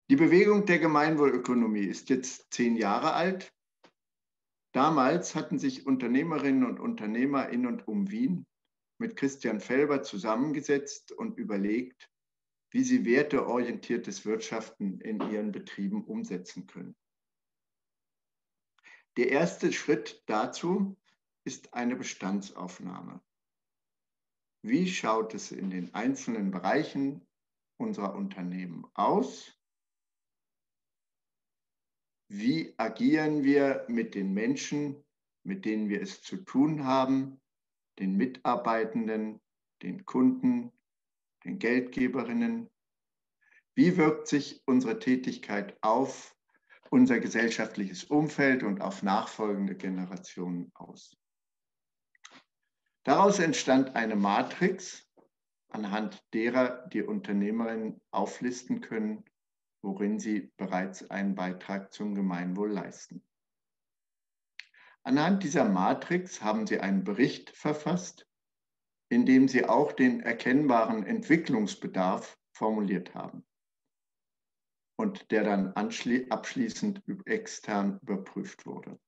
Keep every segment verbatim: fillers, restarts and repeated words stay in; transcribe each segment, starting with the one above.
Die Bewegung der Gemeinwohlökonomie ist jetzt zehn Jahre alt. Damals hatten sich Unternehmerinnen und Unternehmer in und um Wien mit Christian Felber zusammengesetzt und überlegt, wie sie werteorientiertes Wirtschaften in ihren Betrieben umsetzen können. Der erste Schritt dazu ist eine Bestandsaufnahme. Wie schaut es in den einzelnen Bereichen unserer Unternehmen aus? Wie agieren wir mit den Menschen, mit denen wir es zu tun haben, den Mitarbeitenden, den Kunden, den Geldgeberinnen? Wie wirkt sich unsere Tätigkeit auf unser gesellschaftliches Umfeld und auf nachfolgende Generationen aus? Daraus entstand eine Matrix, anhand derer die Unternehmerinnen auflisten können, worin sie bereits einen Beitrag zum Gemeinwohl leisten. Anhand dieser Matrix haben sie einen Bericht verfasst, in dem sie auch den erkennbaren Entwicklungsbedarf formuliert haben und der dann abschließend extern überprüft wurde.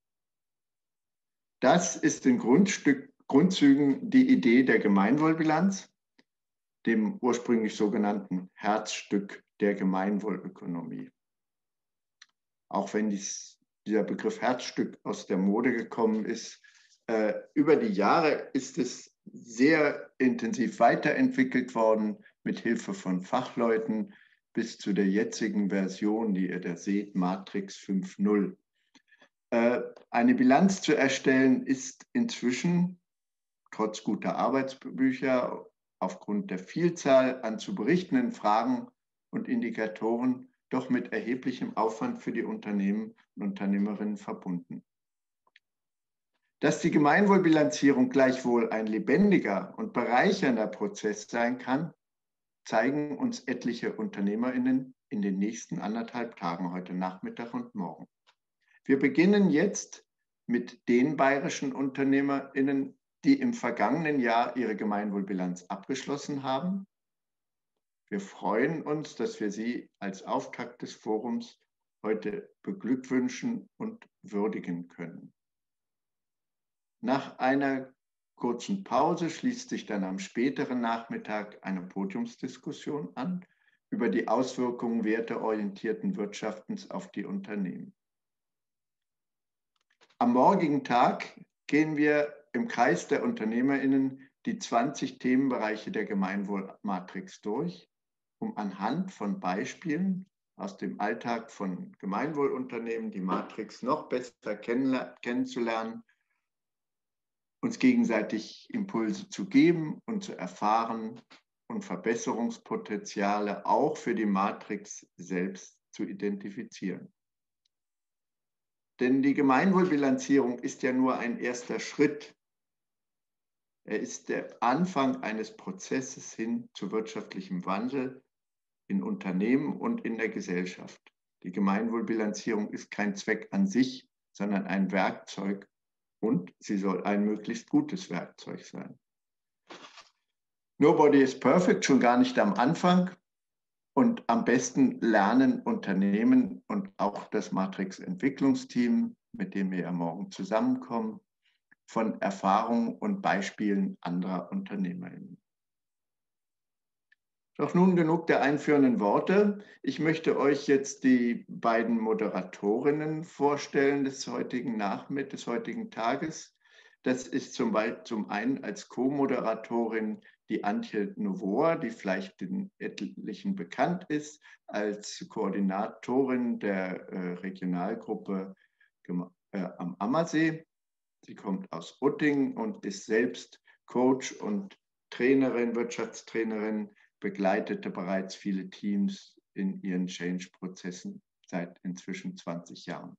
Das ist in Grundstück, Grundzügen die Idee der Gemeinwohlbilanz, dem ursprünglich sogenannten Herzstück der Gemeinwohlökonomie. Auch wenn dies, dieser Begriff Herzstück aus der Mode gekommen ist, äh, über die Jahre ist es sehr intensiv weiterentwickelt worden, mit Hilfe von Fachleuten bis zu der jetzigen Version, die ihr da seht, Matrix fünf Punkt null. Äh, eine Bilanz zu erstellen ist inzwischen, trotz guter Arbeitsbücher, aufgrund der Vielzahl an zu berichtenden Fragen und Indikatoren doch mit erheblichem Aufwand für die Unternehmen und Unternehmerinnen verbunden. Dass die Gemeinwohlbilanzierung gleichwohl ein lebendiger und bereichernder Prozess sein kann, zeigen uns etliche UnternehmerInnen in den nächsten anderthalb Tagen, heute Nachmittag und morgen. Wir beginnen jetzt mit den bayerischen UnternehmerInnen, die im vergangenen Jahr ihre Gemeinwohlbilanz abgeschlossen haben. Wir freuen uns, dass wir Sie als Auftakt des Forums heute beglückwünschen und würdigen können. Nach einer kurzen Pause schließt sich dann am späteren Nachmittag eine Podiumsdiskussion an über die Auswirkungen werteorientierten Wirtschaftens auf die Unternehmen. Am morgigen Tag gehen wir im Kreis der UnternehmerInnen die zwanzig Themenbereiche der Gemeinwohlmatrix durch, um anhand von Beispielen aus dem Alltag von Gemeinwohlunternehmen die Matrix noch besser kennenzulernen, uns gegenseitig Impulse zu geben und zu erfahren und Verbesserungspotenziale auch für die Matrix selbst zu identifizieren. Denn die Gemeinwohlbilanzierung ist ja nur ein erster Schritt. Er ist der Anfang eines Prozesses hin zu wirtschaftlichem Wandel in Unternehmen und in der Gesellschaft. Die Gemeinwohlbilanzierung ist kein Zweck an sich, sondern ein Werkzeug, und sie soll ein möglichst gutes Werkzeug sein. Nobody is perfect, schon gar nicht am Anfang. Und am besten lernen Unternehmen und auch das Matrix-Entwicklungsteam, mit dem wir ja morgen zusammenkommen, von Erfahrungen und Beispielen anderer UnternehmerInnen. Doch nun genug der einführenden Worte. Ich möchte euch jetzt die beiden Moderatorinnen vorstellen des heutigen Nachmittags, des heutigen Tages. Das ist zum, zum einen als Co-Moderatorin die Antje Novoa, die vielleicht den etlichen bekannt ist, als Koordinatorin der äh, Regionalgruppe äh, am Ammersee. Sie kommt aus Utting und ist selbst Coach und Trainerin, Wirtschaftstrainerin, begleitete bereits viele Teams in ihren Change-Prozessen seit inzwischen zwanzig Jahren.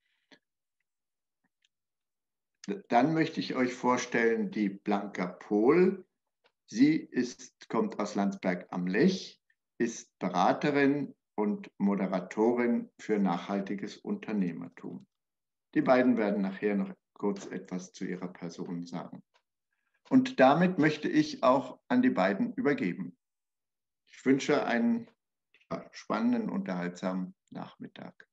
Dann möchte ich euch vorstellen die Blanka Pohl. Sie ist, kommt aus Landsberg am Lech, ist Beraterin und Moderatorin für nachhaltiges Unternehmertum. Die beiden werden nachher noch kurz etwas zu ihrer Person sagen. Und damit möchte ich auch an die beiden übergeben. Ich wünsche einen spannenden, unterhaltsamen Nachmittag.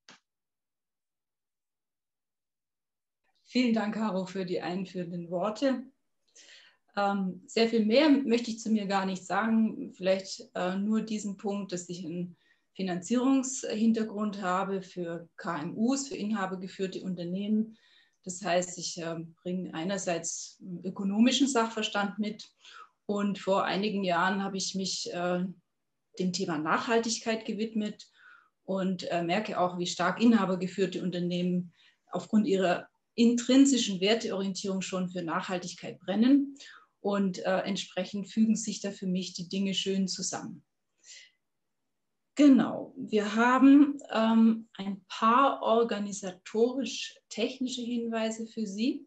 Vielen Dank, Caro, für die einführenden Worte. Ähm, sehr viel mehr möchte ich zu mir gar nicht sagen. Vielleicht äh, nur diesen Punkt, dass ich einen Finanzierungshintergrund habe für K M Us, für inhabergeführte Unternehmen. Das heißt, ich äh, bringe einerseits ökonomischen Sachverstand mit und vor einigen Jahren habe ich mich äh, dem Thema Nachhaltigkeit gewidmet und äh, merke auch, wie stark inhabergeführte Unternehmen aufgrund ihrer intrinsischen Werteorientierung schon für Nachhaltigkeit brennen. Und äh, entsprechend fügen sich da für mich die Dinge schön zusammen. Genau, wir haben ähm, ein paar organisatorisch-technische Hinweise für Sie,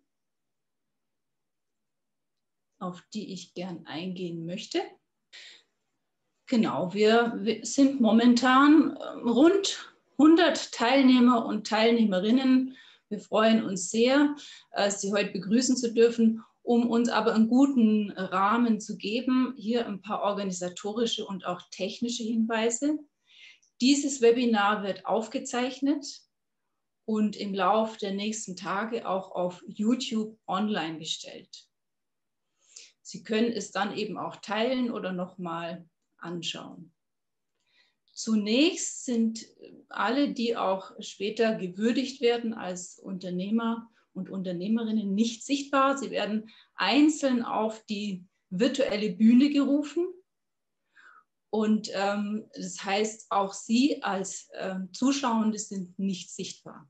auf die ich gern eingehen möchte. Genau, wir, wir sind momentan rund hundert Teilnehmer und Teilnehmerinnen. Wir freuen uns sehr, Sie heute begrüßen zu dürfen. Um uns aber einen guten Rahmen zu geben, hier ein paar organisatorische und auch technische Hinweise. Dieses Webinar wird aufgezeichnet und im Lauf der nächsten Tage auch auf YouTube online gestellt. Sie können es dann eben auch teilen oder nochmal anschauen. Zunächst sind alle, die auch später gewürdigt werden als Unternehmer und Unternehmerinnen, nicht sichtbar. Sie werden einzeln auf die virtuelle Bühne gerufen. Und ähm, das heißt, auch Sie als ähm, Zuschauende sind nicht sichtbar.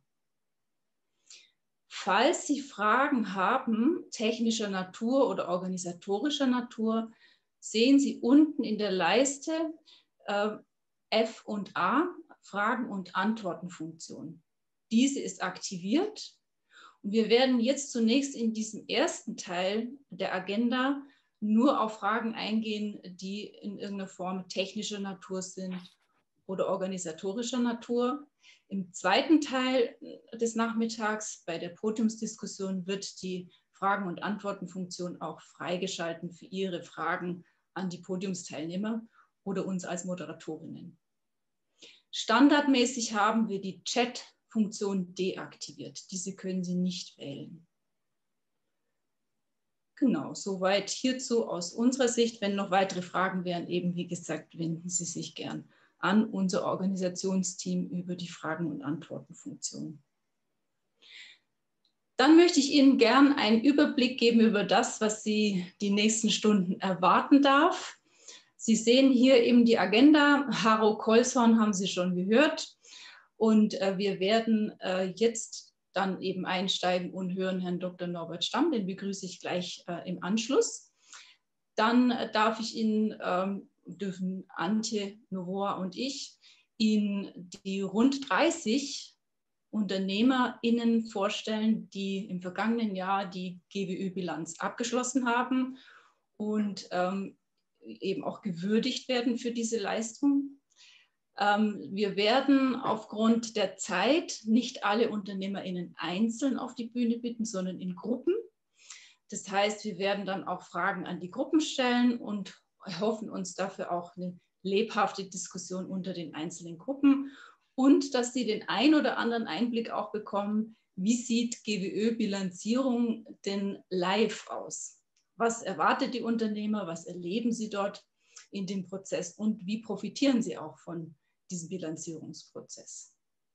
Falls Sie Fragen haben, technischer Natur oder organisatorischer Natur, sehen Sie unten in der Leiste äh, F und A, Fragen- und Antworten-Funktion. Diese ist aktiviert. Und wir werden jetzt zunächst in diesem ersten Teil der Agenda nur auf Fragen eingehen, die in irgendeiner Form technischer Natur sind oder organisatorischer Natur. Im zweiten Teil des Nachmittags bei der Podiumsdiskussion wird die Fragen- und Antworten-Funktion auch freigeschalten für Ihre Fragen an die Podiumsteilnehmer oder uns als Moderatorinnen. Standardmäßig haben wir die Chat-Funktion deaktiviert. Diese können Sie nicht wählen. Genau, soweit hierzu aus unserer Sicht. Wenn noch weitere Fragen wären, eben wie gesagt, wenden Sie sich gern an unser Organisationsteam über die Fragen- und Antworten-Funktion. Dann möchte ich Ihnen gern einen Überblick geben über das, was Sie die nächsten Stunden erwarten darf. Sie sehen hier eben die Agenda. Haro Kolshorn haben Sie schon gehört. Und äh, wir werden äh, jetzt dann eben einsteigen und hören Herrn Doktor Norbert Stamm, den begrüße ich gleich äh, im Anschluss. Dann äh, darf ich Ihnen, ähm, dürfen Antje Novoa und ich, Ihnen die rund dreißig UnternehmerInnen vorstellen, die im vergangenen Jahr die G W Ö-Bilanz abgeschlossen haben und ähm, eben auch gewürdigt werden für diese Leistung. Ähm, wir werden aufgrund der Zeit nicht alle UnternehmerInnen einzeln auf die Bühne bitten, sondern in Gruppen. Das heißt, wir werden dann auch Fragen an die Gruppen stellen und erhoffen uns dafür auch eine lebhafte Diskussion unter den einzelnen Gruppen und dass Sie den ein oder anderen Einblick auch bekommen, wie sieht G W Ö-Bilanzierung denn live aus? Was erwartet die Unternehmer? Was erleben sie dort in dem Prozess? Und wie profitieren sie auch von diesem Bilanzierungsprozess?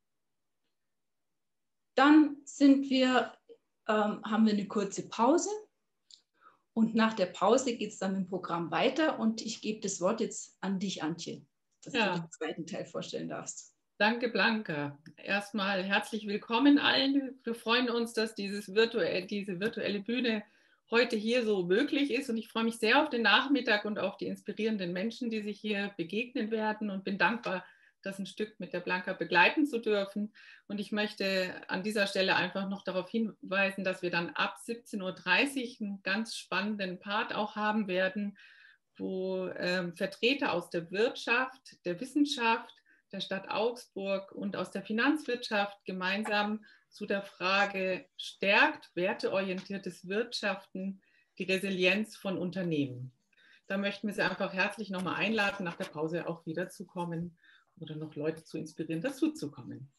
Dann sind wir, ähm, haben wir eine kurze Pause. Und nach der Pause geht es dann im Programm weiter. Und ich gebe das Wort jetzt an dich, Antje, dass ja. du den zweiten Teil vorstellen darfst. Danke, Blanca. Erstmal herzlich willkommen allen. Wir freuen uns, dass dieses virtuell, diese virtuelle Bühne heute hier so möglich ist. Und ich freue mich sehr auf den Nachmittag und auf die inspirierenden Menschen, die sich hier begegnen werden. Und bin dankbar, das ein Stück mit der Blanca begleiten zu dürfen. Und ich möchte an dieser Stelle einfach noch darauf hinweisen, dass wir dann ab siebzehn Uhr dreißig einen ganz spannenden Part auch haben werden, wo ähm, Vertreter aus der Wirtschaft, der Wissenschaft, der Stadt Augsburg und aus der Finanzwirtschaft gemeinsam zu der Frage stärkt werteorientiertes Wirtschaften die Resilienz von Unternehmen. Da möchten wir Sie einfach herzlich nochmal einladen, nach der Pause auch wiederzukommen oder noch Leute zu inspirieren, dazuzukommen.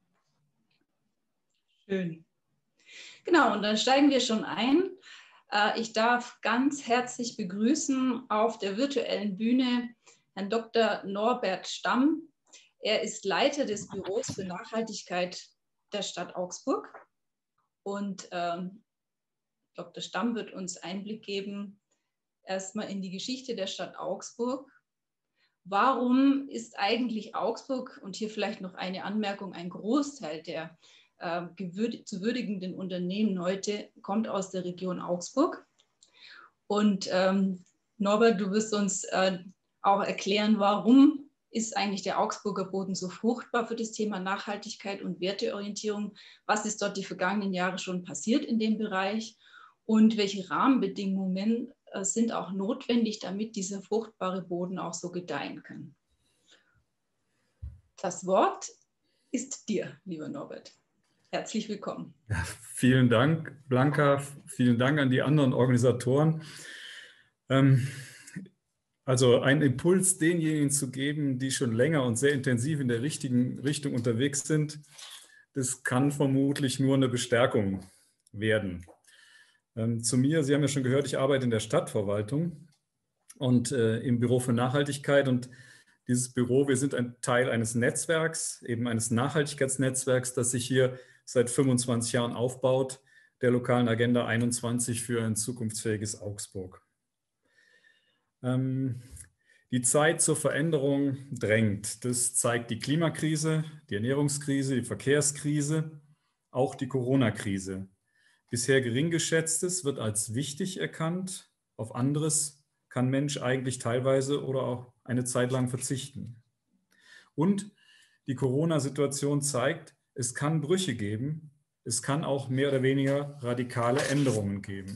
Schön. Genau, und dann steigen wir schon ein. Ich darf ganz herzlich begrüßen auf der virtuellen Bühne Herrn Doktor Norbert Stamm. Er ist Leiter des Büros für Nachhaltigkeit der Stadt Augsburg. Und ähm, Doktor Stamm wird uns Einblick geben, erstmal in die Geschichte der Stadt Augsburg. Warum ist eigentlich Augsburg, und hier vielleicht noch eine Anmerkung, ein Großteil der äh, zu würdigenden Unternehmen heute kommt aus der Region Augsburg. Und ähm, Norbert, du wirst uns äh, auch erklären, warum ist eigentlich der Augsburger Boden so fruchtbar für das Thema Nachhaltigkeit und Werteorientierung? Was ist dort die vergangenen Jahre schon passiert in dem Bereich? Und welche Rahmenbedingungen äh, sind auch notwendig, damit dieser fruchtbare Boden auch so gedeihen kann? Das Wort ist dir, lieber Norbert. Herzlich willkommen. Ja, vielen Dank, Blanca. Vielen Dank an die anderen Organisatoren. Ähm, also einen Impuls denjenigen zu geben, die schon länger und sehr intensiv in der richtigen Richtung unterwegs sind, das kann vermutlich nur eine Bestärkung werden. Ähm, zu mir, Sie haben ja schon gehört, ich arbeite in der Stadtverwaltung und äh, im Büro für Nachhaltigkeit. Und dieses Büro, wir sind ein Teil eines Netzwerks, eben eines Nachhaltigkeitsnetzwerks, das sich hier seit fünfundzwanzig Jahren aufbaut, der lokalen Agenda einundzwanzig für ein zukunftsfähiges Augsburg. Ähm, die Zeit zur Veränderung drängt. Das zeigt die Klimakrise, die Ernährungskrise, die Verkehrskrise, auch die Corona-Krise. Bisher gering geschätztes wird als wichtig erkannt, auf anderes kann Mensch eigentlich teilweise oder auch eine Zeit lang verzichten. Und die Corona-Situation zeigt, es kann Brüche geben, es kann auch mehr oder weniger radikale Änderungen geben.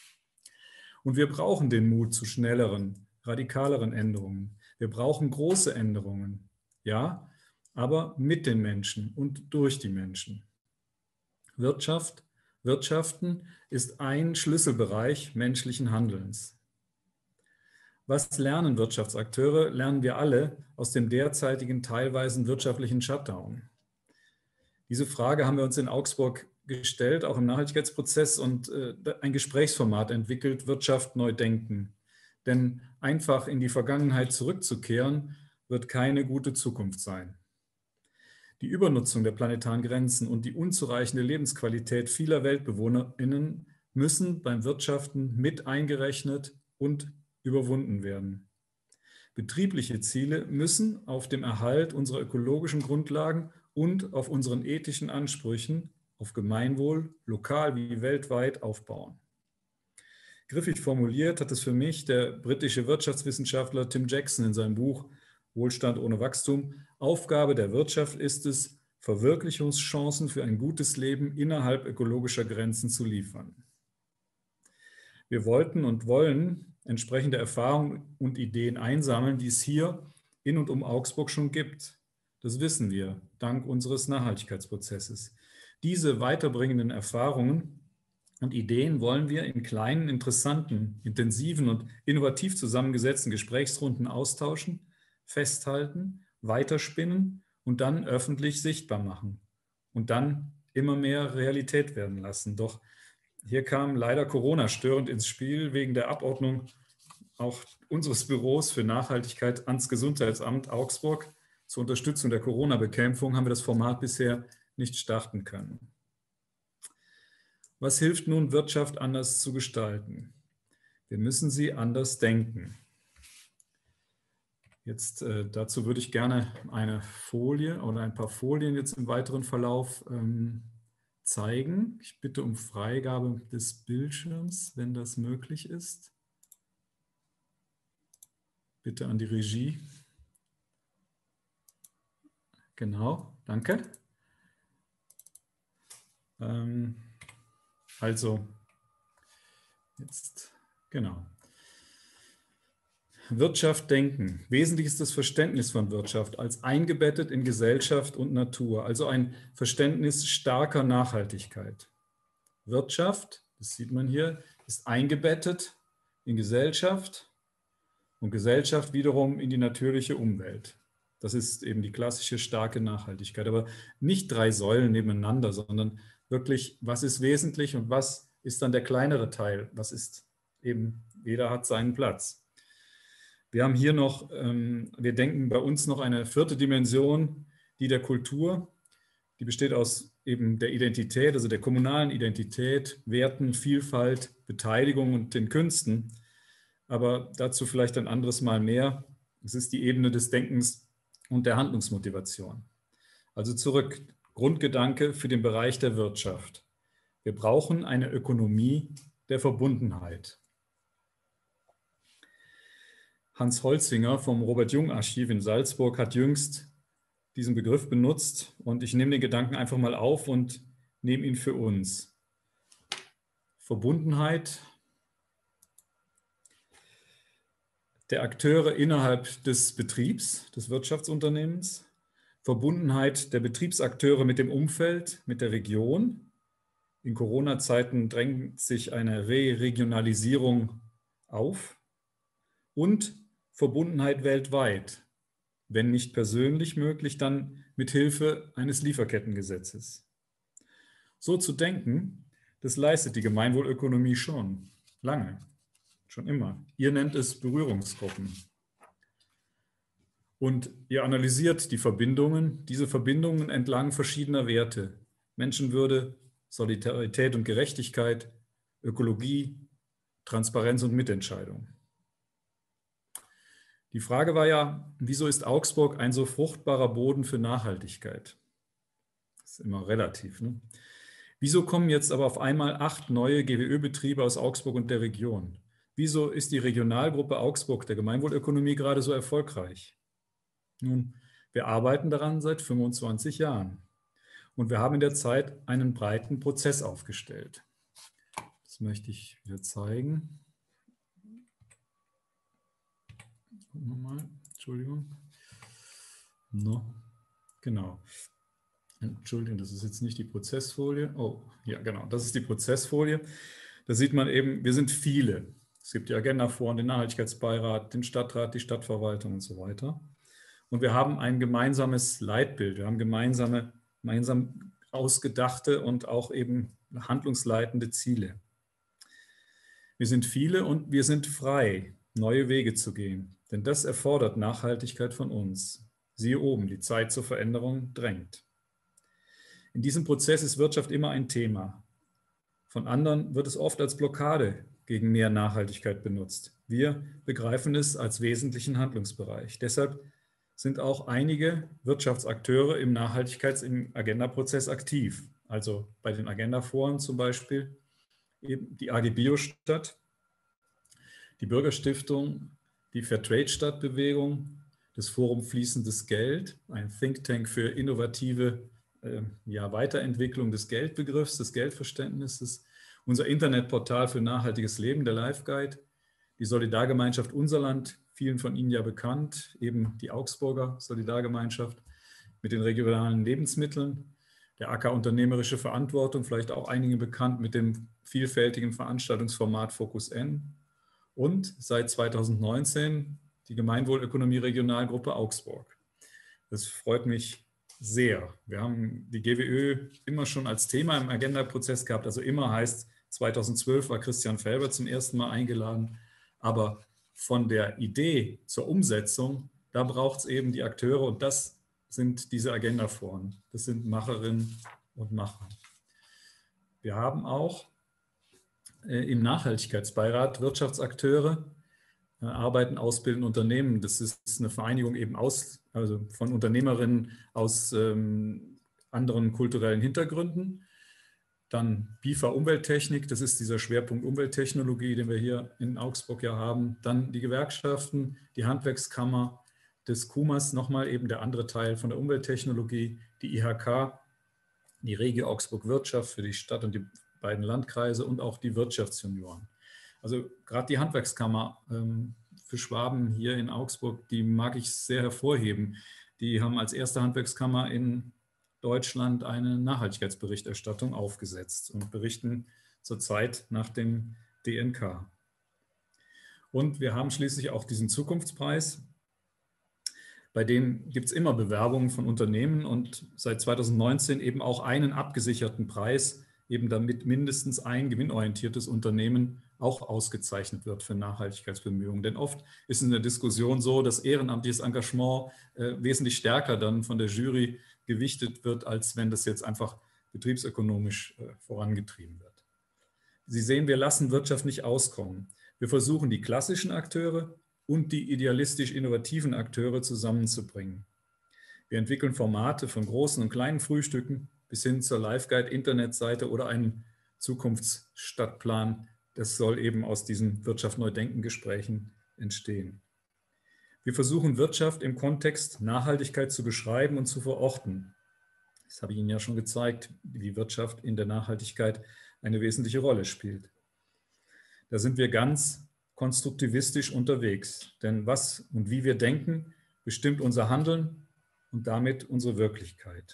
Und wir brauchen den Mut zu schnelleren, radikaleren Änderungen. Wir brauchen große Änderungen, ja, aber mit den Menschen und durch die Menschen. Wirtschaft, Wirtschaften ist ein Schlüsselbereich menschlichen Handelns. Was lernen Wirtschaftsakteure? Lernen wir alle aus dem derzeitigen teilweisen wirtschaftlichen Shutdown. Diese Frage haben wir uns in Augsburg gestellt, auch im Nachhaltigkeitsprozess, und äh, ein Gesprächsformat entwickelt, Wirtschaft neu denken. Denn einfach in die Vergangenheit zurückzukehren, wird keine gute Zukunft sein. Die Übernutzung der planetaren Grenzen und die unzureichende Lebensqualität vieler WeltbewohnerInnen müssen beim Wirtschaften mit eingerechnet und überwunden werden. Betriebliche Ziele müssen auf dem Erhalt unserer ökologischen Grundlagen und auf unseren ethischen Ansprüchen auf Gemeinwohl, lokal wie weltweit, aufbauen. Griffig formuliert hat es für mich der britische Wirtschaftswissenschaftler Tim Jackson in seinem Buch Wohlstand ohne Wachstum: Aufgabe der Wirtschaft ist es, Verwirklichungschancen für ein gutes Leben innerhalb ökologischer Grenzen zu liefern. Wir wollten und wollen entsprechende Erfahrungen und Ideen einsammeln, die es hier in und um Augsburg schon gibt. Das wissen wir, dank unseres Nachhaltigkeitsprozesses. Diese weiterbringenden Erfahrungen und Ideen wollen wir in kleinen, interessanten, intensiven und innovativ zusammengesetzten Gesprächsrunden austauschen, festhalten, weiterspinnen und dann öffentlich sichtbar machen und dann immer mehr Realität werden lassen. Doch hier kam leider Corona störend ins Spiel. Wegen der Abordnung auch unseres Büros für Nachhaltigkeit ans Gesundheitsamt Augsburg zur Unterstützung der Corona-Bekämpfung haben wir das Format bisher nicht starten können. Was hilft nun, Wirtschaft anders zu gestalten? Wir müssen sie anders denken. Jetzt äh, dazu würde ich gerne eine Folie oder ein paar Folien jetzt im weiteren Verlauf ähm, zeigen. Ich bitte um Freigabe des Bildschirms, wenn das möglich ist. Bitte an die Regie. Genau, danke. Ähm, also, jetzt, genau. Wirtschaft denken. Wesentlich ist das Verständnis von Wirtschaft als eingebettet in Gesellschaft und Natur, also ein Verständnis starker Nachhaltigkeit. Wirtschaft, das sieht man hier, ist eingebettet in Gesellschaft und Gesellschaft wiederum in die natürliche Umwelt. Das ist eben die klassische starke Nachhaltigkeit. Aber nicht drei Säulen nebeneinander, sondern wirklich, was ist wesentlich und was ist dann der kleinere Teil? Was ist eben, jeder hat seinen Platz. Wir haben hier noch, ähm, wir denken bei uns noch eine vierte Dimension, die der Kultur. Die besteht aus eben der Identität, also der kommunalen Identität, Werten, Vielfalt, Beteiligung und den Künsten. Aber dazu vielleicht ein anderes Mal mehr. Es ist die Ebene des Denkens und der Handlungsmotivation. Also zurück, Grundgedanke für den Bereich der Wirtschaft. Wir brauchen eine Ökonomie der Verbundenheit. Hans Holzinger vom Robert-Jung-Archiv in Salzburg hat jüngst diesen Begriff benutzt und ich nehme den Gedanken einfach mal auf und nehme ihn für uns. Verbundenheit der Akteure innerhalb des Betriebs, des Wirtschaftsunternehmens, Verbundenheit der Betriebsakteure mit dem Umfeld, mit der Region. In Corona-Zeiten drängt sich eine Re-Regionalisierung auf und Verbundenheit weltweit, wenn nicht persönlich möglich, dann mit Hilfe eines Lieferkettengesetzes. So zu denken, das leistet die Gemeinwohlökonomie schon lange. Schon immer. Ihr nennt es Berührungsgruppen. Und ihr analysiert die Verbindungen, diese Verbindungen entlang verschiedener Werte. Menschenwürde, Solidarität und Gerechtigkeit, Ökologie, Transparenz und Mitentscheidung. Die Frage war ja, wieso ist Augsburg ein so fruchtbarer Boden für Nachhaltigkeit? Das ist immer relativ, ne? Wieso kommen jetzt aber auf einmal acht neue G W Ö-Betriebe aus Augsburg und der Region? Wieso ist die Regionalgruppe Augsburg der Gemeinwohlökonomie gerade so erfolgreich? Nun, wir arbeiten daran seit fünfundzwanzig Jahren und wir haben in der Zeit einen breiten Prozess aufgestellt. Das möchte ich wieder zeigen. Gucken wir mal, Entschuldigung. No, genau. Entschuldigung, das ist jetzt nicht die Prozessfolie. Oh, ja, genau, das ist die Prozessfolie. Da sieht man eben, wir sind viele. Es gibt die Agendaforen, den Nachhaltigkeitsbeirat, den Stadtrat, die Stadtverwaltung und so weiter. Und wir haben ein gemeinsames Leitbild. Wir haben gemeinsame, gemeinsam ausgedachte und auch eben handlungsleitende Ziele. Wir sind viele und wir sind frei, neue Wege zu gehen. Denn das erfordert Nachhaltigkeit von uns. Siehe oben, die Zeit zur Veränderung drängt. In diesem Prozess ist Wirtschaft immer ein Thema. Von anderen wird es oft als Blockade gegen mehr Nachhaltigkeit benutzt. Wir begreifen es als wesentlichen Handlungsbereich. Deshalb sind auch einige Wirtschaftsakteure im Nachhaltigkeits-, im Agenda-Prozess aktiv. Also bei den Agendaforen zum Beispiel eben die A G Biostadt, die Bürgerstiftung, die Fairtrade-Stadtbewegung, das Forum Fließendes Geld, ein Think Tank für innovative äh, ja, Weiterentwicklung des Geldbegriffs, des Geldverständnisses, unser Internetportal für nachhaltiges Leben, der Life Guide, die Solidargemeinschaft Unser Land, vielen von Ihnen ja bekannt, eben die Augsburger Solidargemeinschaft mit den regionalen Lebensmitteln, der A K Unternehmerische Verantwortung, vielleicht auch einigen bekannt mit dem vielfältigen Veranstaltungsformat Fokus N und seit zweitausendneunzehn die Gemeinwohlökonomie Regionalgruppe Augsburg. Das freut mich sehr. Wir haben die G W Ö immer schon als Thema im Agenda-Prozess gehabt, also immer heißt, zweitausendzwölf war Christian Felber zum ersten Mal eingeladen, aber von der Idee zur Umsetzung, da braucht es eben die Akteure und das sind diese Agendaforen. Das sind Macherinnen und Macher. Wir haben auch äh, im Nachhaltigkeitsbeirat Wirtschaftsakteure, äh, arbeiten, ausbilden Unternehmen. Das ist eine Vereinigung eben aus, also von Unternehmerinnen aus ähm, anderen kulturellen Hintergründen. Dann B I F A Umwelttechnik, das ist dieser Schwerpunkt Umwelttechnologie, den wir hier in Augsburg ja haben. Dann die Gewerkschaften, die Handwerkskammer, des KUMAS, nochmal eben der andere Teil von der Umwelttechnologie, die I H K, die Regio Augsburg Wirtschaft für die Stadt und die beiden Landkreise und auch die Wirtschaftsjunioren. Also gerade die Handwerkskammer ähm, für Schwaben hier in Augsburg, die mag ich sehr hervorheben. Die haben als erste Handwerkskammer in Deutschland eine Nachhaltigkeitsberichterstattung aufgesetzt und berichten zurzeit nach dem D N K. Und wir haben schließlich auch diesen Zukunftspreis. Bei dem gibt es immer Bewerbungen von Unternehmen und seit zweitausendneunzehn eben auch einen abgesicherten Preis, eben damit mindestens ein gewinnorientiertes Unternehmen auch ausgezeichnet wird für Nachhaltigkeitsbemühungen. Denn oft ist in der Diskussion so, dass ehrenamtliches Engagement äh, wesentlich stärker dann von der Jury gewichtet wird, als wenn das jetzt einfach betriebsökonomisch äh, vorangetrieben wird. Sie sehen, wir lassen Wirtschaft nicht auskommen. Wir versuchen, die klassischen Akteure und die idealistisch innovativen Akteure zusammenzubringen. Wir entwickeln Formate von großen und kleinen Frühstücken bis hin zur Live-Guide-Internetseite oder einem Zukunftsstadtplan. Das soll eben aus diesen Wirtschaft neu denken Gesprächen entstehen. Wir versuchen, Wirtschaft im Kontext Nachhaltigkeit zu beschreiben und zu verorten. Das habe ich Ihnen ja schon gezeigt, wie Wirtschaft in der Nachhaltigkeit eine wesentliche Rolle spielt. Da sind wir ganz konstruktivistisch unterwegs, denn was und wie wir denken, bestimmt unser Handeln und damit unsere Wirklichkeit.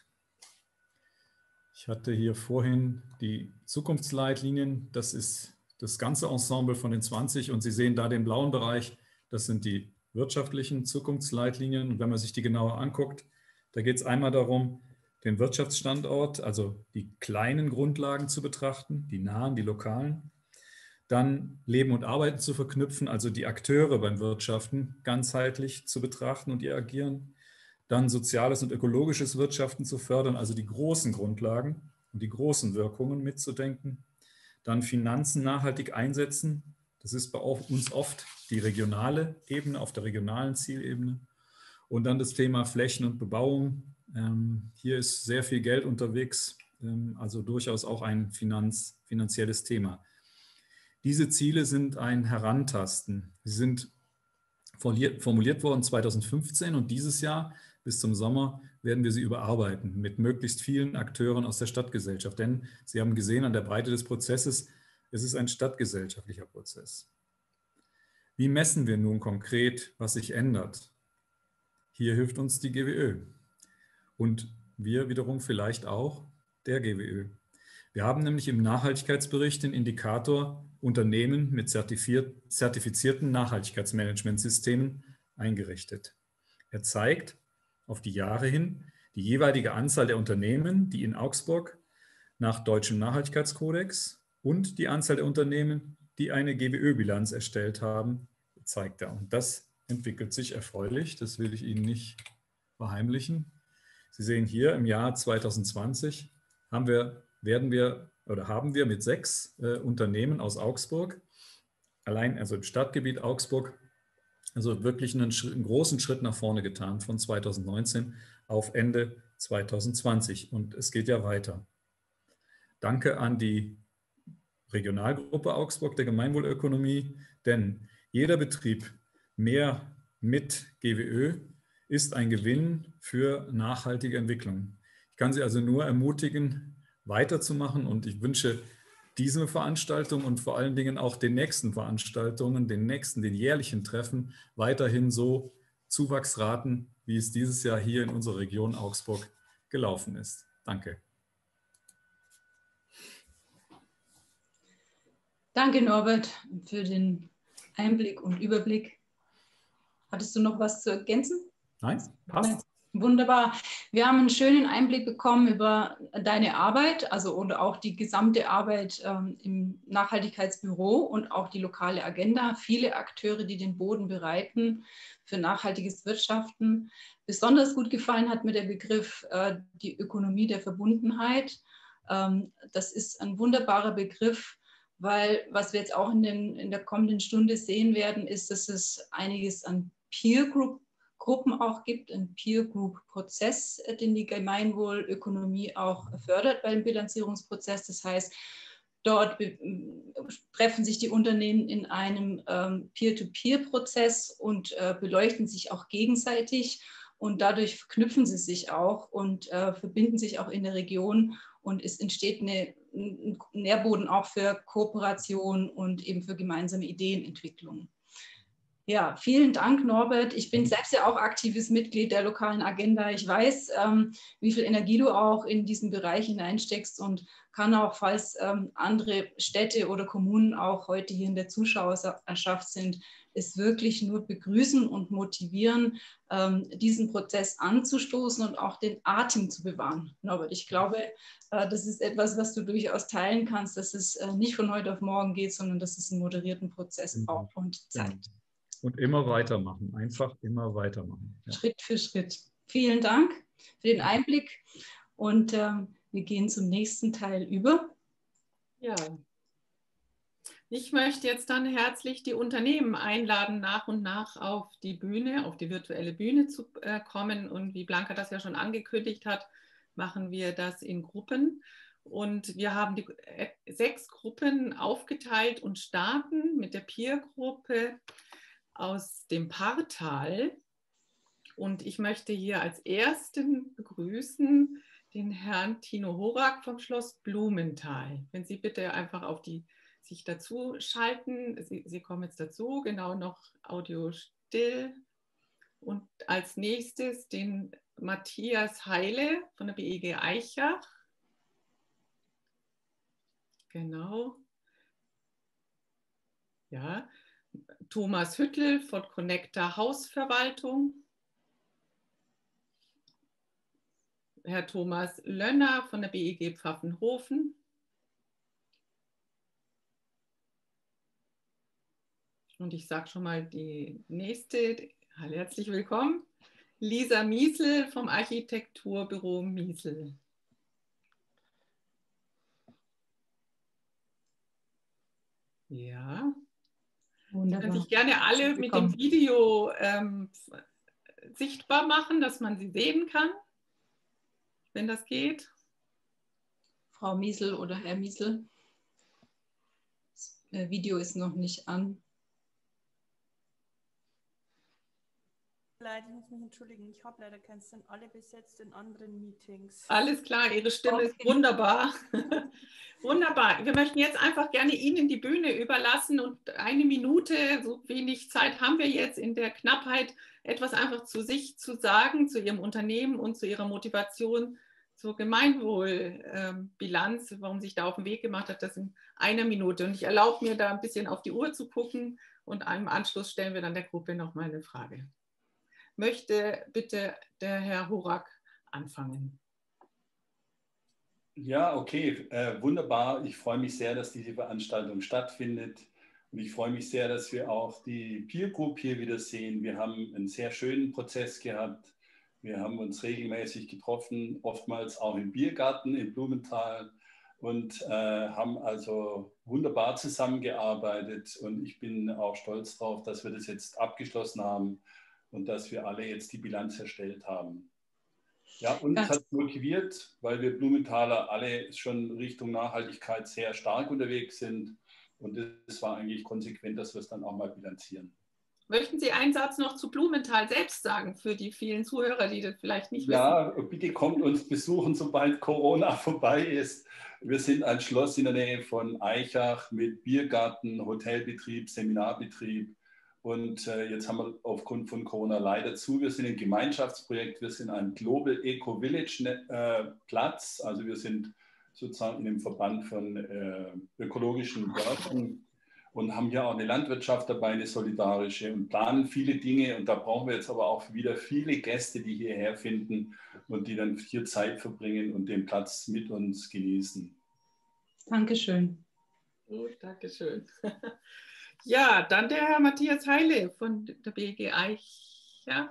Ich hatte hier vorhin die Zukunftsleitlinien, das ist das ganze Ensemble von den zwanzig und Sie sehen da den blauen Bereich, das sind die wirtschaftlichen Zukunftsleitlinien. Und wenn man sich die genauer anguckt, da geht es einmal darum, den Wirtschaftsstandort, also die kleinen Grundlagen zu betrachten, die nahen, die lokalen. Dann Leben und Arbeiten zu verknüpfen, also die Akteure beim Wirtschaften ganzheitlich zu betrachten und ihr Agieren. Dann soziales und ökologisches Wirtschaften zu fördern, also die großen Grundlagen und die großen Wirkungen mitzudenken. Dann Finanzen nachhaltig einsetzen. Das ist bei uns oft die regionale Ebene, auf der regionalen Zielebene. Und dann das Thema Flächen und Bebauung. Hier ist sehr viel Geld unterwegs, also durchaus auch ein Finanz, finanzielles Thema. Diese Ziele sind ein Herantasten. Sie sind formuliert worden zweitausendfünfzehn und dieses Jahr bis zum Sommer werden wir sie überarbeiten mit möglichst vielen Akteuren aus der Stadtgesellschaft. Denn Sie haben gesehen an der Breite des Prozesses, es ist ein stadtgesellschaftlicher Prozess. Wie messen wir nun konkret, was sich ändert? Hier hilft uns die G W Ö und wir wiederum vielleicht auch der G W Ö. Wir haben nämlich im Nachhaltigkeitsbericht den Indikator Unternehmen mit zertifizierten Nachhaltigkeitsmanagementsystemen eingerichtet. Er zeigt auf die Jahre hin die jeweilige Anzahl der Unternehmen, die in Augsburg nach deutschem Nachhaltigkeitskodex und die Anzahl der Unternehmen, die eine G W Ö-Bilanz erstellt haben, zeigt er. Und das entwickelt sich erfreulich, das will ich Ihnen nicht verheimlichen. Sie sehen hier im Jahr zweitausendzwanzig haben wir, werden wir oder haben wir mit sechs äh, Unternehmen aus Augsburg, allein also im Stadtgebiet Augsburg, also wirklich einen, einen großen Schritt nach vorne getan von zweitausendneunzehn auf Ende zweitausendzwanzig. Und es geht ja weiter. Danke an die Regionalgruppe Augsburg der Gemeinwohlökonomie, denn jeder Betrieb mehr mit G W Ö ist ein Gewinn für nachhaltige Entwicklung. Ich kann Sie also nur ermutigen, weiterzumachen und ich wünsche diese Veranstaltung und vor allen Dingen auch den nächsten Veranstaltungen, den nächsten, den jährlichen Treffen weiterhin so Zuwachsraten, wie es dieses Jahr hier in unserer Region Augsburg gelaufen ist. Danke. Danke, Norbert, für den Einblick und Überblick. Hattest du noch was zu ergänzen? Nein, passt. Nein. Wunderbar. Wir haben einen schönen Einblick bekommen über deine Arbeit, also und auch die gesamte Arbeit ähm, im Nachhaltigkeitsbüro und auch die lokale Agenda. Viele Akteure, die den Boden bereiten für nachhaltiges Wirtschaften. Besonders gut gefallen hat mir der Begriff äh, die Ökonomie der Verbundenheit. Ähm, das ist ein wunderbarer Begriff, weil was wir jetzt auch in, den, in der kommenden Stunde sehen werden, ist, dass es einiges an Peer Group Gruppen auch gibt, ein Peer-Group-Prozess, den die Gemeinwohlökonomie auch fördert beim Bilanzierungsprozess. Das heißt, dort treffen sich die Unternehmen in einem ähm, Peer-to-Peer-Prozess und äh, beleuchten sich auch gegenseitig und dadurch verknüpfen sie sich auch und äh, verbinden sich auch in der Region und es entsteht eine, ein Nährboden auch für Kooperation und eben für gemeinsame Ideenentwicklung. Ja, vielen Dank, Norbert. Ich bin selbst ja auch aktives Mitglied der lokalen Agenda. Ich weiß, ähm, wie viel Energie du auch in diesen Bereich hineinsteckst und kann auch, falls ähm, andere Städte oder Kommunen auch heute hier in der Zuschauerschaft sind, es wirklich nur begrüßen und motivieren, ähm, diesen Prozess anzustoßen und auch den Atem zu bewahren. Norbert, ich glaube, äh, das ist etwas, was du durchaus teilen kannst, dass es äh, nicht von heute auf morgen geht, sondern dass es einen moderierten Prozess braucht und Zeit. Und immer weitermachen, einfach immer weitermachen. Ja. Schritt für Schritt. Vielen Dank für den Einblick und ähm, wir gehen zum nächsten Teil über. Ja, ich möchte jetzt dann herzlich die Unternehmen einladen, nach und nach auf die Bühne, auf die virtuelle Bühne zu äh, kommen. Und wie Blanca das ja schon angekündigt hat, machen wir das in Gruppen. Und wir haben die äh, sechs Gruppen aufgeteilt und starten mit der Peer-Gruppe aus dem Paartal. Und ich möchte hier als ersten begrüßen den Herrn Tino Horak vom Schloss Blumenthal. Wenn Sie bitte einfach auf die sich dazu schalten. Sie, Sie kommen jetzt dazu, genau, noch Audio still. Und als nächstes den Matthias Heile von der B E G Aichach. Genau. Ja. Thomas Hüttel von Connecta Hausverwaltung. Herr Thomas Lönner von der B E G Pfaffenhofen. Und ich sage schon mal die nächste. Herzlich willkommen. Lisa Miesel vom Architekturbüro Miesel. Ja. Wunderbar. Kann sich gerne alle mit dem Video ähm, sichtbar machen, dass man sie sehen kann, wenn das geht. Frau Miesel oder Herr Miesel. Das Video ist noch nicht an. Ich muss mich entschuldigen, ich habe leider keins, sind alle besetzt in anderen Meetings. Alles klar, Ihre Stimme okay. Ist wunderbar. Wunderbar. Wir möchten jetzt einfach gerne Ihnen die Bühne überlassen und eine Minute, so wenig Zeit haben wir jetzt in der Knappheit, etwas einfach zu sich zu sagen, zu Ihrem Unternehmen und zu Ihrer Motivation zur Gemeinwohlbilanz, ähm, warum sich da auf den Weg gemacht hat, das in einer Minute. Und ich erlaube mir da ein bisschen auf die Uhr zu gucken und im Anschluss stellen wir dann der Gruppe noch mal eine Frage. Möchte bitte der Herr Horak anfangen. Ja, okay, äh, wunderbar. Ich freue mich sehr, dass diese Veranstaltung stattfindet. Und ich freue mich sehr, dass wir auch die Peer Group hier wieder sehen. Wir haben einen sehr schönen Prozess gehabt. Wir haben uns regelmäßig getroffen, oftmals auch im Biergarten in Blumenthal und äh, haben also wunderbar zusammengearbeitet. Und ich bin auch stolz darauf, dass wir das jetzt abgeschlossen haben und dass wir alle jetzt die Bilanz erstellt haben. Ja, uns hat es motiviert, weil wir Blumenthaler alle schon Richtung Nachhaltigkeit sehr stark unterwegs sind. Und es war eigentlich konsequent, dass wir es dann auch mal bilanzieren. Möchten Sie einen Satz noch zu Blumenthal selbst sagen, für die vielen Zuhörer, die das vielleicht nicht ja, wissen? Ja, bitte kommt uns besuchen, sobald Corona vorbei ist. Wir sind ein Schloss in der Nähe von Aichach mit Biergarten, Hotelbetrieb, Seminarbetrieb. Und äh, jetzt haben wir aufgrund von Corona leider zu. Wir sind ein Gemeinschaftsprojekt, wir sind ein Global Eco Village äh, Platz. Also wir sind sozusagen in einem Verband von äh, ökologischen Dörfern und haben ja auch eine Landwirtschaft dabei, eine solidarische und planen viele Dinge. Und da brauchen wir jetzt aber auch wieder viele Gäste, die hierher finden und die dann hier Zeit verbringen und den Platz mit uns genießen. Dankeschön. Gut, Dankeschön. Ja, dann der Herr Matthias Heile von der B E G Aichach.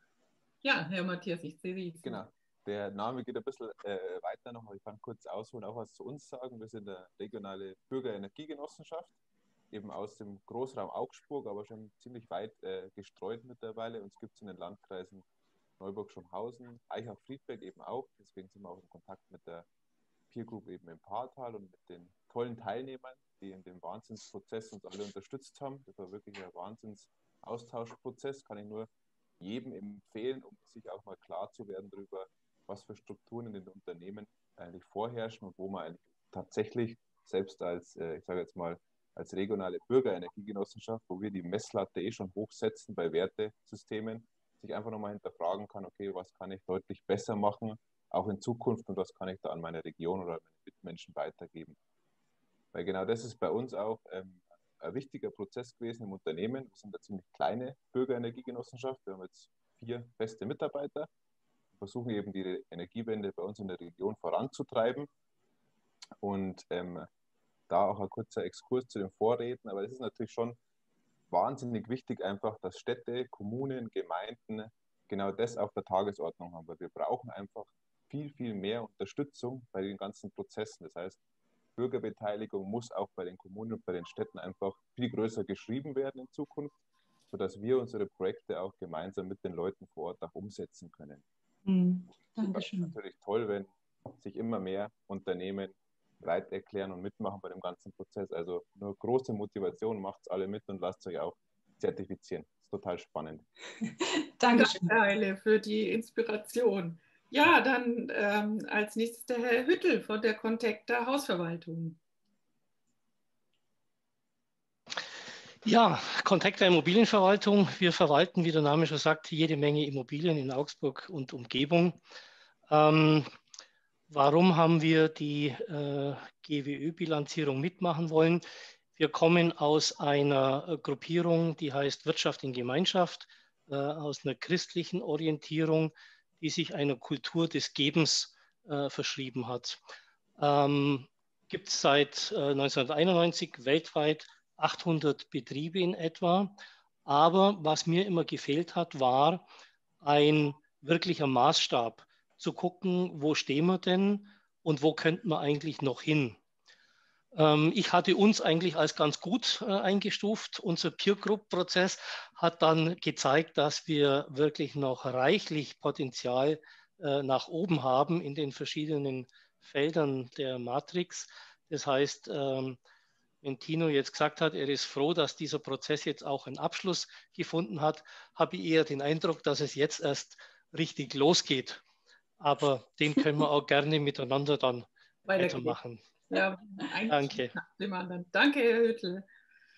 Ja, Herr Matthias, ich sehe Sie. Genau, der Name geht ein bisschen äh, weiter noch, aber ich kann kurz ausholen, auch was zu uns sagen. Wir sind eine regionale Bürgerenergiegenossenschaft, eben aus dem Großraum Augsburg, aber schon ziemlich weit äh, gestreut mittlerweile. Uns gibt es in den Landkreisen Neuburg-Schumhausen, Aichach-Friedberg eben auch. Deswegen sind wir auch in Kontakt mit der Peer Group eben im Paartal und mit den tollen Teilnehmern, die in dem Wahnsinnsprozess uns alle unterstützt haben. Das war wirklich ein Wahnsinnsaustauschprozess, kann ich nur jedem empfehlen, um sich auch mal klar zu werden darüber, was für Strukturen in den Unternehmen eigentlich vorherrschen und wo man eigentlich tatsächlich selbst als, ich sage jetzt mal, als regionale Bürgerenergiegenossenschaft, wo wir die Messlatte eh schon hochsetzen bei Wertesystemen, sich einfach nochmal hinterfragen kann, okay, was kann ich deutlich besser machen, auch in Zukunft, und was kann ich da an meine Region oder an meine Mitmenschen weitergeben. Weil genau das ist bei uns auch ähm, ein wichtiger Prozess gewesen im Unternehmen. Wir sind eine ziemlich kleine Bürgerenergiegenossenschaft. Wir haben jetzt vier feste Mitarbeiter, versuchen eben die Energiewende bei uns in der Region voranzutreiben. Und ähm, da auch ein kurzer Exkurs zu den Vorräten, aber es ist natürlich schon wahnsinnig wichtig einfach, dass Städte, Kommunen, Gemeinden genau das auf der Tagesordnung haben, weil wir brauchen einfach viel, viel mehr Unterstützung bei den ganzen Prozessen. Das heißt, Bürgerbeteiligung muss auch bei den Kommunen und bei den Städten einfach viel größer geschrieben werden in Zukunft, sodass wir unsere Projekte auch gemeinsam mit den Leuten vor Ort auch umsetzen können. Mhm. Das ist natürlich toll, wenn sich immer mehr Unternehmen bereit erklären und mitmachen bei dem ganzen Prozess. Also nur große Motivation, macht es alle mit und lasst euch auch zertifizieren. Das ist total spannend. Dankeschön. Danke, Eile, für die Inspiration. Ja, dann ähm, als nächstes der Herr Hüttel von der Contacta Hausverwaltung. Ja, Contacta Immobilienverwaltung. Wir verwalten, wie der Name schon sagt, jede Menge Immobilien in Augsburg und Umgebung. Ähm, warum haben wir die äh, G W Ö-Bilanzierung mitmachen wollen? Wir kommen aus einer Gruppierung, die heißt Wirtschaft in Gemeinschaft, äh, aus einer christlichen Orientierung, die sich einer Kultur des Gebens äh, verschrieben hat. Ähm, gibt es seit äh, neunzehnhunderteinundneunzig weltweit achthundert Betriebe in etwa. Aber was mir immer gefehlt hat, war ein wirklicher Maßstab, zu gucken, wo stehen wir denn und wo könnten wir eigentlich noch hin. Ähm, ich hatte uns eigentlich als ganz gut äh, eingestuft. Unser Peer-Group-Prozess hat dann gezeigt, dass wir wirklich noch reichlich Potenzial äh, nach oben haben in den verschiedenen Feldern der Matrix. Das heißt, ähm, wenn Tino jetzt gesagt hat, er ist froh, dass dieser Prozess jetzt auch einen Abschluss gefunden hat, habe ich eher den Eindruck, dass es jetzt erst richtig losgeht. Aber den können wir auch gerne miteinander dann weitermachen. Ja, danke. Nach dem anderen. Danke, Herr Hüttel.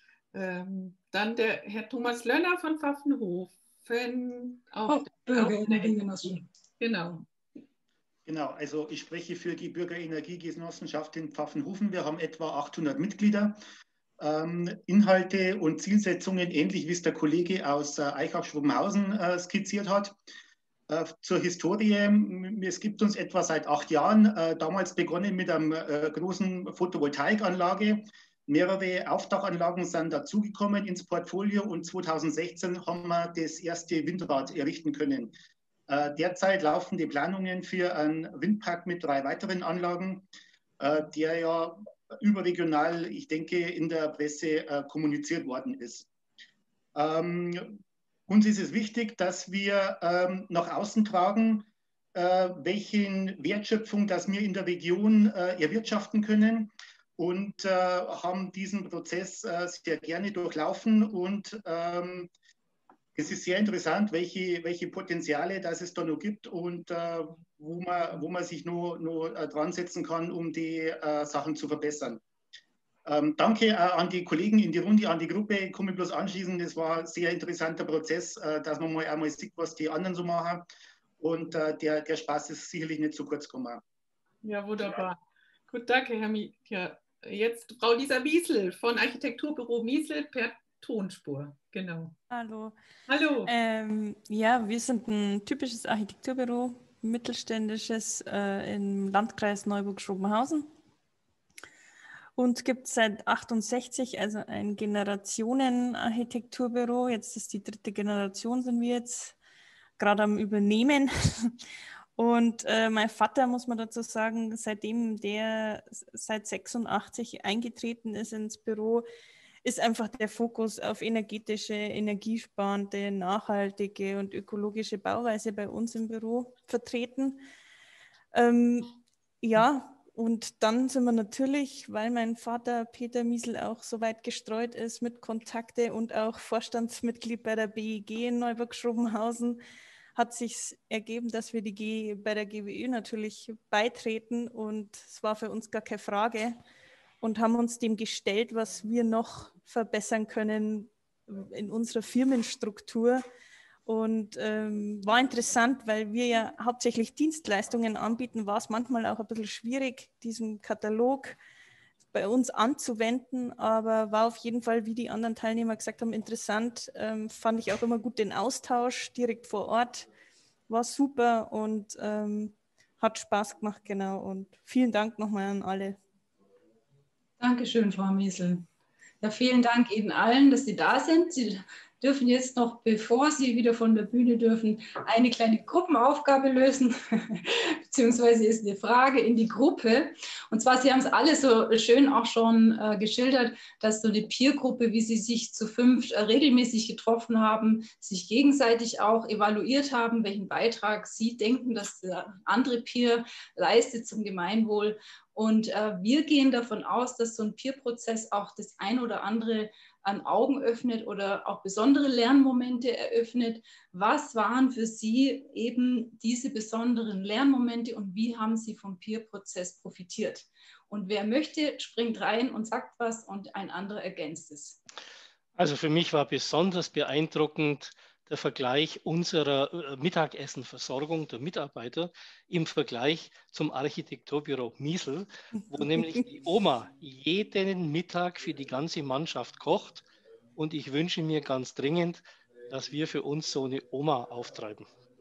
Ähm, dann der Herr Thomas Lönner von Pfaffenhofen. Auf Bürgerenergiegenossenschaft. Genau. Genau, also ich spreche für die Bürgerenergiegenossenschaft in Pfaffenhofen. Wir haben etwa achthundert Mitglieder. Ähm, Inhalte und Zielsetzungen, ähnlich wie es der Kollege aus äh, Eichach-Schwobenhausen äh, skizziert hat. Äh, zur Historie, es gibt uns etwa seit acht Jahren, äh, damals begonnen mit einer äh, großen Photovoltaikanlage. Mehrere Aufdachanlagen sind dazugekommen ins Portfolio und zweitausendsechzehn haben wir das erste Windrad errichten können. Äh, derzeit laufen die Planungen für einen Windpark mit drei weiteren Anlagen, äh, der ja überregional, ich denke, in der Presse äh, kommuniziert worden ist. Ähm, uns ist es wichtig, dass wir ähm, nach außen tragen, äh, welche Wertschöpfung dass wir in der Region äh, erwirtschaften können und äh, haben diesen Prozess äh, sehr gerne durchlaufen und ähm, es ist sehr interessant, welche, welche Potenziale das es da noch gibt und äh, wo, man, wo man sich noch, noch äh, dran setzen kann, um die äh, Sachen zu verbessern. Ähm, danke äh, an die Kollegen in die Runde, an die Gruppe. Ich komme bloß anschließen. Das war ein sehr interessanter Prozess, äh, dass man mal einmal sieht, was die anderen so machen. Und äh, der, der Spaß ist sicherlich nicht zu kurz gekommen. Ja, wunderbar. Gut, danke, Herr Miesel. Ja, jetzt Frau Lisa Miesel von Architekturbüro Miesel per Tonspur. Genau. Hallo. Hallo. Ähm, ja, wir sind ein typisches Architekturbüro, mittelständisches äh, im Landkreis Neuburg-Schrobenhausen. Und gibt es seit achtundsechzig, also ein Generationen-Architekturbüro. Jetzt ist die dritte Generation, sind wir jetzt gerade am Übernehmen. Und äh, mein Vater, muss man dazu sagen, seitdem der seit sechsundachtzig eingetreten ist ins Büro, ist einfach der Fokus auf energetische, energiesparende, nachhaltige und ökologische Bauweise bei uns im Büro vertreten. Ähm, ja, und dann sind wir natürlich, weil mein Vater Peter Miesel auch so weit gestreut ist mit Kontakte und auch Vorstandsmitglied bei der B E G in Neuburg-Schrobenhausen, hat sich ergeben, dass wir die G bei der G W Ö natürlich beitreten und es war für uns gar keine Frage und haben uns dem gestellt, was wir noch verbessern können in unserer Firmenstruktur. Und ähm, war interessant, weil wir ja hauptsächlich Dienstleistungen anbieten, war es manchmal auch ein bisschen schwierig, diesen Katalog bei uns anzuwenden, aber war auf jeden Fall, wie die anderen Teilnehmer gesagt haben, interessant. Ähm, fand ich auch immer gut den Austausch direkt vor Ort. War super und ähm, hat Spaß gemacht, genau. Und vielen Dank nochmal an alle. Dankeschön, Frau Miesel. Ja, vielen Dank Ihnen allen, dass Sie da sind. Sie dürfen jetzt noch, bevor Sie wieder von der Bühne dürfen, eine kleine Gruppenaufgabe lösen, beziehungsweise ist eine Frage in die Gruppe. Und zwar, Sie haben es alle so schön auch schon äh, geschildert, dass so eine Peergruppe, wie Sie sich zu fünf äh, regelmäßig getroffen haben, sich gegenseitig auch evaluiert haben, welchen Beitrag Sie denken, dass der andere Peer leistet zum Gemeinwohl. Und äh, wir gehen davon aus, dass so ein Peer-Prozess auch das ein oder andere an Augen öffnet oder auch besondere Lernmomente eröffnet. Was waren für Sie eben diese besonderen Lernmomente und wie haben Sie vom Peer-Prozess profitiert? Und wer möchte, springt rein und sagt was und ein anderer ergänzt es. Also für mich war besonders beeindruckend der Vergleich unserer Mittagessenversorgung der Mitarbeiter im Vergleich zum Architekturbüro Miesel, wo nämlich die Oma jeden Mittag für die ganze Mannschaft kocht. Und ich wünsche mir ganz dringend, dass wir für uns so eine Oma auftreiben.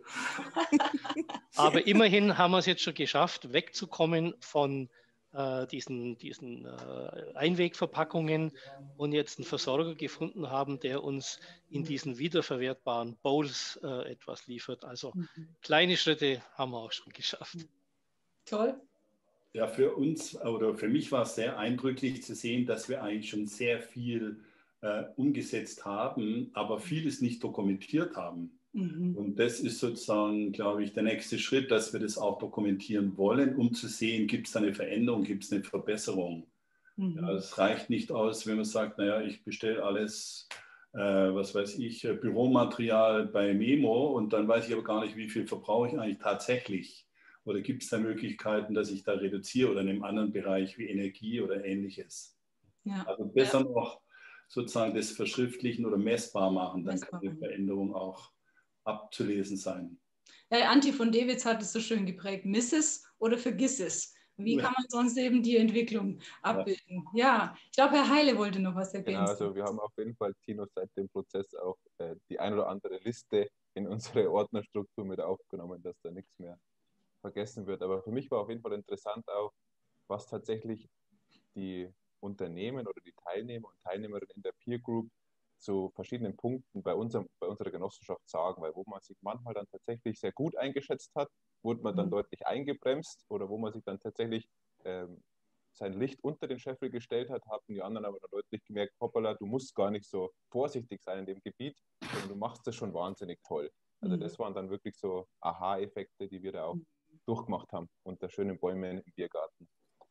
Aber immerhin haben wir es jetzt schon geschafft, wegzukommen von äh, diesen, diesen äh, Einwegverpackungen und jetzt einen Versorger gefunden haben, der uns in diesen wiederverwertbaren Bowls äh, etwas liefert. Also mhm. kleine Schritte haben wir auch schon geschafft. Toll. Ja, für uns oder für mich war es sehr eindrücklich zu sehen, dass wir eigentlich schon sehr viel äh, umgesetzt haben, aber vieles nicht dokumentiert haben. Mhm. Und das ist sozusagen, glaube ich, der nächste Schritt, dass wir das auch dokumentieren wollen, um zu sehen, gibt es eine Veränderung, gibt es eine Verbesserung. Mhm. Ja, es reicht nicht aus, wenn man sagt, naja, ich bestelle alles, äh, was weiß ich, Büromaterial bei Memo und dann weiß ich aber gar nicht, wie viel verbrauche ich eigentlich tatsächlich. Oder gibt es da Möglichkeiten, dass ich da reduziere oder in einem anderen Bereich wie Energie oder Ähnliches? Ja. Also besser ja. noch sozusagen das verschriftlichen oder messbar machen, dann messbar. Kann die Veränderung auch abzulesen sein. Ja, Antje von Dewitz hat es so schön geprägt, miss es oder vergiss es. Wie kann man sonst eben die Entwicklung abbilden? Ja, ja. Ich glaube, Herr Heile wollte noch was ergänzen. Genau, also wir haben auf jeden Fall, Tino, seit dem Prozess auch äh, die ein oder andere Liste in unsere Ordnerstruktur mit aufgenommen, dass da nichts mehr vergessen wird. Aber für mich war auf jeden Fall interessant auch, was tatsächlich die Unternehmen oder die Teilnehmer und Teilnehmerinnen in der Peer Group zu verschiedenen Punkten bei, unserem, bei unserer Genossenschaft sagen, weil wo man sich manchmal dann tatsächlich sehr gut eingeschätzt hat, wurde man dann mhm. deutlich eingebremst oder wo man sich dann tatsächlich ähm, sein Licht unter den Scheffel gestellt hat, hatten die anderen aber dann deutlich gemerkt, hoppala, du musst gar nicht so vorsichtig sein in dem Gebiet, sondern du machst das schon wahnsinnig toll. Also mhm. das waren dann wirklich so Aha-Effekte, die wir da auch mhm. durchgemacht haben unter schönen Bäumen im Biergarten.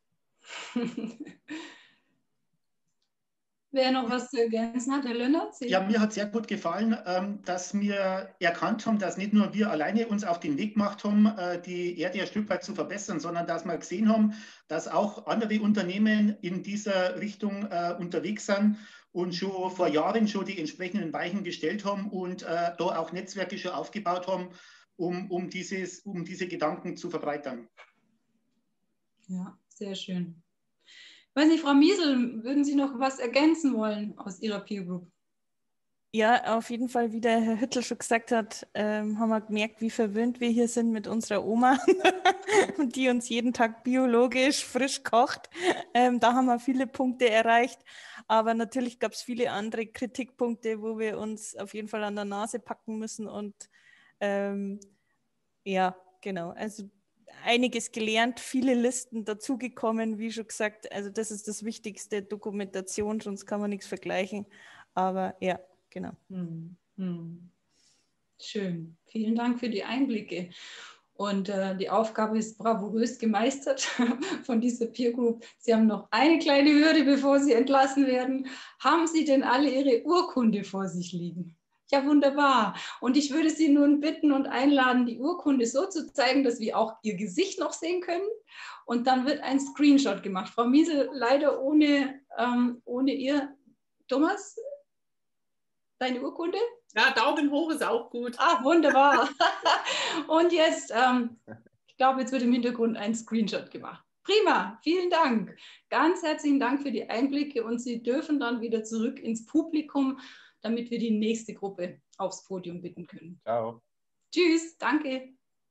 Wer noch was zu ergänzen hat, Herr Lönnertz? Ja, mir hat sehr gut gefallen, dass wir erkannt haben, dass nicht nur wir alleine uns auf den Weg gemacht haben, die Erde ein Stück weit zu verbessern, sondern dass wir gesehen haben, dass auch andere Unternehmen in dieser Richtung unterwegs sind und schon vor Jahren schon die entsprechenden Weichen gestellt haben und da auch Netzwerke schon aufgebaut haben, um, um, dieses, um diese Gedanken zu verbreitern. Ja, sehr schön. Ich weiß nicht, Frau Miesel, würden Sie noch was ergänzen wollen aus Ihrer Peer Group? Ja, auf jeden Fall, wie der Herr Hüttel schon gesagt hat, ähm, haben wir gemerkt, wie verwöhnt wir hier sind mit unserer Oma, die uns jeden Tag biologisch frisch kocht. Ähm, da haben wir viele Punkte erreicht, aber natürlich gab es viele andere Kritikpunkte, wo wir uns auf jeden Fall an der Nase packen müssen und ähm, ja, genau, also einiges gelernt, viele Listen dazugekommen, wie schon gesagt, also das ist das Wichtigste, Dokumentation, sonst kann man nichts vergleichen, aber ja, genau. Hm, hm. Schön, vielen Dank für die Einblicke und äh, die Aufgabe ist bravourös gemeistert von dieser Peer Group. Sie haben noch eine kleine Hürde, bevor Sie entlassen werden. Haben Sie denn alle Ihre Urkunde vor sich liegen? Ja, wunderbar. Und ich würde Sie nun bitten und einladen, die Urkunde so zu zeigen, dass wir auch Ihr Gesicht noch sehen können. Und dann wird ein Screenshot gemacht. Frau Miesel, leider ohne, ähm, ohne Ihr. Thomas, deine Urkunde? Ja, Daumen hoch ist auch gut. Ah, wunderbar. Und jetzt, ähm, ich glaube, jetzt wird im Hintergrund ein Screenshot gemacht. Prima, vielen Dank. Ganz herzlichen Dank für die Einblicke und Sie dürfen dann wieder zurück ins Publikum, damit wir die nächste Gruppe aufs Podium bitten können. Ciao. Tschüss, danke.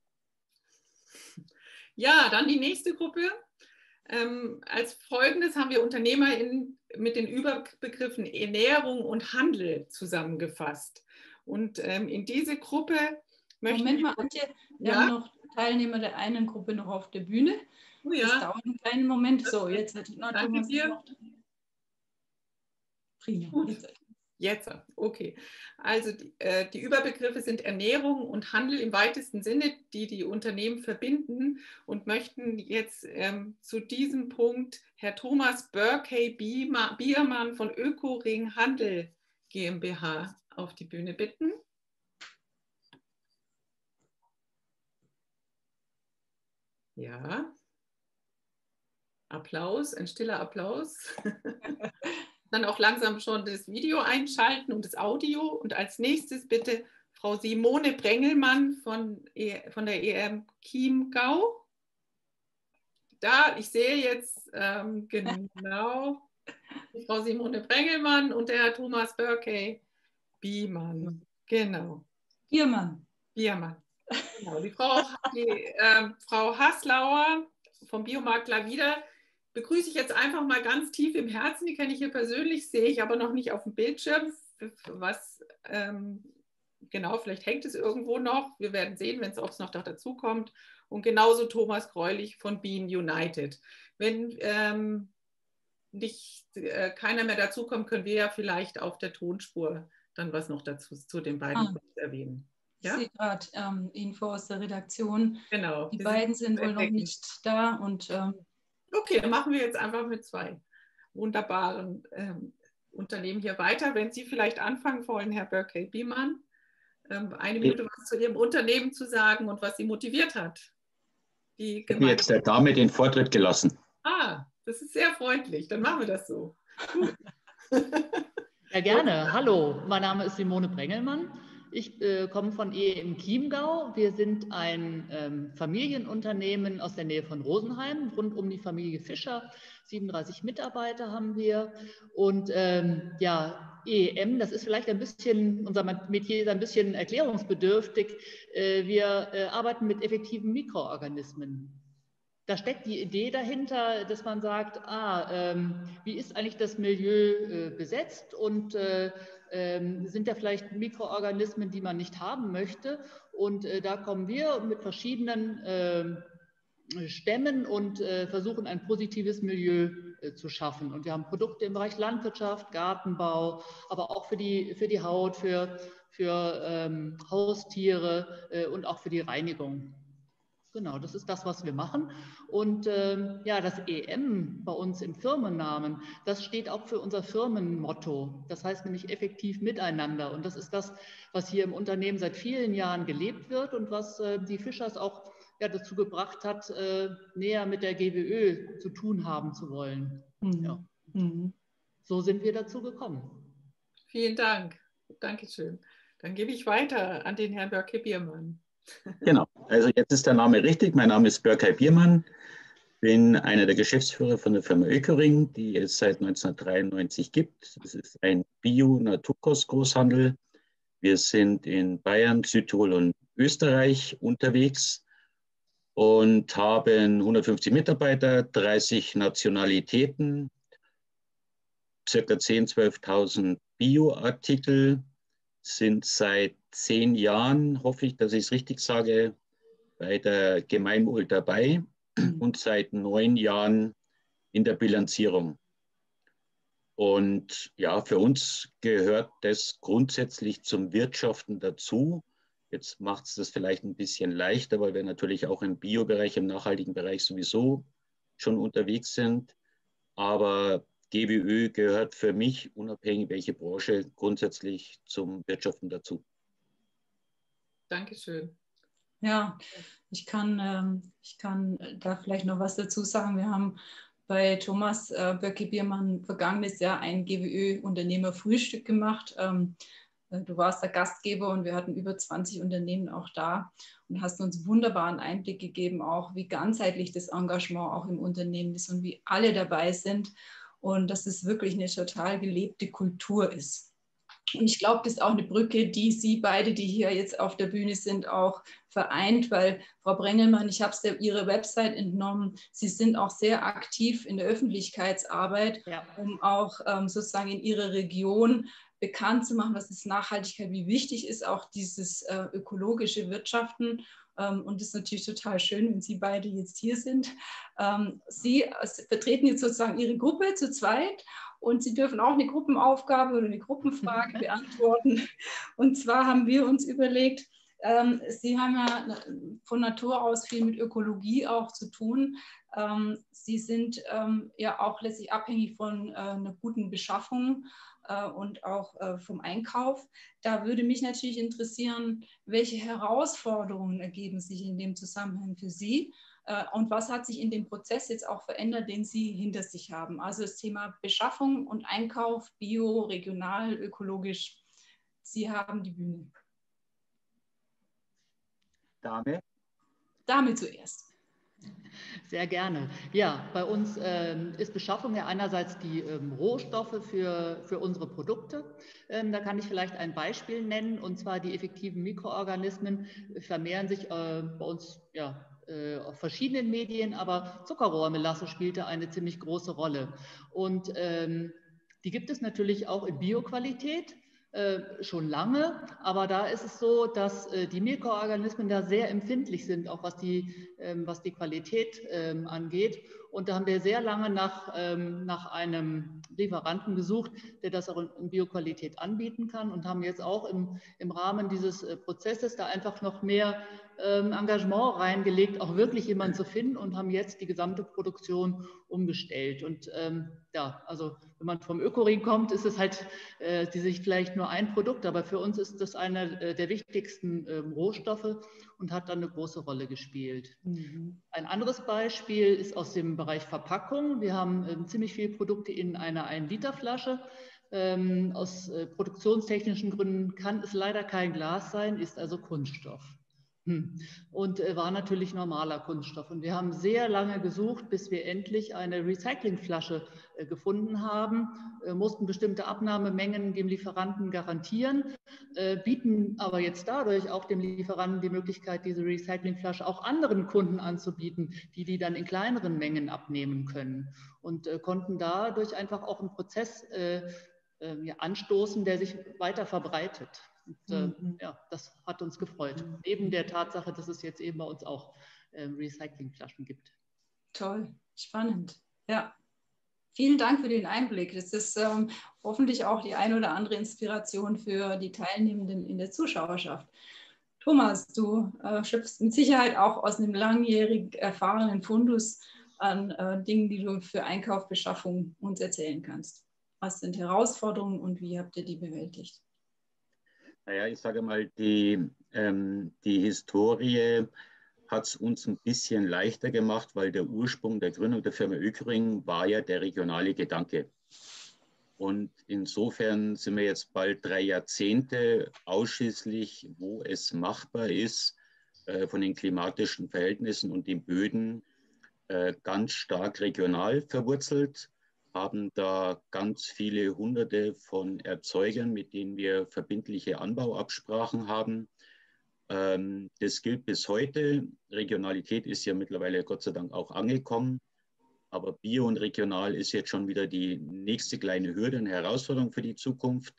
Ja, dann die nächste Gruppe. Ähm, als Folgendes haben wir Unternehmer in, mit den Überbegriffen Ernährung und Handel zusammengefasst. Und ähm, in diese Gruppe möchten Moment wir... mal, Antje, wir ja? haben noch Teilnehmer der einen Gruppe noch auf der Bühne. Oh ja. Das dauert einen kleinen Moment. So, jetzt hat na, Danke Thomas dir. noch. Prima. Gut. Jetzt. Jetzt, okay. Also die, äh, die Überbegriffe sind Ernährung und Handel im weitesten Sinne, die die Unternehmen verbinden, und möchten jetzt ähm, zu diesem Punkt Herr Thomas Börkey-Biermann von Ökoring Handel GmbH auf die Bühne bitten. Ja. Applaus, ein stiller Applaus. Dann auch langsam schon das Video einschalten und das Audio. Und als nächstes bitte Frau Simone Brengelmann von, e von der E M Chiemgau. Da, ich sehe jetzt ähm, genau Frau Simone Brengelmann und der Herr Thomas Börkey-Biermann. Genau. Biermann. Biermann. Genau. Die Frau, die, äh, Frau Haslauer vom Biomarkt Lavida begrüße ich jetzt einfach mal ganz tief im Herzen. Die kenne ich hier persönlich, sehe ich aber noch nicht auf dem Bildschirm. Was, ähm, genau, vielleicht hängt es irgendwo noch. Wir werden sehen, wenn es auch noch dazu kommt. Und genauso Thomas Greulich von Bean United. Wenn ähm, nicht, äh, keiner mehr dazu kommt, können wir ja vielleicht auf der Tonspur dann was noch dazu zu den beiden ah. erwähnen. Ich ja? sehe gerade ähm, Info aus der Redaktion. Genau. Die beiden sind, sind wohl noch nicht da. Und, ähm, okay, dann machen wir jetzt einfach mit zwei wunderbaren ähm, Unternehmen hier weiter. Wenn Sie vielleicht anfangen wollen, Herr Börkey-Biermann, ähm, eine Minute was zu Ihrem Unternehmen zu sagen und was Sie motiviert hat. Die ich habe jetzt der Dame den Vortritt gelassen. Ah, das ist sehr freundlich. Dann machen wir das so. Ja, gerne. Hallo, mein Name ist Simone Brengelmann. Ich äh, komme von E M Chiemgau. Wir sind ein ähm, Familienunternehmen aus der Nähe von Rosenheim, rund um die Familie Fischer. siebenunddreißig Mitarbeiter haben wir. Und ähm, ja, E M, das ist vielleicht ein bisschen, unser Metier ist ein bisschen erklärungsbedürftig. Äh, wir äh, arbeiten mit effektiven Mikroorganismen. Da steckt die Idee dahinter, dass man sagt, ah, ähm, wie ist eigentlich das Milieu äh, besetzt und äh, äh, sind da vielleicht Mikroorganismen, die man nicht haben möchte? Und äh, da kommen wir mit verschiedenen äh, Stämmen und äh, versuchen ein positives Milieu äh, zu schaffen. Und wir haben Produkte im Bereich Landwirtschaft, Gartenbau, aber auch für die, für die Haut, für, für ähm, Haustiere äh, und auch für die Reinigung. Genau, das ist das, was wir machen. Und ähm, ja, das E M bei uns im Firmennamen, das steht auch für unser Firmenmotto. Das heißt nämlich effektiv miteinander. Und das ist das, was hier im Unternehmen seit vielen Jahren gelebt wird und was äh, die Fischers auch ja, dazu gebracht hat, äh, näher mit der G W Ö zu tun haben zu wollen. Mhm. Ja. Mhm. So sind wir dazu gekommen. Vielen Dank. Dankeschön. Dann gebe ich weiter an den Herrn Börkey-Biermann. Genau, also jetzt ist der Name richtig. Mein Name ist Börkey-Biermann, bin einer der Geschäftsführer von der Firma Ökoring, die es seit neunzehnhundertdreiundneunzig gibt. Das ist ein Bio-Naturkost-Großhandel. Wir sind in Bayern, Südtirol und Österreich unterwegs und haben hundertfünfzig Mitarbeiter, dreißig Nationalitäten, circa zehntausend, zwölftausend Bioartikel, sind seit zehn Jahren, hoffe ich, dass ich es richtig sage, bei der Gemeinwohl dabei und seit neun Jahren in der Bilanzierung. Und ja, für uns gehört das grundsätzlich zum Wirtschaften dazu. Jetzt macht es das vielleicht ein bisschen leichter, weil wir natürlich auch im Bio-Bereich, im nachhaltigen Bereich sowieso schon unterwegs sind. Aber G W Ö gehört für mich, unabhängig welche Branche, grundsätzlich zum Wirtschaften dazu. Dankeschön. Ja, ich kann, ähm, ich kann da vielleicht noch was dazu sagen. Wir haben bei Thomas äh, Börkey-Biermann vergangenes Jahr ein G W Ö-Unternehmer-Frühstück gemacht. Ähm, Du warst der Gastgeber und wir hatten über zwanzig Unternehmen auch da und hast uns wunderbaren Einblick gegeben, auch wie ganzheitlich das Engagement auch im Unternehmen ist und wie alle dabei sind und dass es wirklich eine total gelebte Kultur ist. Und ich glaube, das ist auch eine Brücke, die Sie beide, die hier jetzt auf der Bühne sind, auch vereint, weil Frau Brengelmann, ich habe es ja Ihre Website entnommen, Sie sind auch sehr aktiv in der Öffentlichkeitsarbeit, ja, um auch ähm, sozusagen in Ihrer Region bekannt zu machen, was ist Nachhaltigkeit, wie wichtig ist auch dieses äh, ökologische Wirtschaften. Ähm, und es ist natürlich total schön, wenn Sie beide jetzt hier sind. Ähm, Sie äh, vertreten jetzt sozusagen Ihre Gruppe zu zweit. Und Sie dürfen auch eine Gruppenaufgabe oder eine Gruppenfrage beantworten. Und zwar haben wir uns überlegt, ähm, Sie haben ja von Natur aus viel mit Ökologie auch zu tun. Ähm, Sie sind ähm, ja auch letztlich abhängig von äh, einer guten Beschaffung äh, und auch äh, vom Einkauf. Da würde mich natürlich interessieren, welche Herausforderungen ergeben sich in dem Zusammenhang für Sie? Und was hat sich in dem Prozess jetzt auch verändert, den Sie hinter sich haben? Also das Thema Beschaffung und Einkauf, bio, regional, ökologisch. Sie haben die Bühne. Dame? Dame zuerst. Sehr gerne. Ja, bei uns ähm, ist Beschaffung ja einerseits die ähm, Rohstoffe für, für unsere Produkte. Ähm, da kann ich vielleicht ein Beispiel nennen, und zwar die effektiven Mikroorganismen vermehren sich äh, bei uns ja, äh, auf verschiedenen Medien, aber Zuckerrohrmelasse spielte eine ziemlich große Rolle. Und ähm, die gibt es natürlich auch in Bioqualität. Äh, schon lange, aber da ist es so, dass äh, die Mikroorganismen da sehr empfindlich sind, auch was die, ähm, was die Qualität ähm, angeht. Und da haben wir sehr lange nach, ähm, nach einem Lieferanten gesucht, der das auch in, in Bioqualität anbieten kann, und haben jetzt auch im, im Rahmen dieses äh, Prozesses da einfach noch mehr ähm, Engagement reingelegt, auch wirklich jemanden zu finden, und haben jetzt die gesamte Produktion umgestellt. Und ähm, ja, also wenn man vom Ökoring kommt, ist es halt äh, die sich vielleicht nur ein Produkt, aber für uns ist das einer äh, der wichtigsten äh, Rohstoffe und hat dann eine große Rolle gespielt. Mhm. Ein anderes Beispiel ist aus dem Bereich Verpackung. Wir haben äh, ziemlich viele Produkte in einer ein Liter Flasche. Ähm, aus äh, produktionstechnischen Gründen kann es leider kein Glas sein, ist also Kunststoff. Und äh, war natürlich normaler Kunststoff. Und wir haben sehr lange gesucht, bis wir endlich eine Recyclingflasche äh, gefunden haben, äh, mussten bestimmte Abnahmemengen dem Lieferanten garantieren, äh, bieten aber jetzt dadurch auch dem Lieferanten die Möglichkeit, diese Recyclingflasche auch anderen Kunden anzubieten, die die dann in kleineren Mengen abnehmen können, und äh, konnten dadurch einfach auch einen Prozess äh, äh, ja, anstoßen, der sich weiter verbreitet. Und, äh, mhm. ja, das hat uns gefreut. Mhm. Neben der Tatsache, dass es jetzt eben bei uns auch äh, Recyclingflaschen gibt. Toll, spannend. Ja, vielen Dank für den Einblick. Das ist ähm, hoffentlich auch die ein oder andere Inspiration für die Teilnehmenden in der Zuschauerschaft. Thomas, du äh, schöpfst mit Sicherheit auch aus einem langjährig erfahrenen Fundus an äh, Dingen, die du für Einkauf, Beschaffung uns erzählen kannst. Was sind Herausforderungen und wie habt ihr die bewältigt? Naja, ich sage mal, die, ähm, die Historie hat es uns ein bisschen leichter gemacht, weil der Ursprung der Gründung der Firma Ökoring war ja der regionale Gedanke. Und insofern sind wir jetzt bald drei Jahrzehnte ausschließlich, wo es machbar ist, äh, von den klimatischen Verhältnissen und den Böden äh, ganz stark regional verwurzelt, haben da ganz viele Hunderte von Erzeugern, mit denen wir verbindliche Anbauabsprachen haben. Ähm, das gilt bis heute. Regionalität ist ja mittlerweile Gott sei Dank auch angekommen. Aber Bio und regional ist jetzt schon wieder die nächste kleine Hürde und Herausforderung für die Zukunft.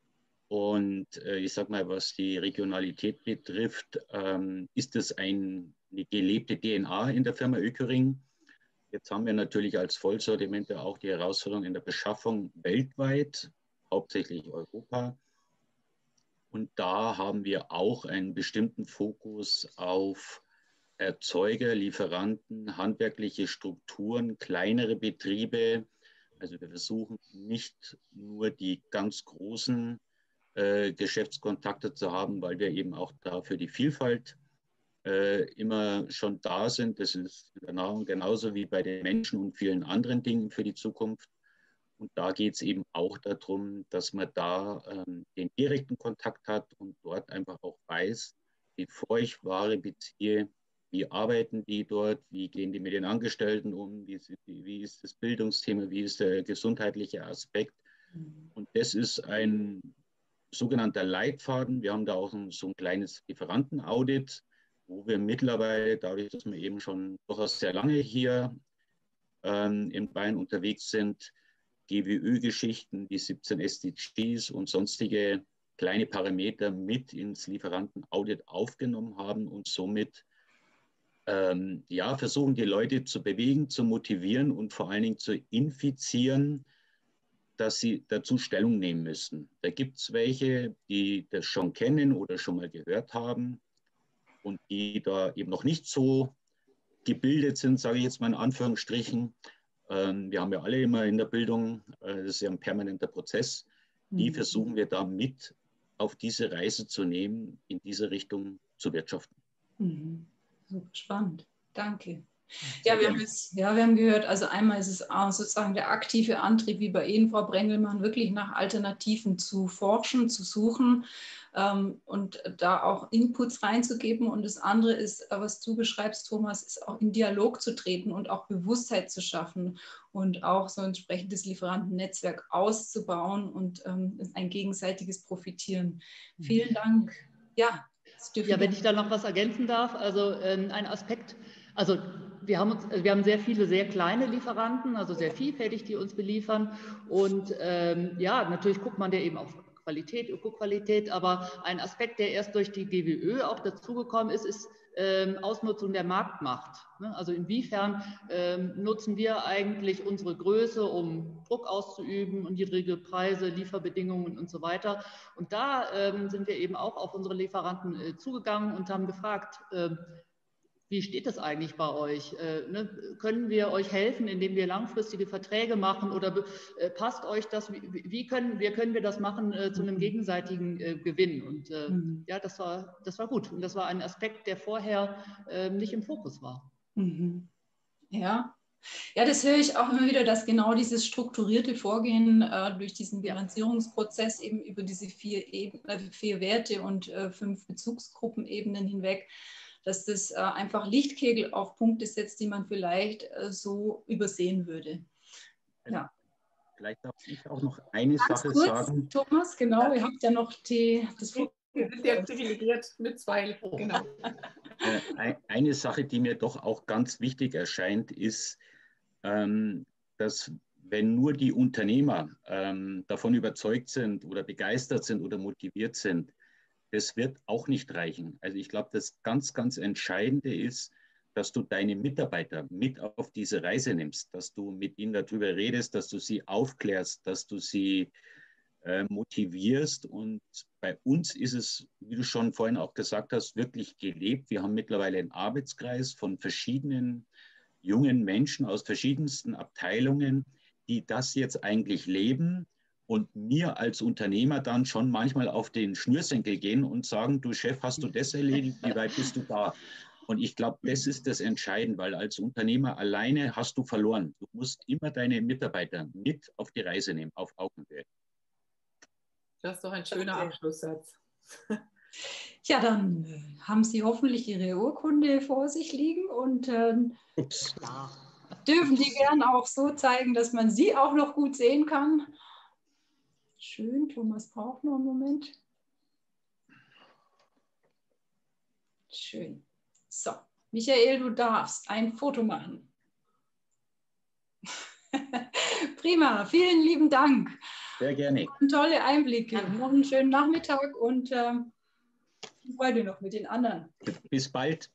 Und äh, ich sage mal, was die Regionalität betrifft, ähm, ist es ein, eine gelebte D N A in der Firma Ökoring. Jetzt haben wir natürlich als Vollsortimenter auch die Herausforderung in der Beschaffung weltweit, hauptsächlich Europa. Und da haben wir auch einen bestimmten Fokus auf Erzeuger, Lieferanten, handwerkliche Strukturen, kleinere Betriebe. Also wir versuchen nicht nur die ganz großen äh, Geschäftskontakte zu haben, weil wir eben auch dafür die Vielfalt äh, immer schon da sind. Das ist in der Nahrung genauso wie bei den Menschen und vielen anderen Dingen für die Zukunft. Und da geht es eben auch darum, dass man da ähm, den direkten Kontakt hat und dort einfach auch weiß, bevor ich Ware beziehe, wie arbeiten die dort, wie gehen die mit den Angestellten um, wie, wie ist das Bildungsthema, wie ist der gesundheitliche Aspekt. Und das ist ein sogenannter Leitfaden. Wir haben da auch ein, so ein kleines Lieferantenaudit, wo wir mittlerweile, dadurch, dass wir eben schon durchaus sehr lange hier ähm, in Bayern unterwegs sind, G W Ö-Geschichten, die siebzehn S D Gs und sonstige kleine Parameter mit ins Lieferantenaudit aufgenommen haben und somit ähm, ja, versuchen, die Leute zu bewegen, zu motivieren und vor allen Dingen zu infizieren, dass sie dazu Stellung nehmen müssen. Da gibt es welche, die das schon kennen oder schon mal gehört haben und die da eben noch nicht so gebildet sind, sage ich jetzt mal in Anführungsstrichen. Ähm, wir haben ja alle immer in der Bildung, äh, das ist ja ein permanenter Prozess, die mhm. versuchen wir da mit auf diese Reise zu nehmen, in diese Richtung zu wirtschaften. Mhm. Super spannend, danke. Ja wir, haben jetzt, ja, wir haben gehört, also einmal ist es sozusagen der aktive Antrieb, wie bei Ihnen, Frau Brengelmann, wirklich nach Alternativen zu forschen, zu suchen ähm, und da auch Inputs reinzugeben. Und das andere ist, was du beschreibst, Thomas, ist auch in Dialog zu treten und auch Bewusstheit zu schaffen und auch so ein entsprechendes Lieferantennetzwerk auszubauen und ähm, ein gegenseitiges Profitieren. Vielen Dank. Ja, ja, wenn ich da noch was ergänzen darf, also äh, ein Aspekt, also wir haben, uns, wir haben sehr viele sehr kleine Lieferanten, also sehr vielfältig, die uns beliefern. Und ähm, ja, natürlich guckt man ja eben auf Qualität, Ökoqualität, aber ein Aspekt, der erst durch die G W Ö auch dazugekommen ist, ist ähm, Ausnutzung der Marktmacht. Ne? Also inwiefern ähm, nutzen wir eigentlich unsere Größe, um Druck auszuüben und niedrige Preise, Lieferbedingungen und so weiter. Und da ähm, sind wir eben auch auf unsere Lieferanten äh, zugegangen und haben gefragt, äh, wie steht es eigentlich bei euch? Äh, ne? Können wir euch helfen, indem wir langfristige Verträge machen oder äh, passt euch das? Wie, wie können, wie können wir das machen äh, zu einem gegenseitigen äh, Gewinn? Und äh, mhm. ja, das war, das war gut. Und das war ein Aspekt, der vorher äh, nicht im Fokus war. Mhm. Ja. Ja, das höre ich auch immer wieder, dass genau dieses strukturierte Vorgehen äh, durch diesen Bilanzierungsprozess eben über diese vier, Eben, äh, vier Werte und äh, fünf Bezugsgruppenebenen hinweg, dass das äh, einfach Lichtkegel auf Punkte setzt, die man vielleicht äh, so übersehen würde. Ja. Vielleicht darf ich auch noch eine Ganz Sache kurz, sagen. Thomas, genau, ihr habt ja noch die, das Wir sind ja privilegiert mit zwei, genau. Äh, eine Sache, die mir doch auch ganz wichtig erscheint, ist, ähm, dass wenn nur die Unternehmer ähm, davon überzeugt sind oder begeistert sind oder motiviert sind, das wird auch nicht reichen. Also ich glaube, das ganz, ganz Entscheidende ist, dass du deine Mitarbeiter mit auf diese Reise nimmst, dass du mit ihnen darüber redest, dass du sie aufklärst, dass du sie äh, motivierst. Und bei uns ist es, wie du schon vorhin auch gesagt hast, wirklich gelebt. Wir haben mittlerweile einen Arbeitskreis von verschiedenen jungen Menschen aus verschiedensten Abteilungen, die das jetzt eigentlich leben und mir als Unternehmer dann schon manchmal auf den Schnürsenkel gehen und sagen, du Chef, hast du das erledigt? Wie weit bist du da? Und ich glaube, das ist das Entscheidende, weil als Unternehmer alleine hast du verloren. Du musst immer deine Mitarbeiter mit auf die Reise nehmen, auf Augenhöhe. Das ist doch ein schöner Abschlusssatz. Ja, dann äh, haben Sie hoffentlich Ihre Urkunde vor sich liegen und äh, dürfen die gern auch so zeigen, dass man sie auch noch gut sehen kann. Schön, Thomas braucht noch einen Moment. Schön. So, Michael, du darfst ein Foto machen. Prima, vielen lieben Dank. Sehr gerne. Tolle Einblicke. Noch einen schönen Nachmittag und äh, viel Freude noch mit den anderen. Bis bald.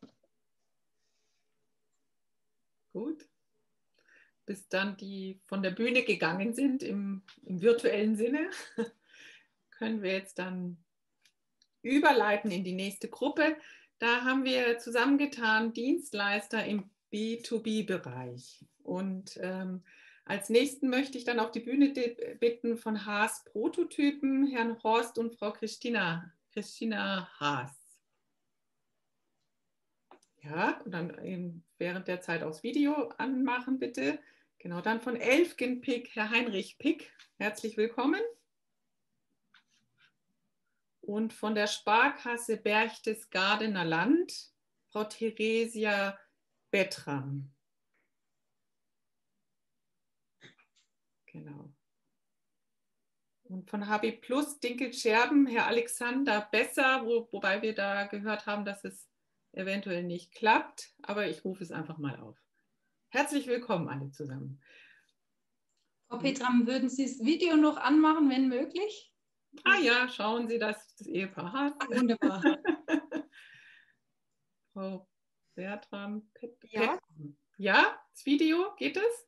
Gut. Bis dann die von der Bühne gegangen sind im, im virtuellen Sinne, können wir jetzt dann überleiten in die nächste Gruppe. Da haben wir zusammengetan Dienstleister im B zwei B-Bereich. Und ähm, als nächsten möchte ich dann auf die Bühne bitten von Haas Prototypen, Herrn Horst und Frau Christina, Christina Haas. Ja, und dann eben während der Zeit aufs Video anmachen, bitte. Genau, dann von Elfgen Pick, Herr Heinrich Pick, herzlich willkommen. Und von der Sparkasse Berchtesgadener Land, Frau Theresia Bettram. Genau. Und von H B Plus Dinkelscherben, Herr Alexander Besser, wo, wobei wir da gehört haben, dass es eventuell nicht klappt, aber ich rufe es einfach mal auf. Herzlich willkommen alle zusammen. Frau Petram, würden Sie das Video noch anmachen, wenn möglich? Ah ja, schauen Sie, dass das Ehepaar hat. Wunderbar. Frau Bertram. Pet Ja. Ja, das Video, geht es?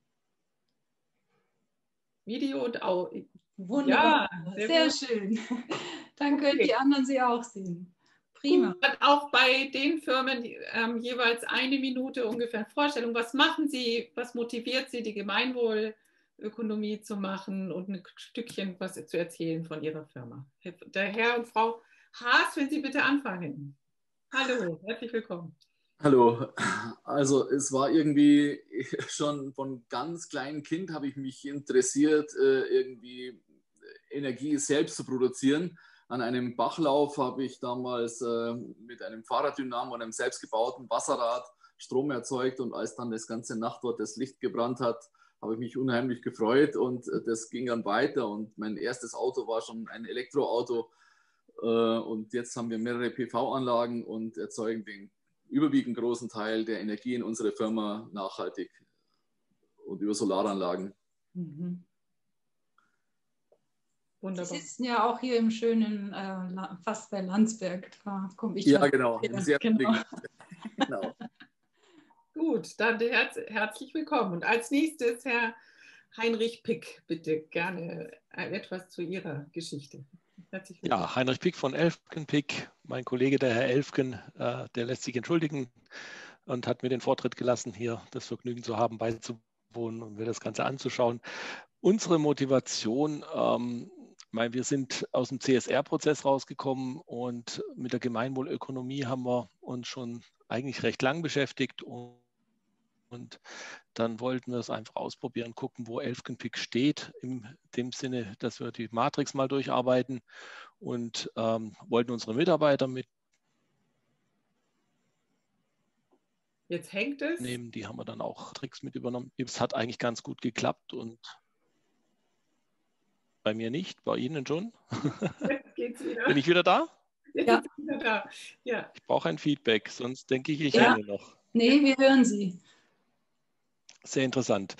Video und auch. Wunderbar, Ja, sehr, sehr, sehr schön. Dann können die anderen Sie auch sehen. Prima. Gut, auch bei den Firmen ähm, jeweils eine Minute ungefähr Vorstellung. Was machen Sie, was motiviert Sie, die Gemeinwohlökonomie zu machen und ein Stückchen was zu erzählen von Ihrer Firma? Der Herr und Frau Haas, wenn Sie bitte anfangen. Hallo, herzlich willkommen. Hallo, also es war irgendwie schon von ganz kleinem Kind habe ich mich interessiert, irgendwie Energie selbst zu produzieren. An einem Bachlauf habe ich damals mit einem Fahrraddynamo und einem selbstgebauten Wasserrad Strom erzeugt, und als dann das ganze Nacht dort das Licht gebrannt hat, habe ich mich unheimlich gefreut, und das ging dann weiter, und mein erstes Auto war schon ein Elektroauto, und jetzt haben wir mehrere P V-Anlagen und erzeugen den überwiegend großen Teil der Energie in unserer Firma nachhaltig und über Solaranlagen. Mhm. Wunderbar. Sie sitzen ja auch hier im schönen, äh, fast bei Landsberg. Da komme ich ja, ja genau. Sehr genau. genau. Gut, dann herz herzlich willkommen. Und als nächstes Herr Heinrich Pick, bitte gerne etwas zu Ihrer Geschichte. Ja, Heinrich Pick von Elfgen Pick. Mein Kollege, der Herr Elfgen, äh, der lässt sich entschuldigen und hat mir den Vortritt gelassen, hier das Vergnügen zu haben, beizuwohnen und mir das Ganze anzuschauen. Unsere Motivation, ähm, mein, wir sind aus dem C S R-Prozess rausgekommen, und mit der Gemeinwohlökonomie haben wir uns schon eigentlich recht lang beschäftigt, und Und dann wollten wir es einfach ausprobieren, gucken, wo Elfgen Pick steht, in dem Sinne, dass wir die Matrix mal durcharbeiten, und ähm, wollten unsere Mitarbeiter mitnehmen. Jetzt hängt es. Die haben wir dann auch Tricks mit übernommen. Es hat eigentlich ganz gut geklappt, und bei mir nicht, bei Ihnen schon. Jetzt geht's wieder. Bin ich wieder da? Jetzt Ja. ist wieder da. Ja. Ich brauche ein Feedback, sonst denke ich, ich Ja. hänge noch. Nee, wir hören Sie. Sehr interessant.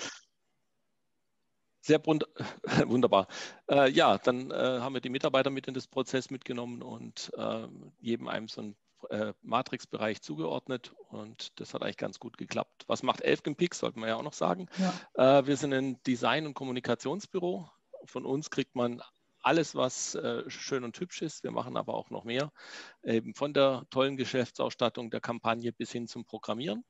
Sehr wunderbar. Äh, ja, dann äh, haben wir die Mitarbeiter mit in das Prozess mitgenommen und äh, jedem einem so einen äh, Matrix-Bereich zugeordnet, und das hat eigentlich ganz gut geklappt. Was macht Elfgen Pick, sollten wir ja auch noch sagen. Ja. Äh, wir sind ein Design- und Kommunikationsbüro. Von uns kriegt man alles, was äh, schön und hübsch ist. Wir machen aber auch noch mehr, eben von der tollen Geschäftsausstattung der Kampagne bis hin zum Programmieren.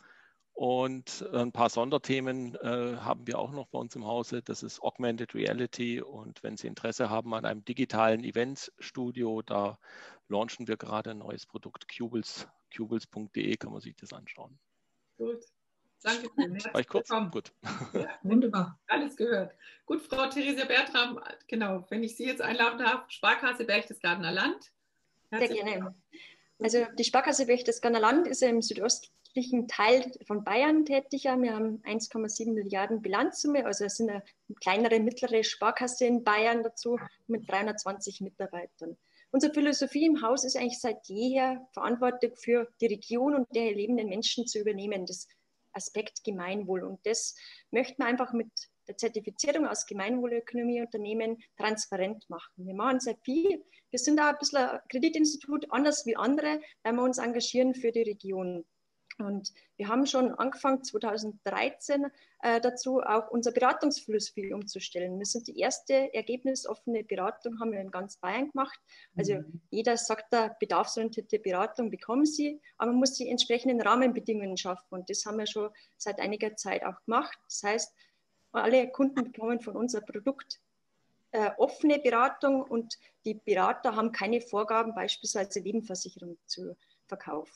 Und ein paar Sonderthemen äh, haben wir auch noch bei uns im Hause. Das ist Augmented Reality. Und wenn Sie Interesse haben an einem digitalen Eventstudio, da launchen wir gerade ein neues Produkt, Qubels. Qubels punkt de, kann man sich das anschauen. Gut, danke schön. War ich kurz? Gut. Ja, wunderbar, alles gehört. Gut, Frau Theresia Bertram, genau, wenn ich Sie jetzt einladen darf, Sparkasse Berchtesgadener Land. Sehr gerne. Also die Sparkasse Berchtesgadener Land ist im Südost Teil von Bayern tätig. Wir haben eins Komma sieben Milliarden Bilanzsumme, also es sind eine kleinere, mittlere Sparkasse in Bayern dazu mit dreihundertzwanzig Mitarbeitern. Unsere Philosophie im Haus ist eigentlich seit jeher, Verantwortung für die Region und der lebenden Menschen zu übernehmen, das Aspekt Gemeinwohl. Und das möchten wir einfach mit der Zertifizierung aus Gemeinwohlökonomieunternehmen transparent machen. Wir machen sehr viel. Wir sind auch ein bisschen ein Kreditinstitut, anders wie andere, weil wir uns engagieren für die Region. Und wir haben schon angefangen, zweitausenddreizehn äh, dazu auch unsere Beratungsphilosophie umzustellen. Wir sind die erste ergebnisoffene Beratung, haben wir in ganz Bayern gemacht. Also mhm. jeder sagt da, bedarfsorientierte Beratung bekommen Sie, aber man muss die entsprechenden Rahmenbedingungen schaffen. Und das haben wir schon seit einiger Zeit auch gemacht. Das heißt, alle Kunden bekommen von unser Produkt äh, offene Beratung, und die Berater haben keine Vorgaben, beispielsweise Lebensversicherung zu verkaufen.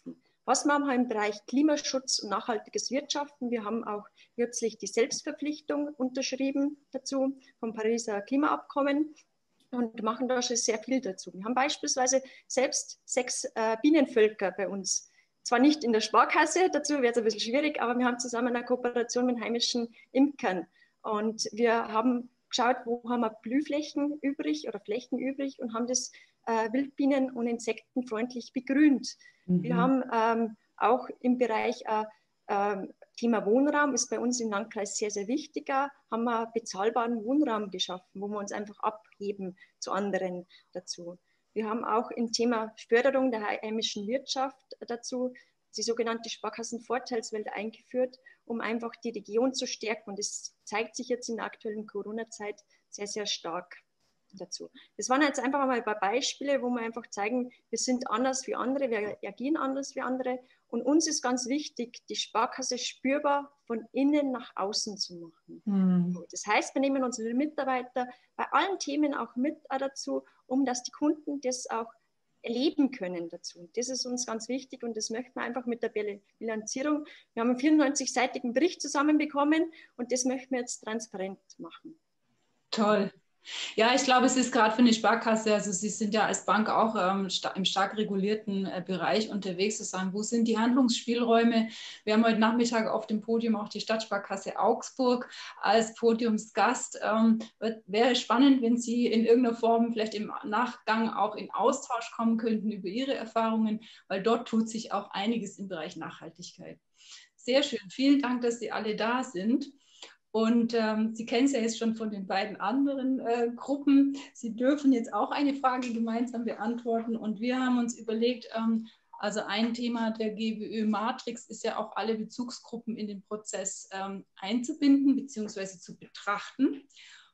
Was machen wir im Bereich Klimaschutz und nachhaltiges Wirtschaften? Wir haben auch kürzlich die Selbstverpflichtung unterschrieben dazu vom Pariser Klimaabkommen und machen da schon sehr viel dazu. Wir haben beispielsweise selbst sechs äh, Bienenvölker bei uns. Zwar nicht in der Sparkasse, dazu wäre es ein bisschen schwierig, aber wir haben zusammen eine Kooperation mit heimischen Imkern. Und wir haben geschaut, wo haben wir Blühflächen übrig oder Flächen übrig und haben das äh, wildbienen- und insektenfreundlich begrünt. Mhm. Wir haben ähm, auch im Bereich äh, äh, Thema Wohnraum, ist bei uns im Landkreis sehr, sehr wichtiger, haben wir bezahlbaren Wohnraum geschaffen, wo wir uns einfach abheben zu anderen dazu. Wir haben auch im Thema Förderung der heimischen Wirtschaft dazu die sogenannte Sparkassenvorteilswelt eingeführt, um einfach die Region zu stärken. Und das zeigt sich jetzt in der aktuellen Corona-Zeit sehr, sehr stark dazu. Das waren jetzt einfach mal ein paar Beispiele, wo wir einfach zeigen, wir sind anders wie andere, wir reagieren anders wie andere. Und uns ist ganz wichtig, die Sparkasse spürbar von innen nach außen zu machen. Mhm. Das heißt, wir nehmen unsere Mitarbeiter bei allen Themen auch mit dazu, um dass die Kunden das auch erleben können dazu. Das ist uns ganz wichtig und das möchten wir einfach mit der Bilanzierung. Wir haben einen vierundneunzig-seitigen Bericht zusammenbekommen und das möchten wir jetzt transparent machen. Toll. Ja, ich glaube, es ist gerade für eine Sparkasse, also Sie sind ja als Bank auch ähm, sta im stark regulierten äh, Bereich unterwegs, zu sagen, wo sind die Handlungsspielräume? Wir haben heute Nachmittag auf dem Podium auch die Stadtsparkasse Augsburg als Podiumsgast. Ähm, wäre spannend, wenn Sie in irgendeiner Form vielleicht im Nachgang auch in Austausch kommen könnten über Ihre Erfahrungen, weil dort tut sich auch einiges im Bereich Nachhaltigkeit. Sehr schön. Vielen Dank, dass Sie alle da sind. Und ähm, Sie kennen es ja jetzt schon von den beiden anderen äh, Gruppen. Sie dürfen jetzt auch eine Frage gemeinsam beantworten. Und wir haben uns überlegt, ähm, also ein Thema der G W Ö-Matrix ist ja auch alle Bezugsgruppen in den Prozess ähm, einzubinden bzw. zu betrachten.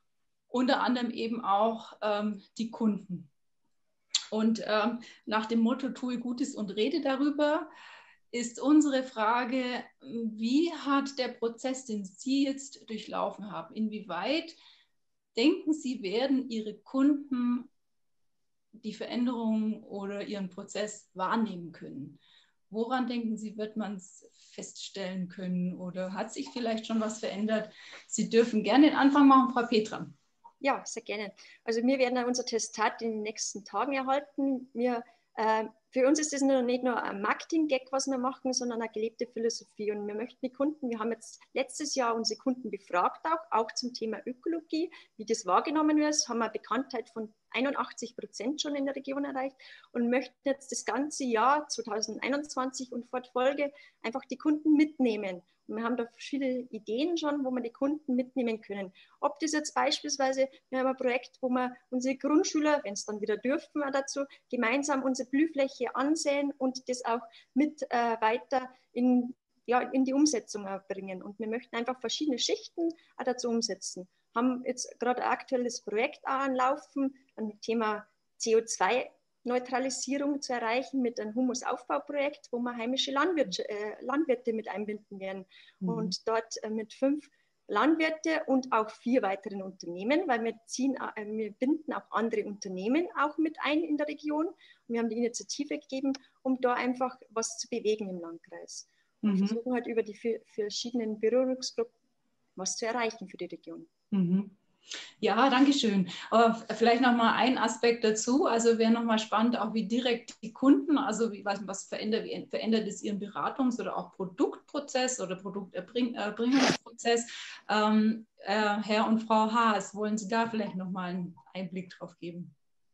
Unter anderem eben auch ähm, die Kunden. Und ähm, nach dem Motto, tue Gutes und rede darüber, ist unsere Frage, wie hat der Prozess, den Sie jetzt durchlaufen haben, inwieweit denken Sie, werden Ihre Kunden die Veränderung oder Ihren Prozess wahrnehmen können? Woran denken Sie, wird man es feststellen können oder hat sich vielleicht schon was verändert? Sie dürfen gerne den Anfang machen, Frau Petra. Ja, sehr gerne. Also wir werden unser Testat in den nächsten Tagen erhalten. Wir äh, Für uns ist das nicht nur ein Marketing-Gag, was wir machen, sondern eine gelebte Philosophie. Und wir möchten die Kunden, wir haben jetzt letztes Jahr unsere Kunden befragt, auch, auch zum Thema Ökologie, wie das wahrgenommen wird, haben wir eine Bekanntheit von einundachtzig Prozent schon in der Region erreicht und möchten jetzt das ganze Jahr zweitausendeinundzwanzig und fortfolge einfach die Kunden mitnehmen. Und wir haben da verschiedene Ideen schon, wo wir die Kunden mitnehmen können. Ob das jetzt beispielsweise, wir haben ein Projekt, wo wir unsere Grundschüler, wenn es dann wieder dürfen, dazu gemeinsam unsere Blühfläche ansehen und das auch mit äh, weiter in, ja, in die Umsetzung bringen. Und wir möchten einfach verschiedene Schichten auch dazu umsetzen. Haben jetzt gerade ein aktuelles Projekt auch anlaufen, ein Thema C O zwei Neutralisierung zu erreichen mit einem Humusaufbauprojekt, wo wir heimische Landwirte, äh, Landwirte mit einbinden werden. Mhm. Und dort äh, mit fünf Landwirte und auch vier weiteren Unternehmen, weil wir, ziehen, äh, wir binden auch andere Unternehmen auch mit ein in der Region. Und wir haben die Initiative gegeben, um da einfach was zu bewegen im Landkreis. Und mhm. versuchen halt über die vier, verschiedenen Berührungsgruppen was zu erreichen für die Region. Mhm. Ja, danke schön. Aber vielleicht noch mal ein Aspekt dazu. Also wäre noch mal spannend, auch wie direkt die Kunden, also wie, was, was verändert, wie verändert es ihren Beratungs- oder auch Produktprozess oder Produkterbringungsprozess. Ähm, äh, Herr und Frau Haas, wollen Sie da vielleicht noch mal einen Einblick drauf geben?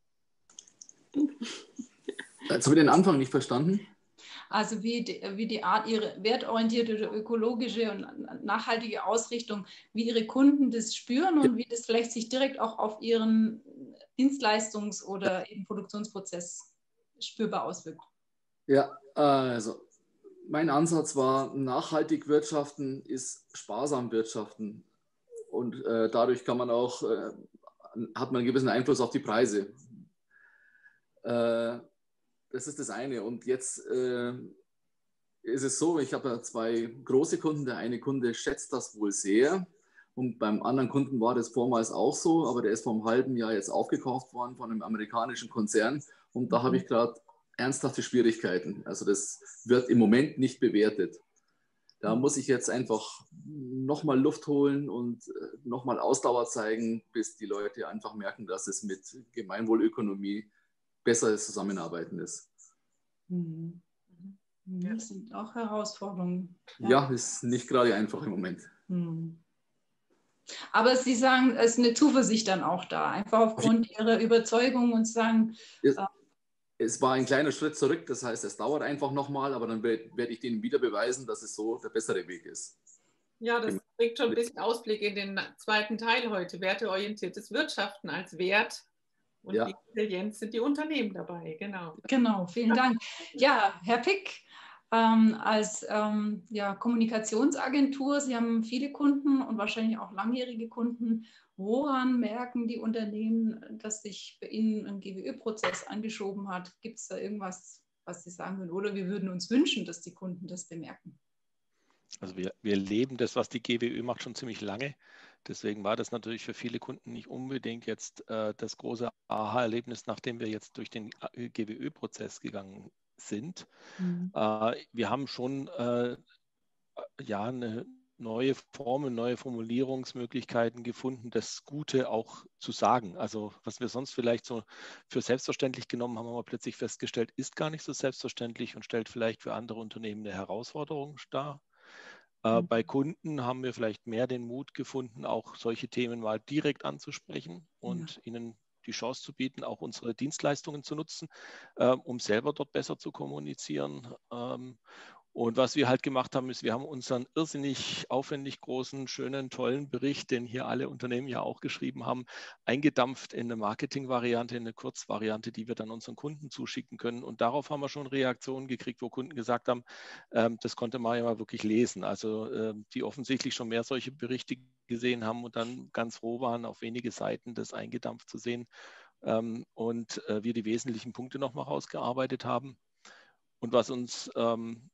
Jetzt habe ich den Anfang nicht verstanden. Also wie die, wie die Art, ihre wertorientierte, ökologische und nachhaltige Ausrichtung, wie ihre Kunden das spüren und wie das vielleicht sich direkt auch auf ihren Dienstleistungs- oder eben Produktionsprozess spürbar auswirkt. Ja, also mein Ansatz war, nachhaltig wirtschaften ist sparsam wirtschaften. Und äh, dadurch kann man auch, äh, hat man einen gewissen Einfluss auf die Preise. Äh, Das ist das eine. Und jetzt äh, ist es so, ich habe ja zwei große Kunden. Der eine Kunde schätzt das wohl sehr. Und beim anderen Kunden war das vormals auch so. Aber der ist vor einem halben Jahr jetzt aufgekauft worden von einem amerikanischen Konzern. Und da habe ich gerade ernsthafte Schwierigkeiten. Also das wird im Moment nicht bewertet. Da muss ich jetzt einfach nochmal Luft holen und nochmal Ausdauer zeigen, bis die Leute einfach merken, dass es mit Gemeinwohlökonomie besseres Zusammenarbeiten ist. Mhm. Das sind auch Herausforderungen. Ja, ja, ist nicht gerade einfach im Moment. Mhm. Aber Sie sagen, es ist eine Zuversicht dann auch da, einfach aufgrund Ihrer Überzeugung und sagen... Es, äh, es war ein kleiner Schritt zurück, das heißt, es dauert einfach nochmal, aber dann werde ich denen wieder beweisen, dass es so der bessere Weg ist. Ja, das bringt schon ein bisschen Ausblick in den zweiten Teil heute, werteorientiertes Wirtschaften als Wert. Und ja. Die Resilienz sind die Unternehmen dabei, genau. Genau, vielen Dank. Ja, Herr Pick, ähm, als ähm, ja, Kommunikationsagentur, Sie haben viele Kunden und wahrscheinlich auch langjährige Kunden. Woran merken die Unternehmen, dass sich bei Ihnen ein G W Ö-Prozess angeschoben hat? Gibt es da irgendwas, was Sie sagen würden? Oder wir würden uns wünschen, dass die Kunden das bemerken? Also wir, wir leben das, was die G W Ö macht, schon ziemlich lange. Deswegen war das natürlich für viele Kunden nicht unbedingt jetzt äh, das große Aha-Erlebnis, nachdem wir jetzt durch den G W Ö-Prozess gegangen sind. Mhm. Äh, wir haben schon äh, ja, eine neue Formen, neue Formulierungsmöglichkeiten gefunden, das Gute auch zu sagen. Also was wir sonst vielleicht so für selbstverständlich genommen haben, haben wir plötzlich festgestellt, ist gar nicht so selbstverständlich und stellt vielleicht für andere Unternehmen eine Herausforderung dar. Äh, mhm. Bei Kunden haben wir vielleicht mehr den Mut gefunden, auch solche Themen mal direkt anzusprechen und ja. ihnen die Chance zu bieten, auch unsere Dienstleistungen zu nutzen, äh, um selber dort besser zu kommunizieren. Ähm, Und was wir halt gemacht haben, ist, wir haben unseren irrsinnig aufwendig großen, schönen, tollen Bericht, den hier alle Unternehmen ja auch geschrieben haben, eingedampft in eine Marketing-Variante, in eine Kurzvariante, die wir dann unseren Kunden zuschicken können. Und darauf haben wir schon Reaktionen gekriegt, wo Kunden gesagt haben, ähm, das konnte man ja mal wirklich lesen. Also ähm, die offensichtlich schon mehr solche Berichte gesehen haben und dann ganz froh waren, auf wenige Seiten das eingedampft zu sehen. Ähm, und äh, wir die wesentlichen Punkte nochmal rausgearbeitet haben. Und was uns ähm,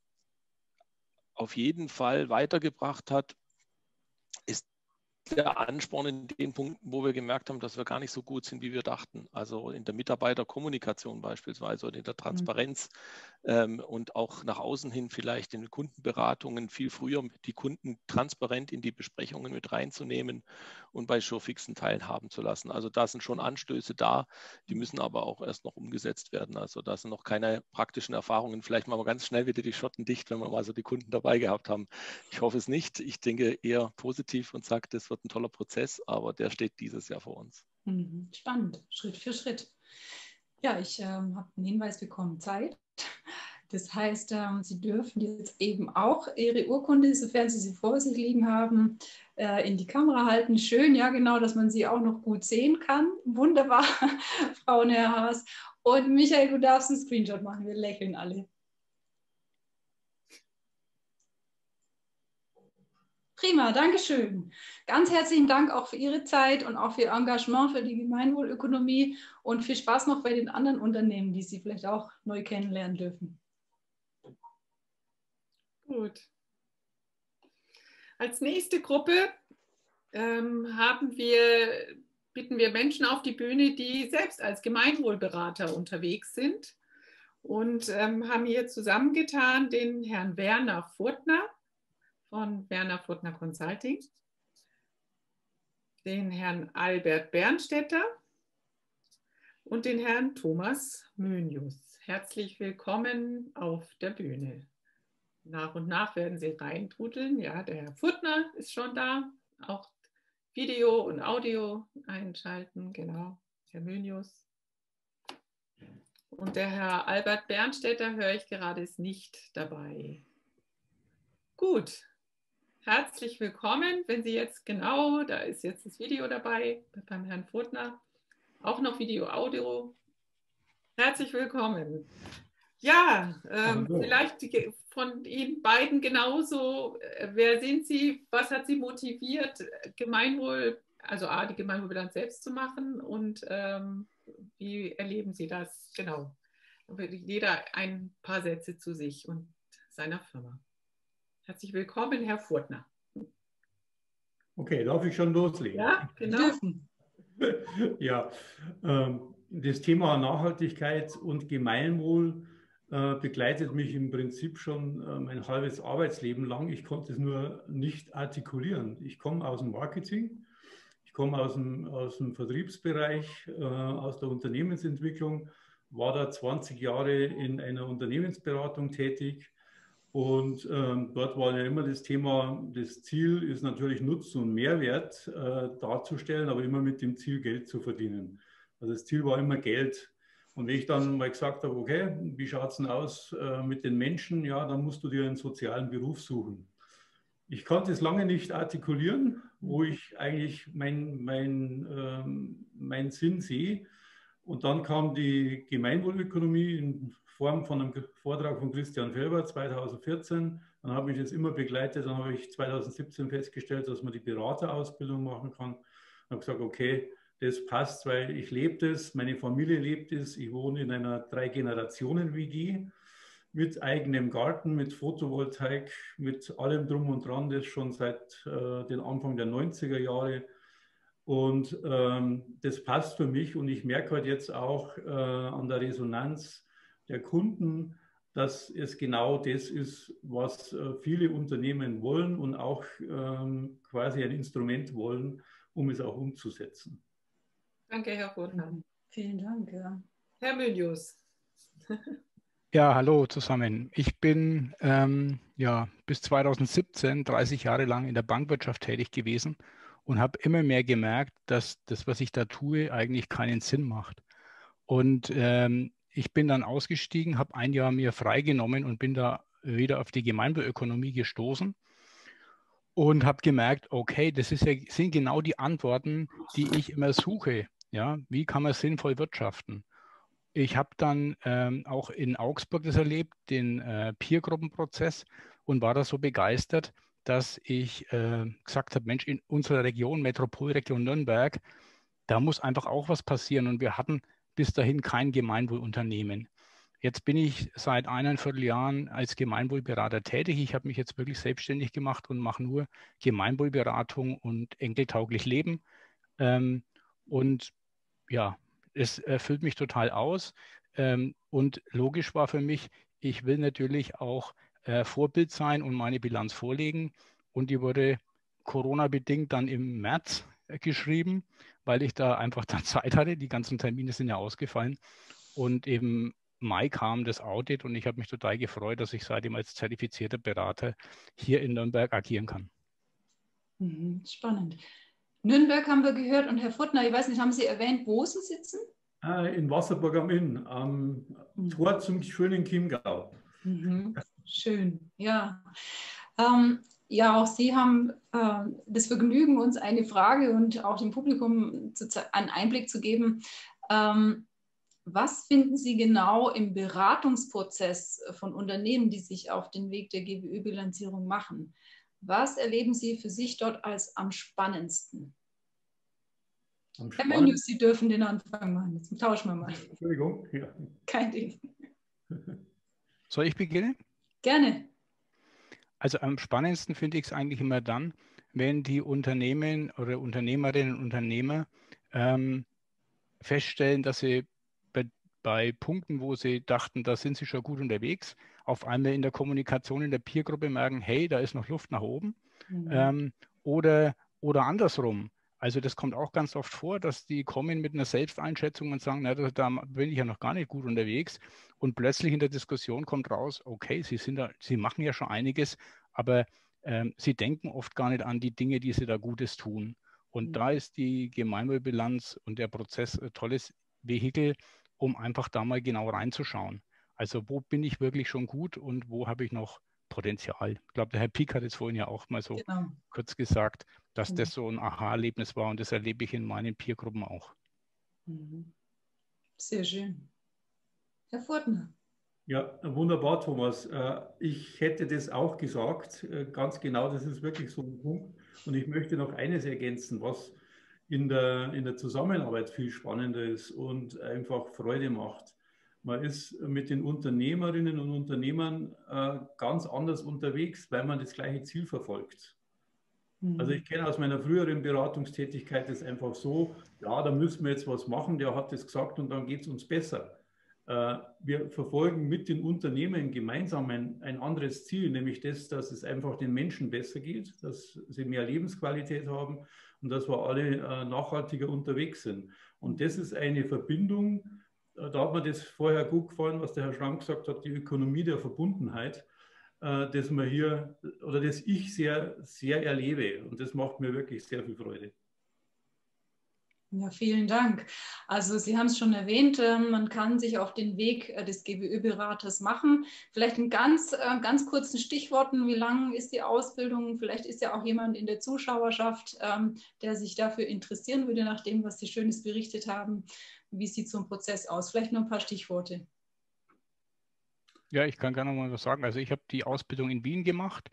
auf jeden Fall weitergebracht hat, ist der Ansporn in den Punkten, wo wir gemerkt haben, dass wir gar nicht so gut sind, wie wir dachten. Also in der Mitarbeiterkommunikation beispielsweise oder in der Transparenz mhm. ähm, und auch nach außen hin vielleicht in den Kundenberatungen viel früher die Kunden transparent in die Besprechungen mit reinzunehmen und bei Surefixen teilhaben zu lassen. Also da sind schon Anstöße da, die müssen aber auch erst noch umgesetzt werden. Also da sind noch keine praktischen Erfahrungen. Vielleicht machen wir ganz schnell wieder die Schotten dicht, wenn wir mal so die Kunden dabei gehabt haben. Ich hoffe es nicht. Ich denke eher positiv und sage, das wird ein toller Prozess, aber der steht dieses Jahr vor uns. Spannend, Schritt für Schritt. Ja, ich ähm, habe einen Hinweis bekommen, Zeit. Das heißt, ähm, Sie dürfen jetzt eben auch Ihre Urkunde, sofern Sie sie vor sich liegen haben, äh, in die Kamera halten. Schön, ja genau, dass man sie auch noch gut sehen kann. Wunderbar, Frau und Herr Haas. Und Michael, du darfst einen Screenshot machen, wir lächeln alle. Prima, Dankeschön. Ganz herzlichen Dank auch für Ihre Zeit und auch für Ihr Engagement für die Gemeinwohlökonomie und viel Spaß noch bei den anderen Unternehmen, die Sie vielleicht auch neu kennenlernen dürfen. Gut. Als nächste Gruppe ähm, haben wir, bitten wir Menschen auf die Bühne, die selbst als Gemeinwohlberater unterwegs sind und ähm, haben hier zusammengetan den Herrn Werner Furtner von Werner Furtner Consulting, den Herrn Albert Bernstetter und den Herrn Thomas Mönius. Herzlich willkommen auf der Bühne. Nach und nach werden Sie reintrudeln. Ja, der Herr Furtner ist schon da. Auch Video und Audio einschalten, genau. Herr Mönius. Und der Herr Albert Bernstetter, höre ich gerade, ist nicht dabei. Gut. Herzlich willkommen, wenn Sie jetzt genau, da ist jetzt das Video dabei, beim Herrn Furtner, auch noch Video, Audio. Herzlich willkommen. Ja, ähm, vielleicht von Ihnen beiden genauso, wer sind Sie, was hat Sie motiviert, Gemeinwohl, also A, die Gemeinwohlbilanz selbst zu machen und ähm, wie erleben Sie das? Genau, jeder ein paar Sätze zu sich und seiner Firma. Herzlich willkommen, Herr Furtner. Okay, darf ich schon loslegen? Ja, genau. Ja, ähm, das Thema Nachhaltigkeit und Gemeinwohl äh, begleitet mich im Prinzip schon äh, mein halbes Arbeitsleben lang. Ich konnte es nur nicht artikulieren. Ich komme aus dem Marketing, ich komme aus dem, aus dem Vertriebsbereich, äh, aus der Unternehmensentwicklung, war da zwanzig Jahre in einer Unternehmensberatung tätig. Und ähm, dort war ja immer das Thema, das Ziel ist natürlich Nutzen und Mehrwert äh, darzustellen, aber immer mit dem Ziel, Geld zu verdienen. Also das Ziel war immer Geld. Und wenn ich dann mal gesagt habe, okay, wie schaut es denn aus äh, mit den Menschen? Ja, dann musst du dir einen sozialen Beruf suchen. Ich konnte es lange nicht artikulieren, wo ich eigentlich mein, mein, ähm, meinen Sinn sehe. Und dann kam die Gemeinwohlökonomie in Form von einem Vortrag von Christian Felber zweitausendvierzehn. Dann habe ich das immer begleitet. Dann habe ich zweitausendsiebzehn festgestellt, dass man die Beraterausbildung machen kann. Ich habe gesagt, okay, das passt, weil ich lebe das, meine Familie lebt es. Ich wohne in einer Drei-Generationen-W G mit eigenem Garten, mit Photovoltaik, mit allem drum und dran, das schon seit äh, den Anfang der neunziger Jahre. Und ähm, das passt für mich und ich merke halt jetzt auch äh, an der Resonanz der Kunden, dass es genau das ist, was äh, viele Unternehmen wollen und auch ähm, quasi ein Instrument wollen, um es auch umzusetzen. Danke, Herr Furtner. Vielen Dank. Ja. Herr Münius. Ja, hallo zusammen. Ich bin ähm, ja, bis zweitausendsiebzehn dreißig Jahre lang in der Bankwirtschaft tätig gewesen und habe immer mehr gemerkt, dass das, was ich da tue, eigentlich keinen Sinn macht. Und ähm, ich bin dann ausgestiegen, habe ein Jahr mir freigenommen und bin da wieder auf die Gemeinwohlökonomie gestoßen und habe gemerkt, okay, das ist ja, sind genau die Antworten, die ich immer suche. Ja, wie kann man sinnvoll wirtschaften? Ich habe dann ähm, auch in Augsburg das erlebt, den äh, Peer-Gruppenprozess und war da so begeistert, dass ich äh, gesagt habe, Mensch, in unserer Region, Metropolregion Nürnberg, da muss einfach auch was passieren. Und wir hatten bis dahin kein Gemeinwohlunternehmen. Jetzt bin ich seit eineinviertel Jahren als Gemeinwohlberater tätig. Ich habe mich jetzt wirklich selbstständig gemacht und mache nur Gemeinwohlberatung und enkeltauglich Leben. Ähm, und ja, es erfüllt mich total aus. Ähm, und logisch war für mich, ich will natürlich auch äh, Vorbild sein und meine Bilanz vorlegen. Und die wurde Corona-bedingt dann im März äh, geschrieben, weil ich da einfach dann Zeit hatte. Die ganzen Termine sind ja ausgefallen. Und im Mai kam das Audit und ich habe mich total gefreut, dass ich seitdem als zertifizierter Berater hier in Nürnberg agieren kann. Spannend. Nürnberg haben wir gehört und Herr Furtner, ich weiß nicht, haben Sie erwähnt, wo Sie sitzen? In Wasserburg am Inn, am Tor zum schönen Chiemgau. Mhm. Schön, ja. Ähm, ja, auch Sie haben äh, das Vergnügen, uns eine Frage und auch dem Publikum zu, einen Einblick zu geben. Ähm, was finden Sie genau im Beratungsprozess von Unternehmen, die sich auf den Weg der G W Ö-Bilanzierung machen? Was erleben Sie für sich dort als am spannendsten? Am Herr Münius, Sie dürfen den Anfang machen. Jetzt tauschen wir mal. Entschuldigung. Ja. Kein Ding. Soll ich beginnen? Gerne. Also am spannendsten finde ich es eigentlich immer dann, wenn die Unternehmen oder Unternehmerinnen und Unternehmer ähm, feststellen, dass sie bei, bei Punkten, wo sie dachten, da sind sie schon gut unterwegs, auf einmal in der Kommunikation in der Peergruppe merken, hey, da ist noch Luft nach oben. Mhm. Ähm, oder, oder andersrum. Also das kommt auch ganz oft vor, dass die kommen mit einer Selbsteinschätzung und sagen, na, da, da bin ich ja noch gar nicht gut unterwegs. Und plötzlich in der Diskussion kommt raus, okay, sie, sind da, sie machen ja schon einiges, aber ähm, sie denken oft gar nicht an die Dinge, die sie da Gutes tun. Und mhm. da ist die Gemeinwohlbilanz und der Prozess ein tolles Vehikel, um einfach da mal genau reinzuschauen. Also wo bin ich wirklich schon gut und wo habe ich noch Potenzial? Ich glaube, der Herr Pieck hat es vorhin ja auch mal so genau. kurz gesagt, dass das so ein Aha-Erlebnis war und das erlebe ich in meinen Peergruppen auch. Sehr schön. Herr Furtner. Ja, wunderbar, Thomas. Ich hätte das auch gesagt, ganz genau, das ist wirklich so ein Punkt. Und ich möchte noch eines ergänzen, was in der, in der Zusammenarbeit viel spannender ist und einfach Freude macht. Man ist mit den Unternehmerinnen und Unternehmern ganz anders unterwegs, weil man das gleiche Ziel verfolgt. Also ich kenne aus meiner früheren Beratungstätigkeit das einfach so, ja, da müssen wir jetzt was machen, der hat das gesagt und dann geht es uns besser. Wir verfolgen mit den Unternehmen gemeinsam ein, ein anderes Ziel, nämlich das, dass es einfach den Menschen besser geht, dass sie mehr Lebensqualität haben und dass wir alle nachhaltiger unterwegs sind. Und das ist eine Verbindung, da hat mir das vorher gut gefallen, was der Herr Schramm gesagt hat, die Ökonomie der Verbundenheit, das man hier oder das ich sehr, sehr erlebe. Und das macht mir wirklich sehr viel Freude. Ja, vielen Dank. Also Sie haben es schon erwähnt, man kann sich auf den Weg des G B Ö-Beraters machen. Vielleicht in ganz, ganz kurzen Stichworten, wie lang ist die Ausbildung? Vielleicht ist ja auch jemand in der Zuschauerschaft, der sich dafür interessieren würde, nach dem, was Sie Schönes berichtet haben. Wie sieht so ein Prozess aus? Vielleicht noch ein paar Stichworte. Ja, ich kann gerne noch mal was sagen. Also ich habe die Ausbildung in Wien gemacht.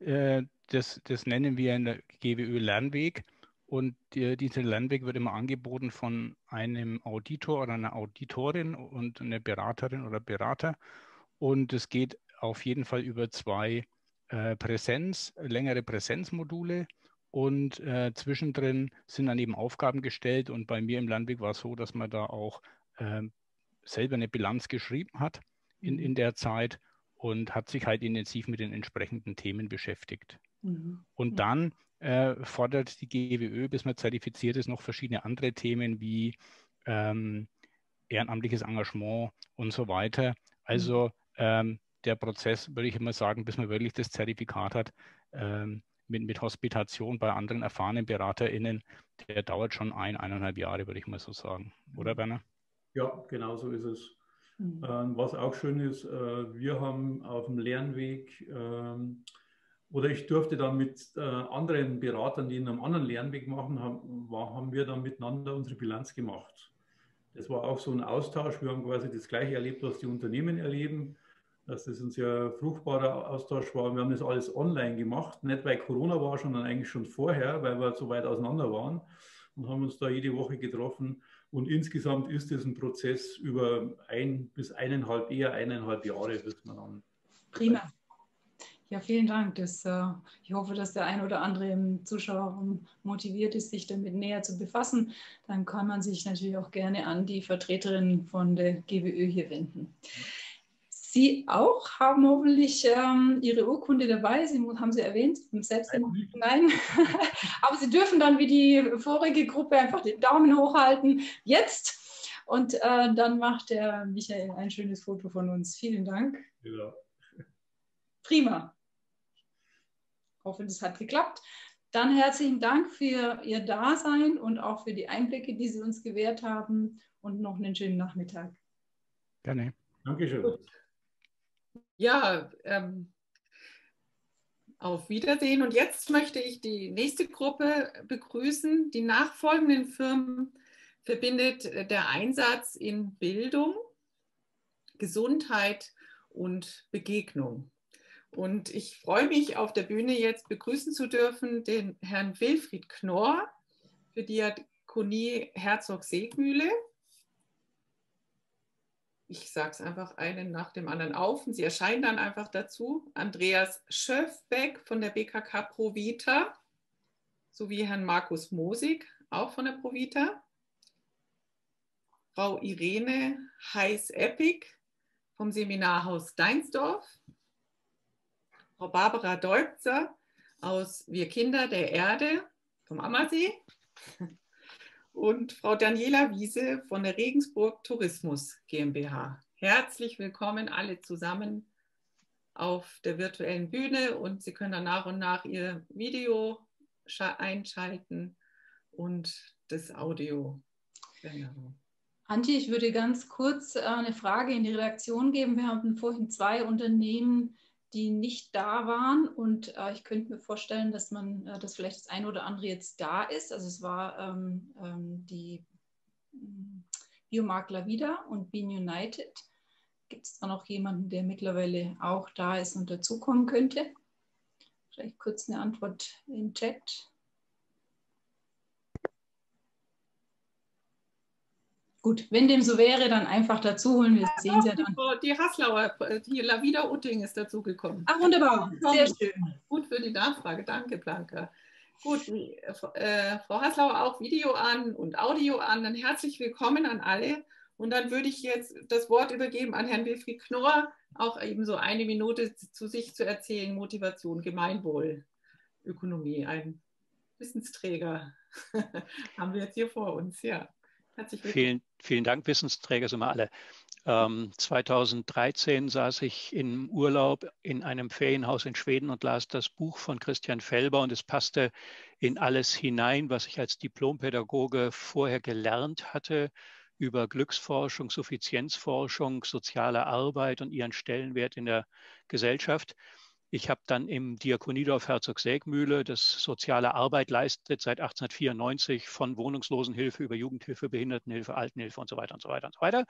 Das, das nennen wir in der G B Ö-Lernweg. Und die, dieser Lernweg wird immer angeboten von einem Auditor oder einer Auditorin und einer Beraterin oder Berater. Und es geht auf jeden Fall über zwei äh, Präsenz, längere Präsenzmodule. Und äh, zwischendrin sind dann eben Aufgaben gestellt. Und bei mir im Lernweg war es so, dass man da auch äh, selber eine Bilanz geschrieben hat in, in der Zeit und hat sich halt intensiv mit den entsprechenden Themen beschäftigt. Mhm. Und dann Äh, fordert die G W Ö, bis man zertifiziert ist, noch verschiedene andere Themen wie ähm, ehrenamtliches Engagement und so weiter. Also mhm. ähm, der Prozess, würde ich immer sagen, bis man wirklich das Zertifikat hat, ähm, mit, mit Hospitation bei anderen erfahrenen BeraterInnen, der dauert schon ein, eineinhalb Jahre, würde ich mal so sagen. Oder, Werner? Ja, genau so ist es. Mhm. Ähm, was auch schön ist, äh, wir haben auf dem Lernweg ähm, oder ich durfte dann mit äh, anderen Beratern, die in einem anderen Lernweg machen, haben, war, haben wir dann miteinander unsere Bilanz gemacht. Das war auch so ein Austausch. Wir haben quasi das Gleiche erlebt, was die Unternehmen erleben, dass das ein sehr fruchtbarer Austausch war. Wir haben das alles online gemacht, nicht weil Corona war, sondern eigentlich schon vorher, weil wir so weit auseinander waren und haben uns da jede Woche getroffen. Und insgesamt ist es ein Prozess über ein bis eineinhalb, eher eineinhalb Jahre, bis man dann... Prima. Ja, vielen Dank. Das, äh, ich hoffe, dass der ein oder andere im Zuschauerraum motiviert ist, sich damit näher zu befassen. Dann kann man sich natürlich auch gerne an die Vertreterin von der G W Ö hier wenden. Sie auch haben hoffentlich ähm, Ihre Urkunde dabei. Sie haben Sie erwähnt, selbst in, nein. Aber Sie dürfen dann wie die vorige Gruppe einfach den Daumen hochhalten. Jetzt. Und äh, dann macht der Michael ein schönes Foto von uns. Vielen Dank. Ja. Prima. Ich hoffe, das hat geklappt. Dann herzlichen Dank für Ihr Dasein und auch für die Einblicke, die Sie uns gewährt haben und noch einen schönen Nachmittag. Gerne. Dankeschön. Gut. Ja, ähm, auf Wiedersehen. Und jetzt möchte ich die nächste Gruppe begrüßen. Die nachfolgenden Firmen verbindet der Einsatz in Bildung, Gesundheit und Begegnung. Und ich freue mich, auf der Bühne jetzt begrüßen zu dürfen den Herrn Wilfried Knorr für Diakonie Herzog-Seegmühle. Ich sage es einfach einen nach dem anderen auf und Sie erscheinen dann einfach dazu. Andreas Schöfbeck von der B K K Provita sowie Herrn Markus Mosig, auch von der Provita. Frau Irene Heiß-Eppig vom Seminarhaus Deinsdorf. Frau Barbara Deubzer aus Wir Kinder der Erde vom Ammersee und Frau Daniela Wiese von der Regensburg Tourismus GmbH. Herzlich willkommen alle zusammen auf der virtuellen Bühne und Sie können dann nach und nach Ihr Video einschalten und das Audio. Genau. Antje, ich würde ganz kurz eine Frage in die Redaktion geben. Wir haben vorhin zwei Unternehmen, die nicht da waren und äh, ich könnte mir vorstellen, dass man, äh, dass vielleicht das eine oder andere jetzt da ist. Also es war ähm, ähm, die Biomark Lavida und Bean United. Gibt es da noch jemanden, der mittlerweile auch da ist und dazukommen könnte? Vielleicht kurz eine Antwort im Chat. Gut, wenn dem so wäre, dann einfach dazu holen. Wir sehen es ja dann. Die Haslauer, die Lavida Utting ist dazugekommen. Ach, wunderbar. Sehr schön. Gut für die Nachfrage. Danke, Blanca. Gut, äh, Frau Haslauer auch Video an und Audio an. Dann herzlich willkommen an alle. Und dann würde ich jetzt das Wort übergeben an Herrn Wilfried Knorr, auch eben so eine Minute zu sich zu erzählen. Motivation, Gemeinwohl, Ökonomie, ein Wissensträger haben wir jetzt hier vor uns. Ja, herzlich willkommen. Vielen, vielen Dank, Wissensträger sind wir alle. Ähm, zweitausenddreizehn saß ich im Urlaub in einem Ferienhaus in Schweden und las das Buch von Christian Felber und es passte in alles hinein, was ich als Diplompädagoge vorher gelernt hatte über Glücksforschung, Suffizienzforschung, soziale Arbeit und ihren Stellenwert in der Gesellschaft. Ich habe dann im Diakoniedorf Herzog-Seegmühle, das soziale Arbeit leistet seit achtzehnhundertvierundneunzig von Wohnungslosenhilfe über Jugendhilfe, Behindertenhilfe, Altenhilfe und so weiter und so weiter und so weiter.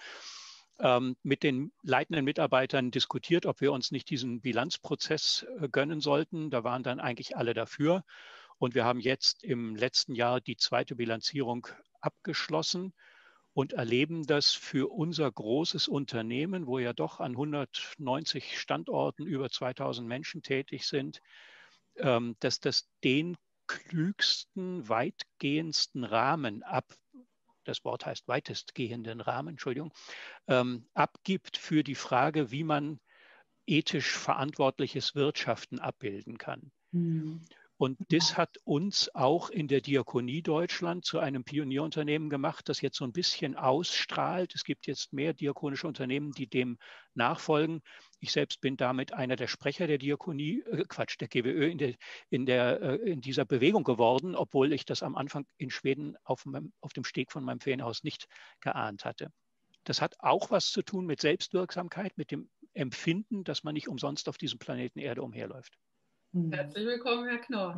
Ähm, mit den leitenden Mitarbeitern diskutiert, ob wir uns nicht diesen Bilanzprozess äh, gönnen sollten. Da waren dann eigentlich alle dafür. Und wir haben jetzt im letzten Jahr die zweite Bilanzierung abgeschlossen und erleben das für unser großes Unternehmen, wo ja doch an hundertneunzig Standorten über zweitausend Menschen tätig sind, ähm, dass das den klügsten, weitgehendsten Rahmen ab das Wort heißt weitestgehenden Rahmen, Entschuldigung, ähm, abgibt für die Frage, wie man ethisch verantwortliches Wirtschaften abbilden kann. Mhm. Und das hat uns auch in der Diakonie Deutschland zu einem Pionierunternehmen gemacht, das jetzt so ein bisschen ausstrahlt. Es gibt jetzt mehr diakonische Unternehmen, die dem nachfolgen. Ich selbst bin damit einer der Sprecher der Diakonie, äh, Quatsch, der G W Ö in, der, in, der, äh, in dieser Bewegung geworden, obwohl ich das am Anfang in Schweden auf, meinem, auf dem Steg von meinem Ferienhaus nicht geahnt hatte. Das hat auch was zu tun mit Selbstwirksamkeit, mit dem Empfinden, dass man nicht umsonst auf diesem Planeten Erde umherläuft. Herzlich willkommen, Herr Knorr.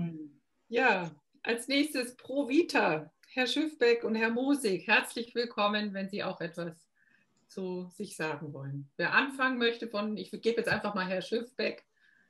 Ja, als nächstes Pro Vita, Herr Schiffbeck und Herr Mosig. Herzlich willkommen, wenn Sie auch etwas zu sich sagen wollen. Wer anfangen möchte von, ich gebe jetzt einfach mal Herr Schiffbeck.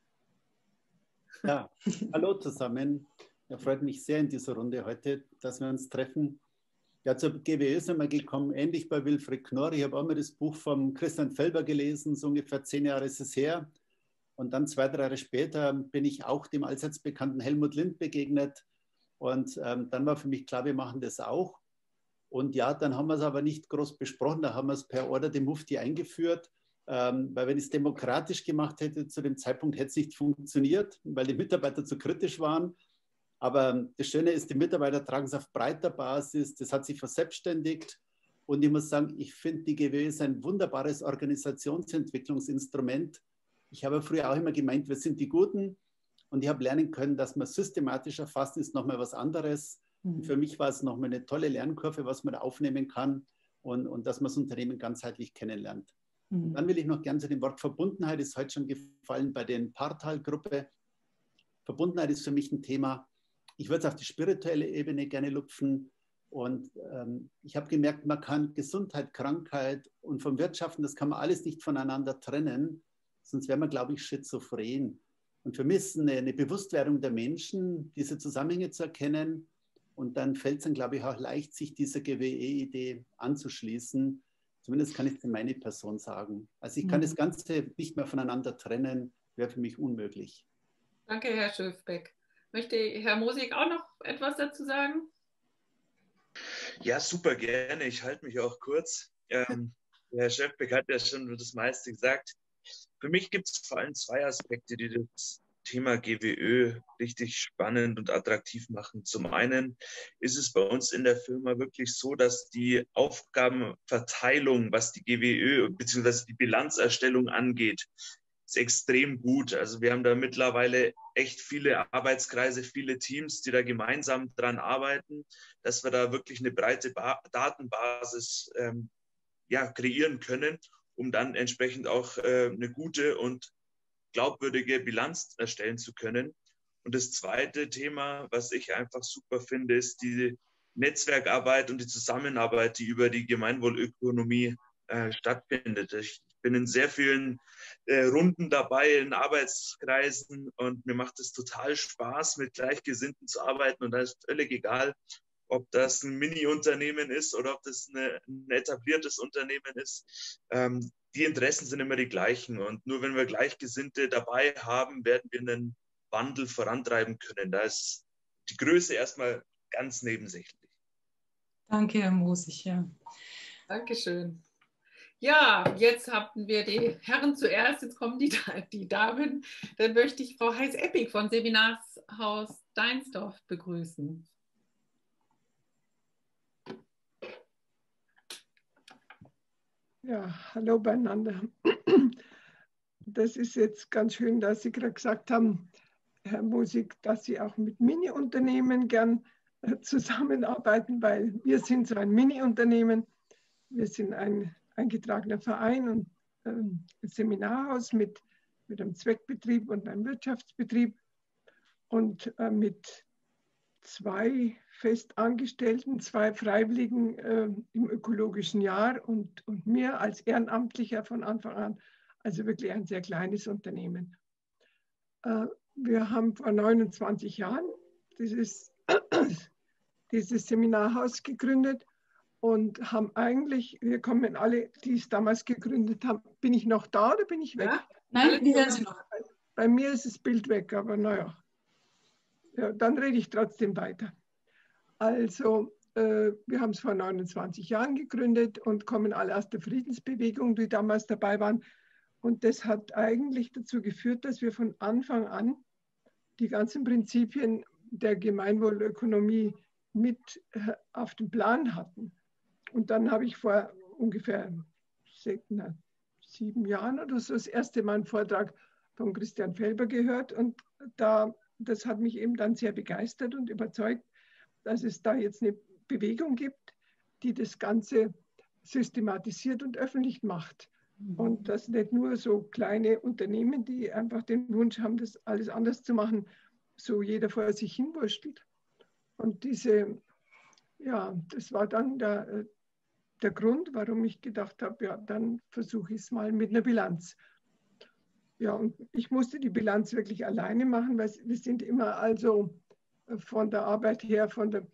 Ja, hallo zusammen. Ja, freut mich sehr in dieser Runde heute, dass wir uns treffen. Ja, zur G W Ö sind wir gekommen, ähnlich bei Wilfried Knorr. Ich habe auch mal das Buch von Christian Felber gelesen, so ungefähr zehn Jahre ist es her. Und dann zwei, drei Jahre später bin ich auch dem allseits bekannten Helmut Lind begegnet. Und ähm, dann war für mich klar, wir machen das auch. Und ja, dann haben wir es aber nicht groß besprochen. Da haben wir es per Order dem Mufti eingeführt. Ähm, weil wenn ich es demokratisch gemacht hätte, zu dem Zeitpunkt hätte es nicht funktioniert, weil die Mitarbeiter zu kritisch waren. Aber das Schöne ist, die Mitarbeiter tragen es auf breiter Basis. Das hat sich verselbstständigt. Und ich muss sagen, ich finde, die G W Ö ist ein wunderbares Organisationsentwicklungsinstrument. Ich habe früher auch immer gemeint, wir sind die Guten. Und ich habe lernen können, dass man systematisch erfassen ist nochmal was anderes. Mhm. Und für mich war es nochmal eine tolle Lernkurve, was man da aufnehmen kann und, und dass man das Unternehmen ganzheitlich kennenlernt. Mhm. Dann will ich noch gerne zu dem Wort Verbundenheit, ist heute schon gefallen bei den Partal-Gruppe. Verbundenheit ist für mich ein Thema. Ich würde es auf die spirituelle Ebene gerne lupfen. Und ähm, ich habe gemerkt, man kann Gesundheit, Krankheit und vom Wirtschaften, das kann man alles nicht voneinander trennen. Sonst wäre man, glaube ich, schizophren. Und für mich ist eine, eine Bewusstwerdung der Menschen, diese Zusammenhänge zu erkennen. Und dann fällt es dann, glaube ich, auch leicht, sich dieser G W E-Idee anzuschließen. Zumindest kann ich es für meine Person sagen. Also ich kann mhm. das Ganze nicht mehr voneinander trennen, wäre für mich unmöglich. Danke, Herr Schiffbeck. Möchte Herr Mosig auch noch etwas dazu sagen? Ja, super gerne. Ich halte mich auch kurz. Ähm, Herr Schiffbeck hat ja schon das meiste gesagt. Für mich gibt es vor allem zwei Aspekte, die das Thema G W Ö richtig spannend und attraktiv machen. Zum einen ist es bei uns in der Firma wirklich so, dass die Aufgabenverteilung, was die G W Ö bzw. die Bilanzerstellung angeht, ist extrem gut. Also wir haben da mittlerweile echt viele Arbeitskreise, viele Teams, die da gemeinsam dran arbeiten, dass wir da wirklich eine breite ba- Datenbasis ähm, ja, kreieren können, um dann entsprechend auch äh, eine gute und glaubwürdige Bilanz erstellen zu können. Und das zweite Thema, was ich einfach super finde, ist die Netzwerkarbeit und die Zusammenarbeit, die über die Gemeinwohlökonomie äh, stattfindet. Ich bin in sehr vielen äh, Runden dabei, in Arbeitskreisen, und mir macht es total Spaß, mit Gleichgesinnten zu arbeiten, und da ist völlig egal, ob das ein Mini-Unternehmen ist oder ob das eine, ein etabliertes Unternehmen ist. Ähm, die Interessen sind immer die gleichen. Und nur wenn wir Gleichgesinnte dabei haben, werden wir einen Wandel vorantreiben können. Da ist die Größe erstmal ganz nebensächlich. Danke, Herr Mosig. Ja. Dankeschön. Ja, jetzt hatten wir die Herren zuerst, jetzt kommen die, die Damen. Dann möchte ich Frau Heiß-Eppig von Seminarshaus Deinsdorf begrüßen. Ja, hallo beieinander. Das ist jetzt ganz schön, dass Sie gerade gesagt haben, Herr Mosig, dass Sie auch mit Mini-Unternehmen gern zusammenarbeiten, weil wir sind so ein Mini-Unternehmen. Wir sind ein eingetragener Verein und ähm, ein Seminarhaus mit, mit einem Zweckbetrieb und einem Wirtschaftsbetrieb und äh, mit zwei Festangestellten, zwei Freiwilligen äh, im ökologischen Jahr und, und mir als Ehrenamtlicher von Anfang an. Also wirklich ein sehr kleines Unternehmen. Äh, wir haben vor neunundzwanzig Jahren dieses, dieses Seminarhaus gegründet und haben eigentlich, wir kommen alle, die es damals gegründet haben, bin ich noch da oder bin ich weg? Ja? Nein, wir hören Sie noch. Bei mir ist das Bild weg, aber naja. Ja, dann rede ich trotzdem weiter. Also, äh, wir haben es vor neunundzwanzig Jahren gegründet und kommen alle aus der Friedensbewegung, die damals dabei waren. Und das hat eigentlich dazu geführt, dass wir von Anfang an die ganzen Prinzipien der Gemeinwohlökonomie mit äh, auf dem Plan hatten. Und dann habe ich vor ungefähr na, sieben Jahren oder so das erste Mal einen Vortrag von Christian Felber gehört und da das hat mich eben dann sehr begeistert und überzeugt, dass es da jetzt eine Bewegung gibt, die das Ganze systematisiert und öffentlich macht. Und dass nicht nur so kleine Unternehmen, die einfach den Wunsch haben, das alles anders zu machen, so jeder vor sich hinwurschtelt. Und diese, ja, das war dann der, der Grund, warum ich gedacht habe, ja, dann versuche ich es mal mit einer Bilanz. Ja, und ich musste die Bilanz wirklich alleine machen, weil wir sind immer also von der Arbeit her, von der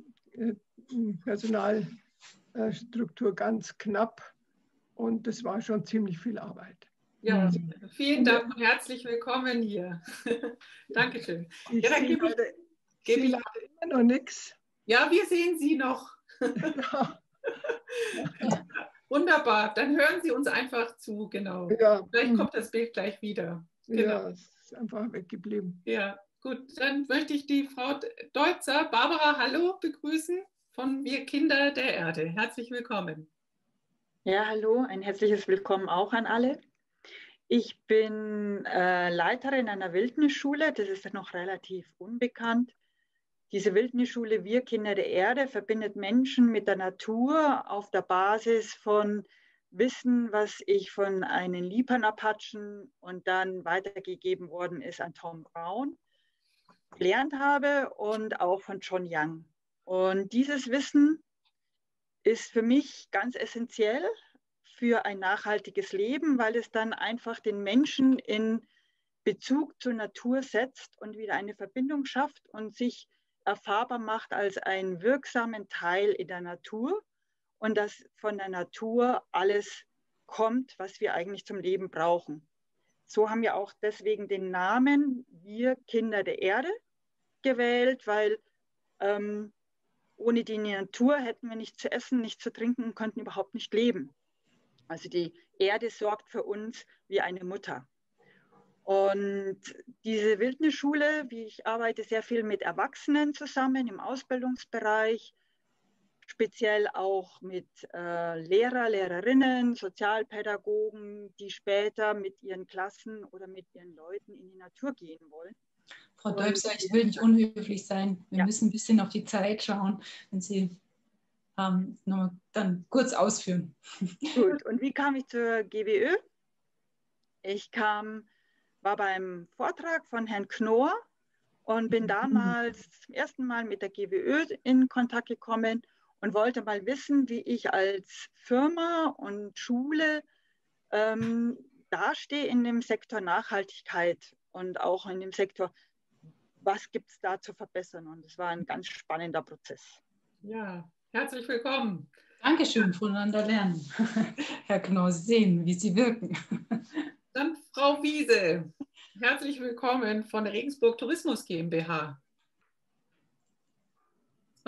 Personalstruktur ganz knapp und das war schon ziemlich viel Arbeit. Ja, vielen Dank und herzlich willkommen hier. Dankeschön. Ich ja, dann sehe gebe ich, leider, gebe ich, immer noch nichts. Ja, wir sehen Sie noch. Ja. Wunderbar, dann hören Sie uns einfach zu, genau. Ja. Vielleicht kommt das Bild gleich wieder. Genau. Ja, es ist einfach weggeblieben. Ja, gut, dann möchte ich die Frau Deutzer, Barbara, hallo, begrüßen von Wir Kinder der Erde. Herzlich willkommen. Ja, hallo, ein herzliches Willkommen auch an alle. Ich bin äh, Leiterin einer Wildnisschule, das ist noch relativ unbekannt. Diese Wildnisschule Wir Kinder der Erde verbindet Menschen mit der Natur auf der Basis von Wissen, was ich von einem Lipan-Apachen und dann weitergegeben worden ist an Tom Brown, gelernt habe und auch von John Young. Und dieses Wissen ist für mich ganz essentiell für ein nachhaltiges Leben, weil es dann einfach den Menschen in Bezug zur Natur setzt und wieder eine Verbindung schafft und sich erfahrbar macht als einen wirksamen Teil in der Natur und dass von der Natur alles kommt, was wir eigentlich zum Leben brauchen. So haben wir auch deswegen den Namen Wir Kinder der Erde gewählt, weil ähm, ohne die Natur hätten wir nichts zu essen, nichts zu trinken und könnten überhaupt nicht leben. Also die Erde sorgt für uns wie eine Mutter. Und diese Wildnisschule, wie ich arbeite sehr viel mit Erwachsenen zusammen im Ausbildungsbereich, speziell auch mit äh, Lehrer, Lehrerinnen, Sozialpädagogen, die später mit ihren Klassen oder mit ihren Leuten in die Natur gehen wollen. Frau Deutzer, ich will nicht unhöflich sein. Wir ja. müssen ein bisschen auf die Zeit schauen, wenn Sie ähm, noch dann kurz ausführen. Gut, und wie kam ich zur G W Ö? Ich kam... war beim Vortrag von Herrn Knorr und bin damals zum ersten Mal mit der G W Ö in Kontakt gekommen und wollte mal wissen, wie ich als Firma und Schule ähm, dastehe in dem Sektor Nachhaltigkeit und auch in dem Sektor, was gibt es da zu verbessern. Und es war ein ganz spannender Prozess. Ja, herzlich willkommen. Dankeschön, voneinander lernen. Herr Knorr, Sie sehen, wie Sie wirken. Dann Frau Wiese, herzlich willkommen von der Regensburg Tourismus GmbH.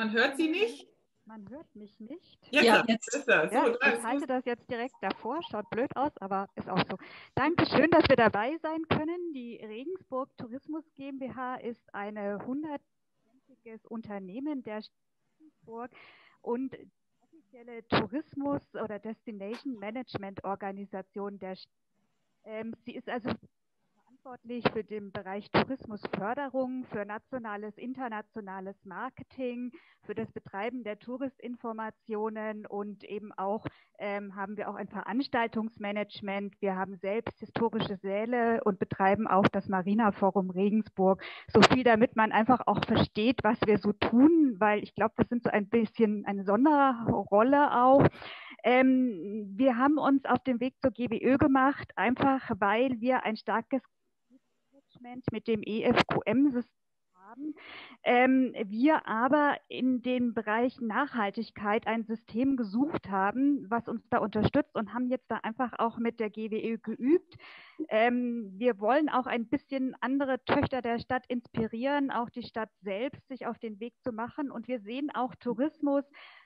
Man hört Sie nicht? Man hört mich nicht. Jetzt, Ja, jetzt ist er. So, Ja, da ich ist halte das jetzt direkt davor, schaut blöd aus, aber ist auch so. Dankeschön, dass wir dabei sein können. Die Regensburg Tourismus GmbH ist eine hundertprozentiges Unternehmen der Stadt Regensburg und die offizielle Tourismus- oder Destination Management Organisation der Stadt. Ähm, sie ist also verantwortlich für den Bereich Tourismusförderung, für nationales, internationales Marketing, für das Betreiben der Touristinformationen und eben auch ähm, haben wir auch ein Veranstaltungsmanagement. Wir haben selbst historische Säle und betreiben auch das Marina Forum Regensburg. So viel, damit man einfach auch versteht, was wir so tun, weil ich glaube, wir sind so ein bisschen eine Sonderrolle auch. Ähm, wir haben uns auf den Weg zur G W Ö gemacht, einfach weil wir ein starkes Management mit dem E F Q M-System haben. Ähm, wir aber in dem Bereich Nachhaltigkeit ein System gesucht haben, was uns da unterstützt und haben jetzt da einfach auch mit der G W Ö geübt. Ähm, wir wollen auch ein bisschen andere Töchter der Stadt inspirieren, auch die Stadt selbst sich auf den Weg zu machen. Und wir sehen auch Tourismus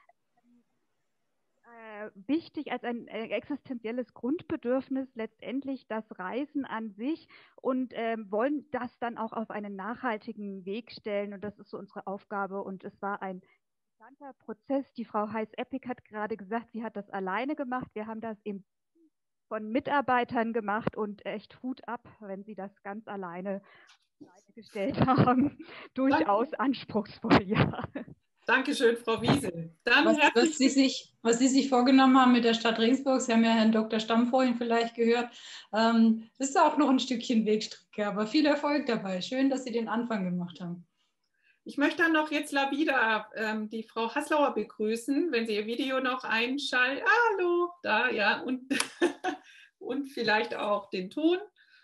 äh, wichtig als ein äh, existenzielles Grundbedürfnis, letztendlich das Reisen an sich und ähm, wollen das dann auch auf einen nachhaltigen Weg stellen. Und das ist so unsere Aufgabe. Und es war ein interessanter Prozess. Die Frau Heiß-Eppig hat gerade gesagt, sie hat das alleine gemacht. Wir haben das im von Mitarbeitern gemacht und echt Hut ab, wenn sie das ganz alleine gestellt haben. Durchaus anspruchsvoll, ja. Dankeschön, Frau Wiese. Dann was, was, Sie sich, was Sie sich vorgenommen haben mit der Stadt Regensburg, Sie haben ja Herrn Doktor Stamm vorhin vielleicht gehört, ähm, das ist auch noch ein Stückchen Wegstrecke, aber viel Erfolg dabei. Schön, dass Sie den Anfang gemacht haben. Ich möchte dann noch jetzt Lavida, ähm, die Frau Haslauer begrüßen, wenn sie ihr Video noch einschaltet. Hallo, da, ja, und, und vielleicht auch den Ton.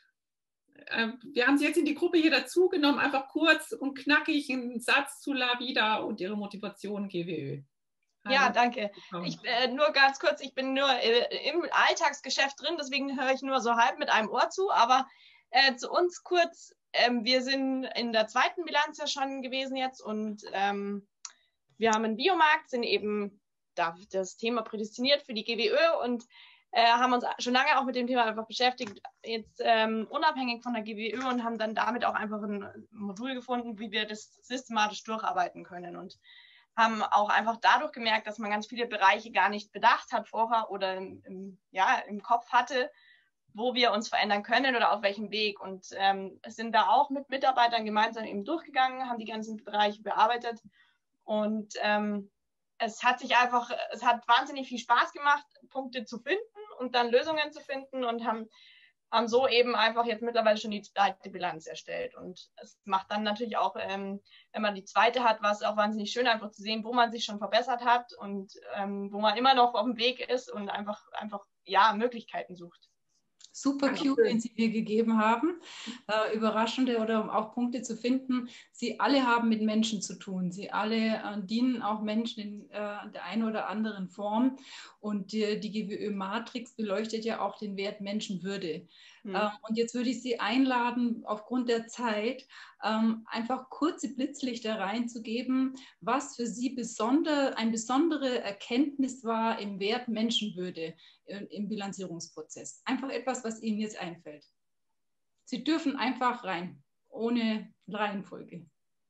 Wir haben sie jetzt in die Gruppe hier dazugenommen, einfach kurz und knackig einen Satz zu Lavida und ihre Motivation G W Ö. Hallo. Ja, danke. Ich, äh, nur ganz kurz, ich bin nur äh, im Alltagsgeschäft drin, deswegen höre ich nur so halb mit einem Ohr zu, aber äh, zu uns kurz, ähm, wir sind in der zweiten Bilanz ja schon gewesen jetzt und ähm, wir haben einen Biomarkt, sind eben da das Thema prädestiniert für die G W Ö und Äh, haben uns schon lange auch mit dem Thema einfach beschäftigt, jetzt ähm, unabhängig von der G W Ö und haben dann damit auch einfach ein Modul gefunden, wie wir das systematisch durcharbeiten können und haben auch einfach dadurch gemerkt, dass man ganz viele Bereiche gar nicht bedacht hat vorher oder im, im, ja, im Kopf hatte, wo wir uns verändern können oder auf welchem Weg und ähm, sind da auch mit Mitarbeitern gemeinsam eben durchgegangen, haben die ganzen Bereiche bearbeitet und ähm, es hat sich einfach, es hat wahnsinnig viel Spaß gemacht, Punkte zu finden und dann Lösungen zu finden und haben, haben so eben einfach jetzt mittlerweile schon die zweite Bilanz erstellt. Und es macht dann natürlich auch, ähm, wenn man die zweite hat, war es auch wahnsinnig schön, einfach zu sehen, wo man sich schon verbessert hat und ähm, wo man immer noch auf dem Weg ist und einfach, einfach ja, Möglichkeiten sucht. Super Cue, den Sie mir gegeben haben. Äh, überraschende oder um auch Punkte zu finden. Sie alle haben mit Menschen zu tun. Sie alle äh, dienen auch Menschen in äh, der einen oder anderen Form. Und die, die G W Ö-Matrix beleuchtet ja auch den Wert Menschenwürde. Mhm. Ähm, und jetzt würde ich Sie einladen, aufgrund der Zeit, ähm, einfach kurze Blitzlichter reinzugeben, was für Sie besonder, eine besondere Erkenntnis war im Wert Menschenwürde im Bilanzierungsprozess. Einfach etwas, was Ihnen jetzt einfällt. Sie dürfen einfach rein, ohne Reihenfolge.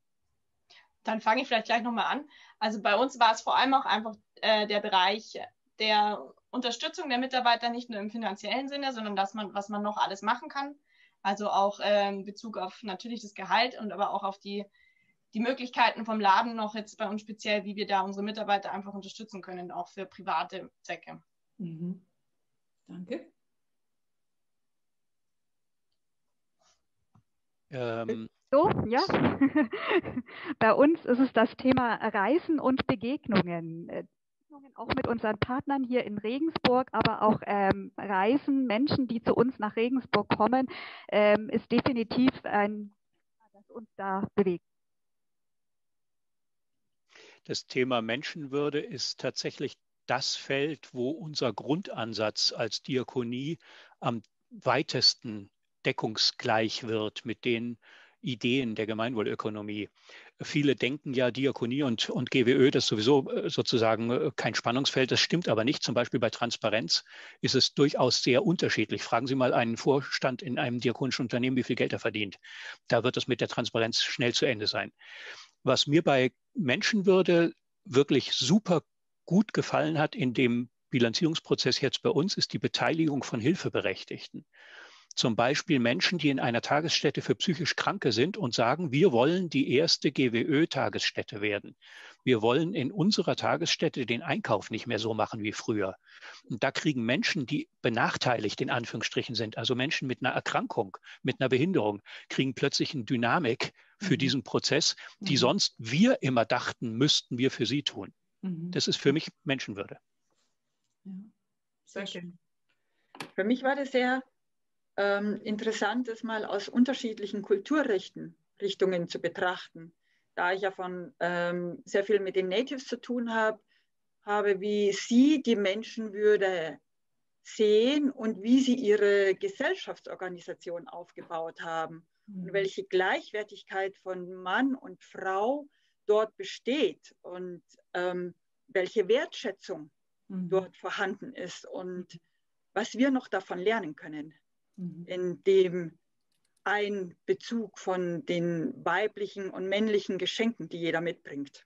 Dann fange ich vielleicht gleich nochmal an. Also bei uns war es vor allem auch einfach äh, der Bereich der Unterstützung der Mitarbeiter, nicht nur im finanziellen Sinne, sondern dass man, was man noch alles machen kann. Also auch äh, in Bezug auf natürlich das Gehalt und aber auch auf die, die Möglichkeiten vom Laden noch jetzt bei uns speziell, wie wir da unsere Mitarbeiter einfach unterstützen können, auch für private Zwecke. Mhm. Danke. Ähm. So, ja. Bei uns ist es das Thema Reisen und Begegnungen. Begegnungen auch mit unseren Partnern hier in Regensburg, aber auch ähm, Reisen, Menschen, die zu uns nach Regensburg kommen, ähm, ist definitiv ein, das uns da bewegt. Das Thema Menschenwürde ist tatsächlich das Feld, wo unser Grundansatz als Diakonie am weitesten deckungsgleich wird mit den Ideen der Gemeinwohlökonomie. Viele denken ja, Diakonie und, und G W Ö, das ist sowieso sozusagen kein Spannungsfeld. Das stimmt aber nicht. Zum Beispiel bei Transparenz ist es durchaus sehr unterschiedlich. Fragen Sie mal einen Vorstand in einem diakonischen Unternehmen, wie viel Geld er verdient. Da wird es mit der Transparenz schnell zu Ende sein. Was mir bei Menschenwürde wirklich super gut gefallen hat in dem Bilanzierungsprozess jetzt bei uns, ist die Beteiligung von Hilfeberechtigten. Zum Beispiel Menschen, die in einer Tagesstätte für psychisch Kranke sind und sagen, wir wollen die erste G W Ö-Tagesstätte werden. Wir wollen in unserer Tagesstätte den Einkauf nicht mehr so machen wie früher. Und da kriegen Menschen, die benachteiligt in Anführungsstrichen sind, also Menschen mit einer Erkrankung, mit einer Behinderung, kriegen plötzlich eine Dynamik für mhm. diesen Prozess, die mhm. sonst wir immer dachten, müssten wir für sie tun. Mhm. Das ist für mich Menschenwürde. Ja, sehr schön. Für mich war das sehr ähm, interessant, das mal aus unterschiedlichen Kulturrichtungen Richtungen zu betrachten. Da ich ja von ähm, sehr viel mit den Natives zu tun habe, habe, wie sie die Menschenwürde sehen und wie sie ihre Gesellschaftsorganisation aufgebaut haben mhm. und welche Gleichwertigkeit von Mann und Frau dort besteht und ähm, welche Wertschätzung mhm. dort vorhanden ist und was wir noch davon lernen können, mhm. in dem Einbezug von den weiblichen und männlichen Geschenken, die jeder mitbringt.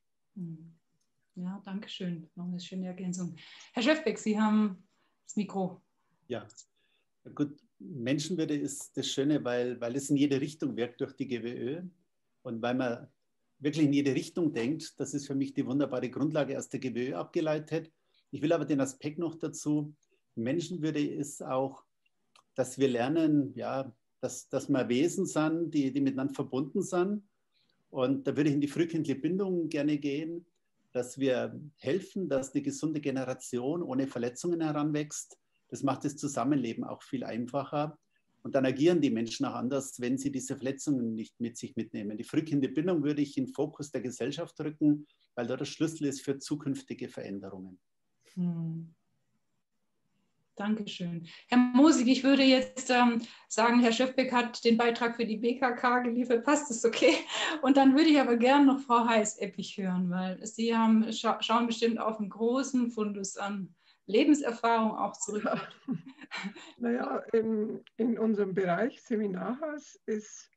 Ja, danke schön. Noch eine schöne Ergänzung. Herr Schöfbeck, Sie haben das Mikro. Ja, gut. Menschenwürde ist das Schöne, weil, weil es in jede Richtung wirkt durch die G W Ö und weil man wirklich in jede Richtung denkt. Das ist für mich die wunderbare Grundlage aus der G W Ö abgeleitet. Ich will aber den Aspekt noch dazu. Menschenwürde ist auch, dass wir lernen, ja, dass, dass wir Wesen sind, die, die miteinander verbunden sind. Und da würde ich in die frühkindliche Bindung gerne gehen, dass wir helfen, dass eine gesunde Generation ohne Verletzungen heranwächst. Das macht das Zusammenleben auch viel einfacher. Und dann agieren die Menschen auch anders, wenn sie diese Verletzungen nicht mit sich mitnehmen. Die frühkindliche Bindung würde ich in den Fokus der Gesellschaft rücken, weil da der Schlüssel ist für zukünftige Veränderungen. Hm. Dankeschön. Herr Mosig, ich würde jetzt ähm, sagen, Herr Schöfbeck hat den Beitrag für die B K K geliefert. Passt das okay? Und dann würde ich aber gerne noch Frau Heiß-Eppich hören, weil Sie haben, scha schauen bestimmt auf einen großen Fundus an Lebenserfahrung auch zurück. Ja. Naja, in, in unserem Bereich Seminarhaus ist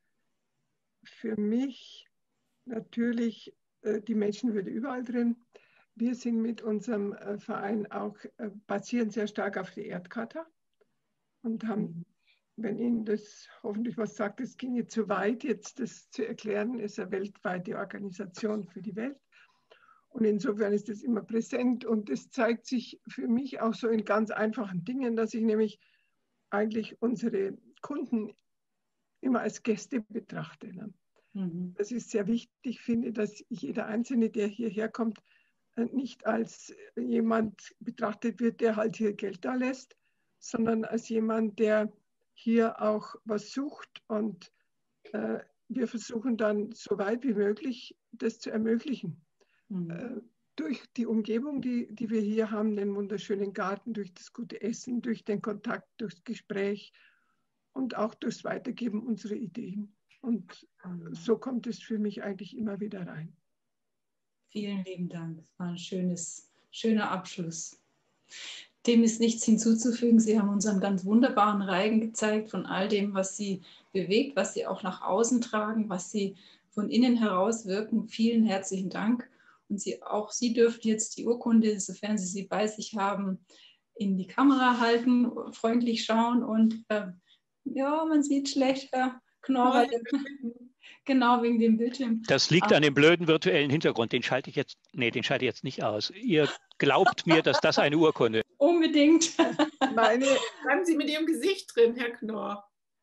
für mich natürlich äh, die Menschenwürde überall drin. Wir sind mit unserem äh, Verein auch, äh, basieren sehr stark auf der Erdcharta und haben, mhm. wenn Ihnen das hoffentlich was sagt, es ginge zu weit, jetzt das zu erklären, ist eine weltweite Organisation für die Welt. Und insofern ist das immer präsent und es zeigt sich für mich auch so in ganz einfachen Dingen, dass ich nämlich eigentlich unsere Kunden immer als Gäste betrachte. Ne? Mhm. Das ist sehr wichtig, finde, dass jeder Einzelne, der hierher kommt, nicht als jemand betrachtet wird, der halt hier Geld da lässt, sondern als jemand, der hier auch was sucht. Und äh, wir versuchen dann so weit wie möglich, das zu ermöglichen. Mhm. Äh, durch die Umgebung, die, die wir hier haben, den wunderschönen Garten, durch das gute Essen, durch den Kontakt, durchs Gespräch und auch durchs Weitergeben unserer Ideen. Und mhm. so kommt es für mich eigentlich immer wieder rein. Vielen lieben Dank. Das war ein schönes, schöner Abschluss. Dem ist nichts hinzuzufügen. Sie haben uns einen ganz wunderbaren Reigen gezeigt von all dem, was Sie bewegt, was Sie auch nach außen tragen, was Sie von innen heraus wirken. Vielen herzlichen Dank. Und Sie, auch Sie dürfen jetzt die Urkunde, sofern Sie sie bei sich haben, in die Kamera halten, freundlich schauen. Und äh, ja, man sieht schlecht, Herr Knorr. Genau, wegen dem Bildschirm. Das liegt an dem blöden virtuellen Hintergrund. Den schalte ich jetzt, nee, den schalte ich jetzt nicht aus. Ihr glaubt mir, dass das eine Urkunde ist. Unbedingt. Meine, bleiben Sie mit Ihrem Gesicht drin, Herr Knorr.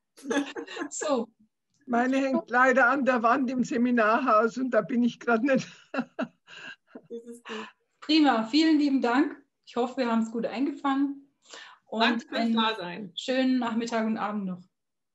So. Meine hängt leider an der Wand im Seminarhaus und da bin ich gerade nicht. Das ist gut. Prima, vielen lieben Dank. Ich hoffe, wir haben es gut eingefangen. Und Danke fürs einen Dasein. Schönen Nachmittag und Abend noch.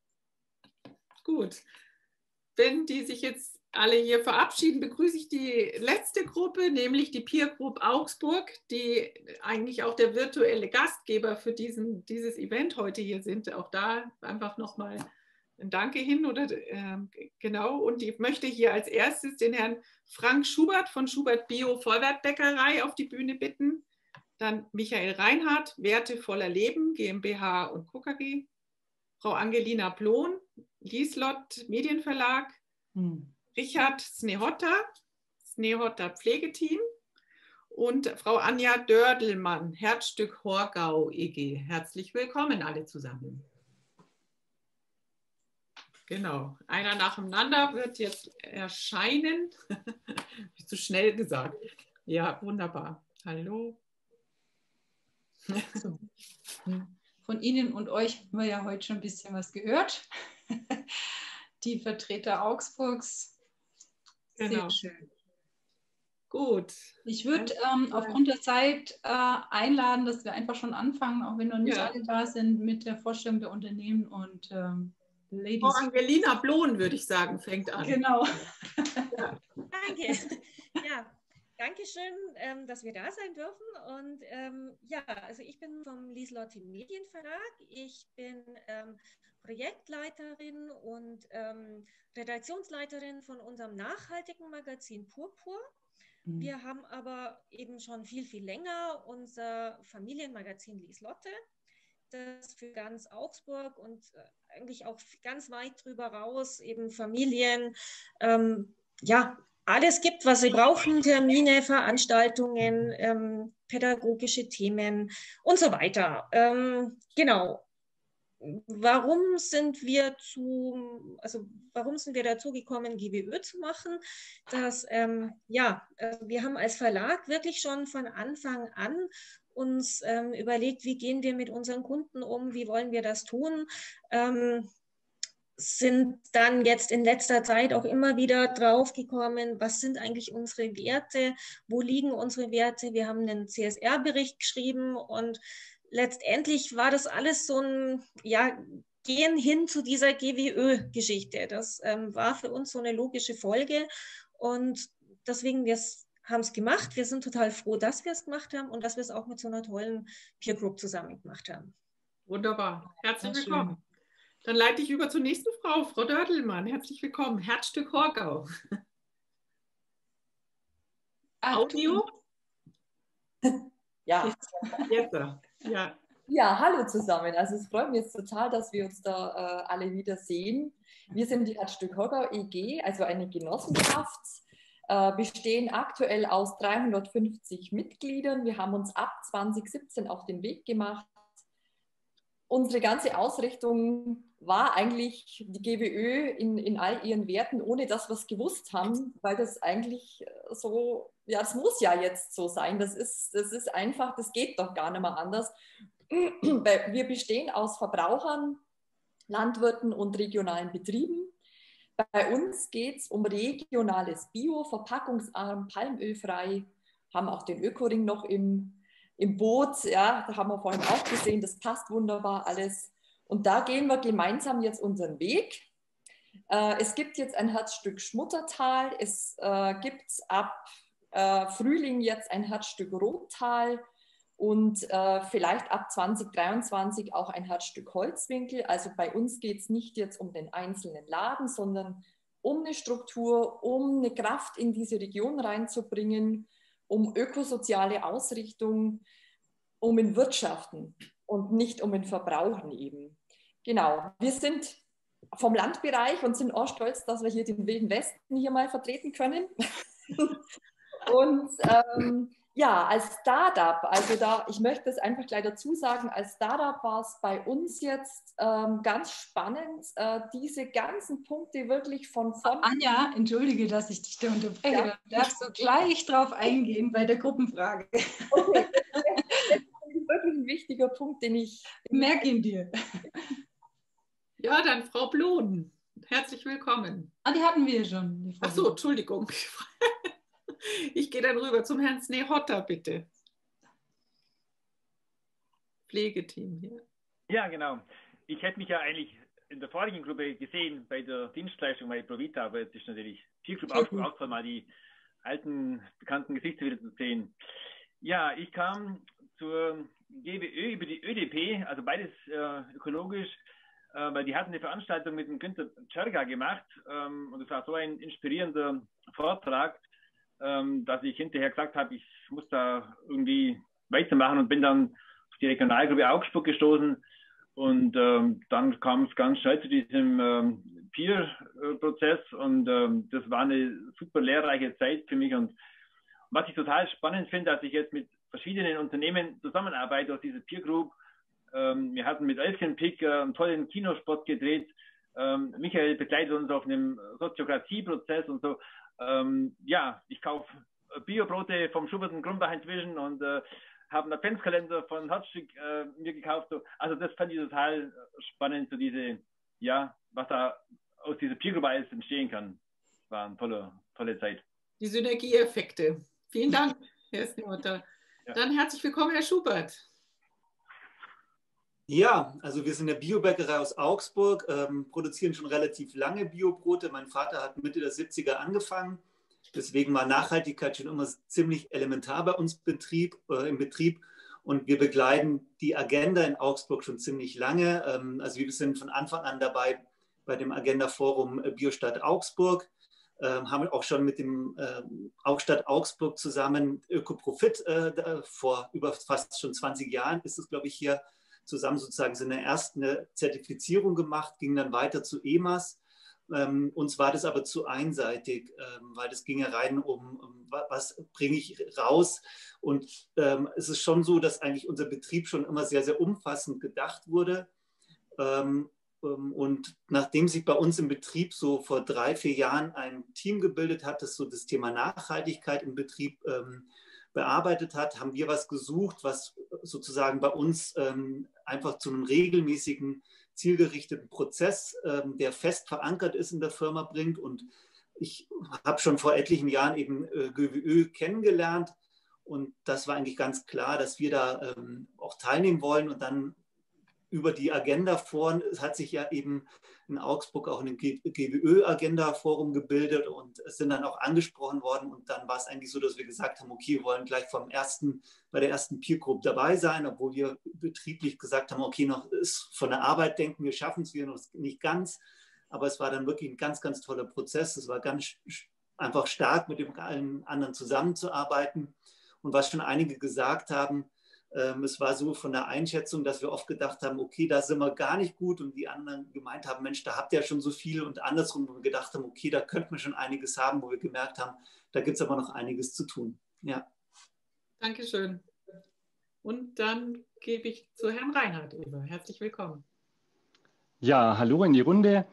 Gut. Wenn die sich jetzt alle hier verabschieden, begrüße ich die letzte Gruppe, nämlich die Peer Group Augsburg, die eigentlich auch der virtuelle Gastgeber für diesen, dieses Event heute hier sind. Auch da einfach nochmal ein Danke hin oder äh, genau. Und ich möchte hier als erstes den Herrn Frank Schubert von Schubert Bio Vollwertbäckerei auf die Bühne bitten. Dann Michael Reinhardt, Werte voller Leben, GmbH und Co. K G. Frau Angelina Plohn, Lieslott Medienverlag. Hm. Richard Snehotta, Snehotta Pflegeteam. Und Frau Anja Dördelmann, Herzstück Horgau E G. Herzlich willkommen alle zusammen. Genau, einer nacheinander wird jetzt erscheinen. Zu schnell gesagt. Ja, wunderbar. Hallo. So. Von Ihnen und euch haben wir ja heute schon ein bisschen was gehört. Die Vertreter Augsburgs. Genau. Sehr schön. Gut. Ich würde ähm, aufgrund der Zeit äh, einladen, dass wir einfach schon anfangen, auch wenn noch nicht Ja. alle da sind, mit der Vorstellung der Unternehmen und ähm, Ladies. Frau Angelina Plohn, würde ich sagen, fängt an. Genau. Ja. Danke. Ja, danke schön, ähm, dass wir da sein dürfen. Und ähm, ja, also ich bin vom Lieslott Medienverlag. Ich bin ähm, Projektleiterin und ähm, Redaktionsleiterin von unserem nachhaltigen Magazin Purpur. Mhm. Wir haben aber eben schon viel, viel länger unser Familienmagazin Lieslotte, das für ganz Augsburg und äh, eigentlich auch ganz weit drüber raus eben Familien, ähm, ja, alles gibt, was sie brauchen, Termine, Veranstaltungen, ähm, pädagogische Themen und so weiter. Ähm, genau. Warum sind wir zu, also warum sind wir dazu gekommen, G W Ö zu machen? Das, ähm, ja, äh, wir haben als Verlag wirklich schon von Anfang an uns ähm, überlegt, wie gehen wir mit unseren Kunden um, wie wollen wir das tun, ähm, sind dann jetzt in letzter Zeit auch immer wieder drauf gekommen, was sind eigentlich unsere Werte, wo liegen unsere Werte. Wir haben einen C S R-Bericht geschrieben und letztendlich war das alles so ein, ja, Gehen hin zu dieser G W Ö-Geschichte. Das ähm, war für uns so eine logische Folge und deswegen, wir haben es gemacht. Wir sind total froh, dass wir es gemacht haben und dass wir es auch mit so einer tollen Peer Group zusammen gemacht haben. Wunderbar. Herzlich Sehr willkommen. schön. Dann leite ich über zur nächsten Frau, Frau Dördelmann. Herzlich willkommen. Herzstück Horgau. Audio? Ja. Jetzt, ja. Ja, hallo zusammen. Also es freut mich jetzt total, dass wir uns da äh, alle wieder sehen. Wir sind die Herzstück Horgau E G, also eine Genossenschaft, äh, bestehen aktuell aus dreihundertfünfzig Mitgliedern. Wir haben uns ab zwanzig siebzehn auf den Weg gemacht. Unsere ganze Ausrichtung war eigentlich die G W Ö in, in all ihren Werten, ohne dass wir es gewusst haben, weil das eigentlich so, ja, das muss ja jetzt so sein. Das ist, das ist einfach, das geht doch gar nicht mehr anders. Wir bestehen aus Verbrauchern, Landwirten und regionalen Betrieben. Bei uns geht es um regionales Bio, verpackungsarm, palmölfrei, haben auch den Ökoring noch im, im Boot. Ja, da haben wir vorhin auch gesehen, das passt wunderbar alles. Und da gehen wir gemeinsam jetzt unseren Weg. Äh, es gibt jetzt ein Herzstück Schmuttertal, es äh, gibt ab äh, Frühling jetzt ein Herzstück Rottal. Und äh, vielleicht ab zwanzig dreiundzwanzig auch ein Herzstück Holzwinkel. Also bei uns geht es nicht jetzt um den einzelnen Laden, sondern um eine Struktur, um eine Kraft in diese Region reinzubringen, um ökosoziale Ausrichtung, um in Wirtschaften und nicht um in Verbrauchen eben. Genau, wir sind vom Landbereich und sind auch stolz, dass wir hier den Wilden Westen hier mal vertreten können. Und ähm, ja, als Startup, also da, ich möchte es einfach gleich dazu sagen, als Startup war es bei uns jetzt ähm, ganz spannend, äh, diese ganzen Punkte wirklich von von. Anja, entschuldige, dass ich dich da unterbreche, Ja. da darfst du gleich drauf eingehen bei der Gruppenfrage. Okay, das ist wirklich ein wichtiger Punkt, den ich... Merk ihn dir. Ja, dann Frau Plohn, herzlich willkommen. Ah, die hatten wir schon. Die Frau Ach so, Entschuldigung. Ich gehe dann rüber zum Herrn Snehotta, bitte. Pflegeteam hier. Ja, genau. Ich hätte mich ja eigentlich in der vorigen Gruppe gesehen, bei der Dienstleistung bei Provita, aber jetzt ist natürlich Peer Group Augsburg auch toll, mal die alten, bekannten Gesichter wieder zu sehen. Ja, ich kam zur G W Ö über die Ö D P, also beides äh, ökologisch, äh, weil die hatten eine Veranstaltung mit dem Günther Czerga gemacht ähm, und es war so ein inspirierender Vortrag, ähm, dass ich hinterher gesagt habe, ich muss da irgendwie weitermachen und bin dann auf die Regionalgruppe Augsburg gestoßen. Und ähm, dann kam es ganz schnell zu diesem ähm, Peer-Prozess und ähm, das war eine super lehrreiche Zeit für mich. Und was ich total spannend finde, dass ich jetzt mit verschiedenen Unternehmen zusammenarbeite aus dieser Peer Group. Ähm, wir hatten mit Elfchen Pick äh, einen tollen Kinospot gedreht. Ähm, Michael begleitet uns auf einem Soziokratie-Prozess und so. Ähm, ja, ich kaufe Biobrote vom Schubert und Grumbach Vision und äh, habe einen Adventskalender von Herzstück äh, mir gekauft. So. Also das fand ich total spannend, so diese, ja, was da aus dieser Peer Group alles entstehen kann. War eine tolle, tolle Zeit. Die Synergieeffekte. Vielen Dank, Herr Snemutter. Ja. Dann herzlich willkommen, Herr Schubert. Ja, also wir sind eine Biobäckerei aus Augsburg, ähm, produzieren schon relativ lange Biobrote. Mein Vater hat Mitte der siebziger angefangen. Deswegen war Nachhaltigkeit schon immer ziemlich elementar bei uns Betrieb, äh, im Betrieb. Und wir begleiten die Agenda in Augsburg schon ziemlich lange. Ähm, also wir sind von Anfang an dabei bei dem Agenda-Forum Biostadt Augsburg. Ähm, haben auch schon mit dem äh, Augstadt Augsburg zusammen Ökoprofit äh, vor über fast schon zwanzig Jahren ist es, glaube ich, hier zusammen sozusagen so eine erste Zertifizierung gemacht, ging dann weiter zu E M A S. Ähm, uns war das aber zu einseitig, ähm, weil das ging ja rein um, um was bringe ich raus. Und ähm, es ist schon so, dass eigentlich unser Betrieb schon immer sehr, sehr umfassend gedacht wurde. Ähm, und nachdem sich bei uns im Betrieb so vor drei, vier Jahren ein Team gebildet hat, das so das Thema Nachhaltigkeit im Betrieb ähm, bearbeitet hat, haben wir was gesucht, was sozusagen bei uns ähm, einfach zu einem regelmäßigen, zielgerichteten Prozess, ähm, der fest verankert ist in der Firma, bringt. Und ich habe schon vor etlichen Jahren eben äh, G W Ö kennengelernt und das war eigentlich ganz klar, dass wir da ähm, auch teilnehmen wollen. Und dann über die Agenda-Foren, es hat sich ja eben in Augsburg auch ein G W Ö-Agenda-Forum gebildet und es sind dann auch angesprochen worden. Und dann war es eigentlich so, dass wir gesagt haben, okay, wir wollen gleich vom ersten, bei der ersten Peer Group dabei sein, obwohl wir betrieblich gesagt haben, okay, noch ist von der Arbeit denken, wir schaffen es wir noch nicht ganz. Aber es war dann wirklich ein ganz, ganz toller Prozess. Es war ganz einfach stark, mit dem allen anderen zusammenzuarbeiten. Und was schon einige gesagt haben, es war so von der Einschätzung, dass wir oft gedacht haben, okay, da sind wir gar nicht gut und die anderen gemeint haben, Mensch, da habt ihr ja schon so viel und andersrum, wo wir gedacht haben, okay, da könnten wir schon einiges haben, wo wir gemerkt haben, da gibt es aber noch einiges zu tun. Ja. Dankeschön. Und dann gebe ich zu Herrn Reinhardt über. Herzlich willkommen. Ja, hallo in die Runde.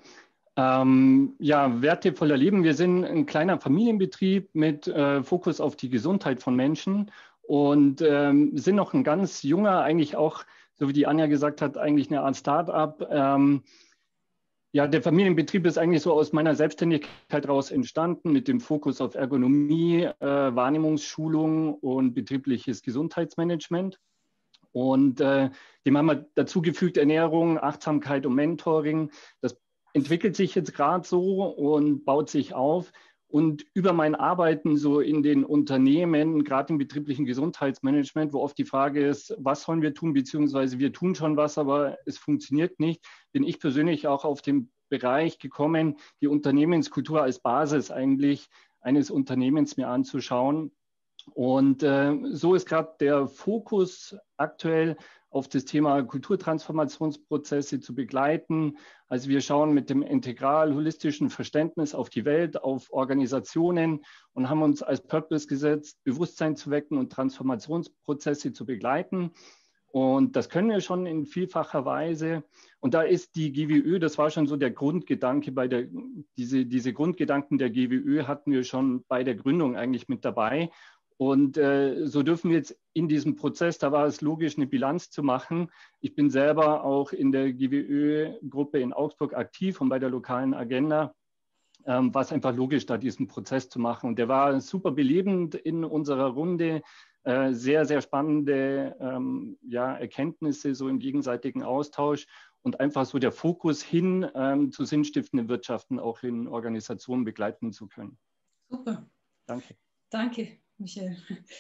Ähm, ja, wertevoller Leben. Wir sind ein kleiner Familienbetrieb mit äh, Fokus auf die Gesundheit von Menschen. Und ähm, sind noch ein ganz junger, eigentlich auch, so wie die Anja gesagt hat, eigentlich eine Art Start-up. Ähm, ja, der Familienbetrieb ist eigentlich so aus meiner Selbstständigkeit raus entstanden mit dem Fokus auf Ergonomie, äh, Wahrnehmungsschulung und betriebliches Gesundheitsmanagement. Und äh, dem haben wir dazugefügt Ernährung, Achtsamkeit und Mentoring. Das entwickelt sich jetzt gerade so und baut sich auf. Und über mein Arbeiten so in den Unternehmen, gerade im betrieblichen Gesundheitsmanagement, wo oft die Frage ist, was sollen wir tun, beziehungsweise wir tun schon was, aber es funktioniert nicht, bin ich persönlich auch auf den Bereich gekommen, die Unternehmenskultur als Basis eigentlich eines Unternehmens mir anzuschauen. Und äh, so ist gerade der Fokus aktuell auf das Thema Kulturtransformationsprozesse zu begleiten. Also wir schauen mit dem integral holistischen Verständnis auf die Welt, auf Organisationen und haben uns als Purpose gesetzt, Bewusstsein zu wecken und Transformationsprozesse zu begleiten. Und das können wir schon in vielfacher Weise. Und da ist die G W Ö, das war schon so der Grundgedanke bei der, diese, diese Grundgedanken der G W Ö hatten wir schon bei der Gründung eigentlich mit dabei. Und äh, so dürfen wir jetzt in diesem Prozess, da war es logisch, eine Bilanz zu machen. Ich bin selber auch in der G W Ö-Gruppe in Augsburg aktiv und bei der lokalen Agenda ähm, war es einfach logisch, da diesen Prozess zu machen. Und der war super belebend in unserer Runde, äh, sehr, sehr spannende ähm, ja, Erkenntnisse, so im gegenseitigen Austausch und einfach so der Fokus hin ähm, zu sinnstiftenden Wirtschaften auch in Organisationen begleiten zu können. Super. Danke. Danke, Michael.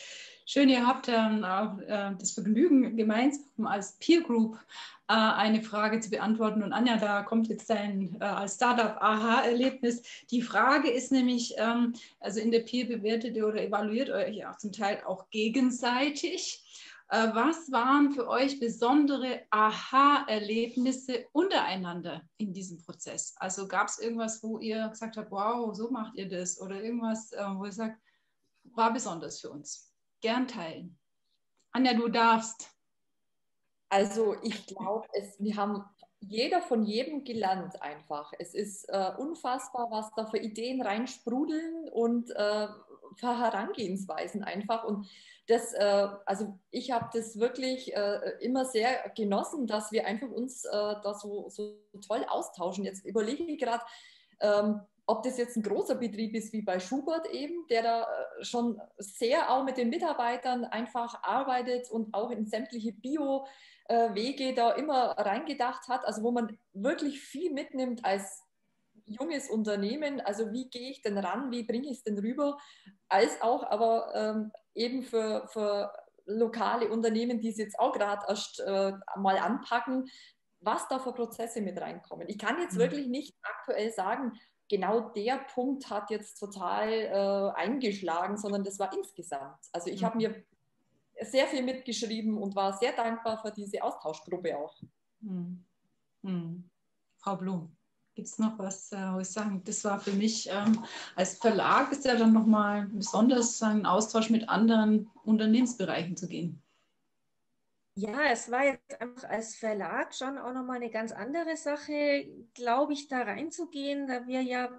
Schön, ihr habt ähm, auch äh, das Vergnügen, gemeinsam als Peer Group äh, eine Frage zu beantworten. Und Anja, da kommt jetzt dein äh, als Startup Aha-Erlebnis. Die Frage ist nämlich, ähm, also in der Peer bewertet ihr oder evaluiert euch auch zum Teil auch gegenseitig. Äh, was waren für euch besondere Aha-Erlebnisse untereinander in diesem Prozess? Also gab es irgendwas, wo ihr gesagt habt, wow, so macht ihr das? Oder irgendwas, äh, wo ihr sagt, war besonders für uns? Gern teilen. Anja, du darfst. Also ich glaube, wir haben jeder von jedem gelernt einfach. Es ist äh, unfassbar, was da für Ideen reinsprudeln und äh, für Herangehensweisen einfach. Und das, äh, also ich habe das wirklich äh, immer sehr genossen, dass wir einfach uns äh, da so, so toll austauschen. Jetzt überlege ich gerade, ähm, ob das jetzt ein großer Betrieb ist wie bei Schubert eben, der da schon sehr auch mit den Mitarbeitern einfach arbeitet und auch in sämtliche Bio-Wege da immer reingedacht hat, also wo man wirklich viel mitnimmt als junges Unternehmen, also wie gehe ich denn ran, wie bringe ich es denn rüber, als auch aber ähm, eben für, für lokale Unternehmen, die es jetzt auch gerade erst äh, mal anpacken, was da für Prozesse mit reinkommen. Ich kann jetzt wirklich nicht aktuell sagen, genau der Punkt hat jetzt total äh, eingeschlagen, sondern das war insgesamt. Also ich habe mir sehr viel mitgeschrieben und war sehr dankbar für diese Austauschgruppe auch. Hm. Hm. Frau Blum, gibt es noch was, äh, wo ich sagen, das war für mich ähm, als Verlag ist ja dann nochmal besonders ein Austausch mit anderen Unternehmensbereichen zu gehen. Ja, es war jetzt einfach als Verlag schon auch nochmal eine ganz andere Sache, glaube ich, da reinzugehen, da wir ja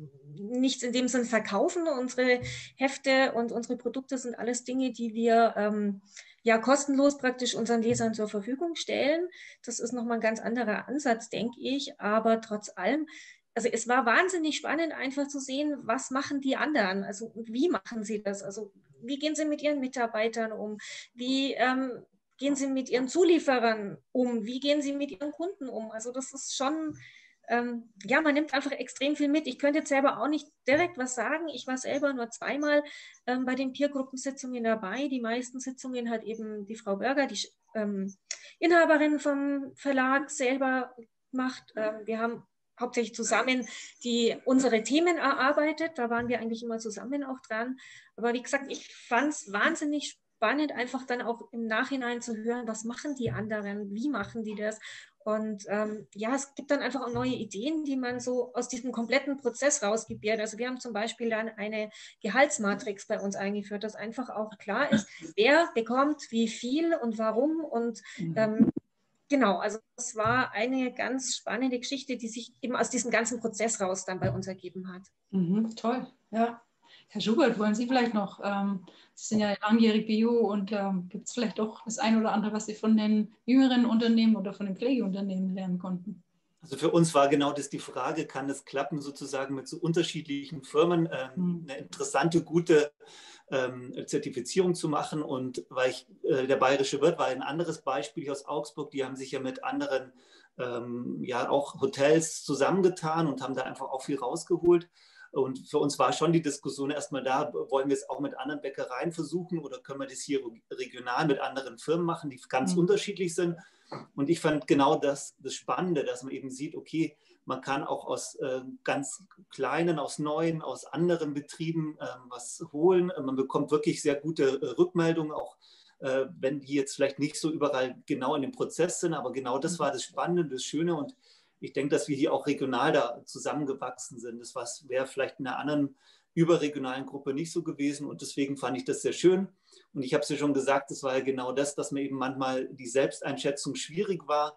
nichts in dem Sinn verkaufen. Unsere Hefte und unsere Produkte sind alles Dinge, die wir ähm, ja kostenlos praktisch unseren Lesern zur Verfügung stellen. Das ist nochmal ein ganz anderer Ansatz, denke ich, aber trotz allem, also es war wahnsinnig spannend, einfach zu sehen, was machen die anderen, also wie machen sie das, also wie gehen sie mit ihren Mitarbeitern um, wie ähm, gehen sie mit ihren Zulieferern um? Wie gehen sie mit ihren Kunden um? Also das ist schon, ähm, ja, man nimmt einfach extrem viel mit. Ich könnte jetzt selber auch nicht direkt was sagen. Ich war selber nur zweimal ähm, bei den Peer-Gruppensitzungen dabei. Die meisten Sitzungen hat eben die Frau Börger, die ähm, Inhaberin vom Verlag, selber gemacht. Ähm, wir haben hauptsächlich zusammen die, unsere Themen erarbeitet. Da waren wir eigentlich immer zusammen auch dran. Aber wie gesagt, ich fand es wahnsinnig spannend. Spannend, einfach dann auch im Nachhinein zu hören, was machen die anderen, wie machen die das? Und ähm, ja, es gibt dann einfach auch neue Ideen, die man so aus diesem kompletten Prozess rausgebiert. Also wir haben zum Beispiel dann eine Gehaltsmatrix bei uns eingeführt, dass einfach auch klar ist, wer bekommt wie viel und warum. Und ähm, genau, also das war eine ganz spannende Geschichte, die sich eben aus diesem ganzen Prozess raus dann bei uns ergeben hat. Mhm, toll, ja. Herr Schubert, wollen Sie vielleicht noch, ähm, Sie sind ja langjährig Bio und ähm, gibt es vielleicht doch das ein oder andere, was Sie von den jüngeren Unternehmen oder von den Pflegeunternehmen lernen konnten? Also für uns war genau das die Frage, kann es klappen, sozusagen mit so unterschiedlichen Firmen ähm, mhm. eine interessante, gute ähm, Zertifizierung zu machen. Und weil ich, äh, der Bayerische Wirt war ein anderes Beispiel aus Augsburg, die haben sich ja mit anderen, ähm, ja auch Hotels zusammengetan und haben da einfach auch viel rausgeholt. Und für uns war schon die Diskussion erstmal da, wollen wir es auch mit anderen Bäckereien versuchen oder können wir das hier regional mit anderen Firmen machen, die ganz mhm. unterschiedlich sind. Und ich fand genau das, das Spannende, dass man eben sieht, okay, man kann auch aus äh, ganz kleinen, aus neuen, aus anderen Betrieben äh, was holen. Man bekommt wirklich sehr gute äh, Rückmeldungen, auch äh, wenn die jetzt vielleicht nicht so überall genau in dem Prozess sind, aber genau das war das Spannende, das Schöne. Und ich denke, dass wir hier auch regional da zusammengewachsen sind. Das wäre vielleicht in einer anderen überregionalen Gruppe nicht so gewesen und deswegen fand ich das sehr schön. Und ich habe es ja schon gesagt, das war ja genau das, dass mir eben manchmal die Selbsteinschätzung schwierig war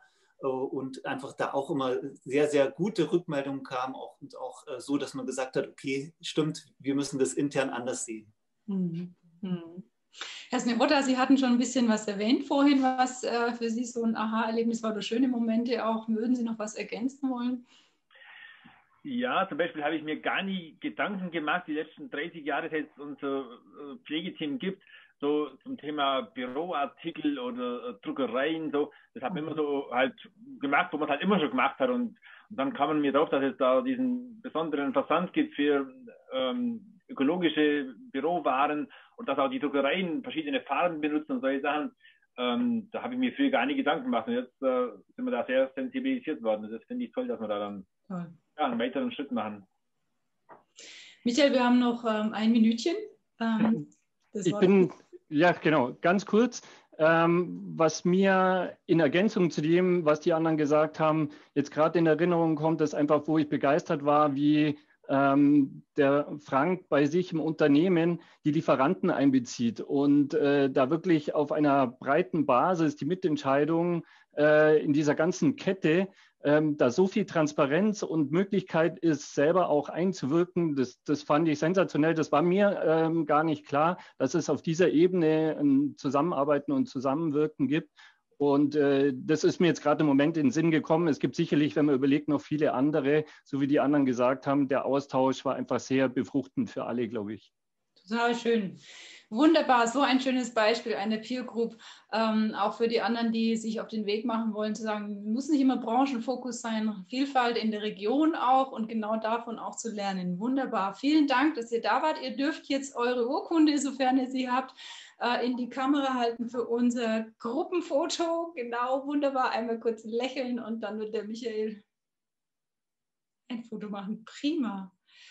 und einfach da auch immer sehr, sehr gute Rückmeldungen kamen auch, und auch so, dass man gesagt hat, okay, stimmt, wir müssen das intern anders sehen. Mhm. Mhm. Herr Snewoda, Sie hatten schon ein bisschen was erwähnt vorhin, was äh, für Sie so ein Aha-Erlebnis war oder schöne Momente auch. Würden Sie noch was ergänzen wollen? Ja, zum Beispiel habe ich mir gar nie Gedanken gemacht, die letzten dreißig Jahre, seit es unser Pflegeteam gibt, so zum Thema Büroartikel oder Druckereien, so. Das hat man immer so halt gemacht, wo man es halt immer schon gemacht hat. Und, und dann kam man mir drauf, dass es da diesen besonderen Versand gibt für ähm, ökologische Bürowaren und dass auch die Druckereien verschiedene Farben benutzen und solche Sachen. Ähm, da habe ich mir früher gar nicht Gedanken gemacht. Und jetzt äh, sind wir da sehr sensibilisiert worden. Das finde ich toll, dass wir da dann ja, einen weiteren Schritt machen. Michael, wir haben noch ähm, ein Minütchen. Ähm, das ich bin, ja genau, ganz kurz. Ähm, was mir in Ergänzung zu dem, was die anderen gesagt haben, jetzt gerade in Erinnerung kommt, ist einfach, wo ich begeistert war, wie ähm, der Frank bei sich im Unternehmen die Lieferanten einbezieht und äh, da wirklich auf einer breiten Basis die Mitentscheidung äh, in dieser ganzen Kette, ähm, da so viel Transparenz und Möglichkeit ist, selber auch einzuwirken, das, das fand ich sensationell. Das war mir ähm, gar nicht klar, dass es auf dieser Ebene ein Zusammenarbeiten und Zusammenwirken gibt. Und äh, das ist mir jetzt gerade im Moment in den Sinn gekommen. Es gibt sicherlich, wenn man überlegt, noch viele andere, so wie die anderen gesagt haben, der Austausch war einfach sehr befruchtend für alle, glaube ich. Total schön. Wunderbar, so ein schönes Beispiel, eine Peer Group, ähm, auch für die anderen, die sich auf den Weg machen wollen, zu sagen, muss nicht immer Branchenfokus sein, Vielfalt in der Region auch und genau davon auch zu lernen. Wunderbar, vielen Dank, dass ihr da wart. Ihr dürft jetzt eure Urkunde, sofern ihr sie habt, äh, in die Kamera halten für unser Gruppenfoto. Genau, wunderbar, einmal kurz lächeln und dann wird der Michael ein Foto machen. Prima,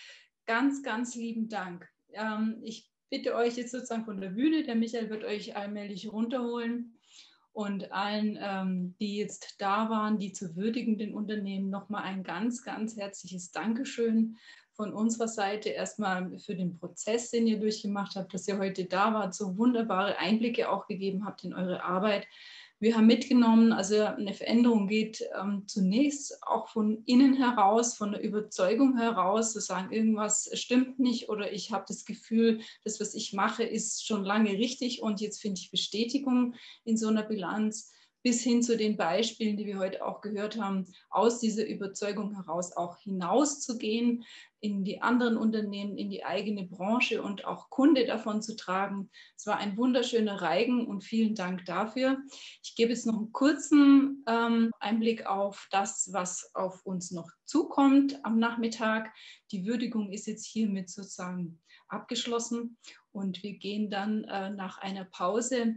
ganz, ganz lieben Dank. Ähm, ich bitte euch jetzt sozusagen von der Bühne, der Michael wird euch allmählich runterholen und allen, ähm, die jetzt da waren, die zu würdigenden Unternehmen, nochmal ein ganz, ganz herzliches Dankeschön von unserer Seite erstmal für den Prozess, den ihr durchgemacht habt, dass ihr heute da wart, so wunderbare Einblicke auch gegeben habt in eure Arbeit. Wir haben mitgenommen, also eine Veränderung geht ähm, zunächst auch von innen heraus, von der Überzeugung heraus, zu sagen, irgendwas stimmt nicht oder ich habe das Gefühl, das, was ich mache, ist schon lange richtig und jetzt finde ich Bestätigung in so einer Bilanz, bis hin zu den Beispielen, die wir heute auch gehört haben, aus dieser Überzeugung heraus auch hinauszugehen, in die anderen Unternehmen, in die eigene Branche und auch Kunde davon zu tragen. Es war ein wunderschöner Reigen und vielen Dank dafür. Ich gebe jetzt noch einen kurzen ähm, Einblick auf das, was auf uns noch zukommt am Nachmittag. Die Würdigung ist jetzt hiermit sozusagen abgeschlossen und wir gehen dann äh, nach einer Pause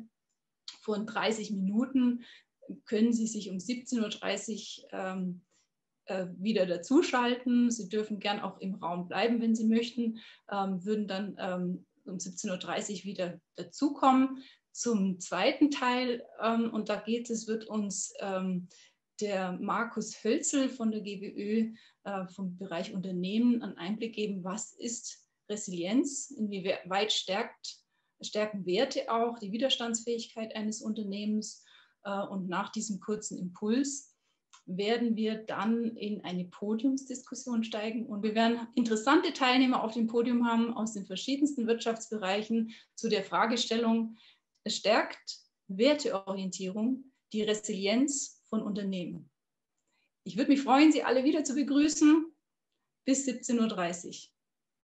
von dreißig Minuten, können Sie sich um siebzehn Uhr dreißig ähm, äh, wieder dazuschalten. Sie dürfen gern auch im Raum bleiben, wenn Sie möchten, ähm, würden dann ähm, um siebzehn Uhr dreißig wieder dazukommen zum zweiten Teil. Ähm, und da geht es, wird uns ähm, der Markus Hölzel von der G W Ö äh, vom Bereich Unternehmen einen Einblick geben, was ist Resilienz, inwieweit stärkt stärken Werte auch die Widerstandsfähigkeit eines Unternehmens. Und nach diesem kurzen Impuls werden wir dann in eine Podiumsdiskussion steigen. Und wir werden interessante Teilnehmer auf dem Podium haben aus den verschiedensten Wirtschaftsbereichen zu der Fragestellung, es stärkt Werteorientierung die Resilienz von Unternehmen. Ich würde mich freuen, Sie alle wieder zu begrüßen. Bis siebzehn Uhr dreißig.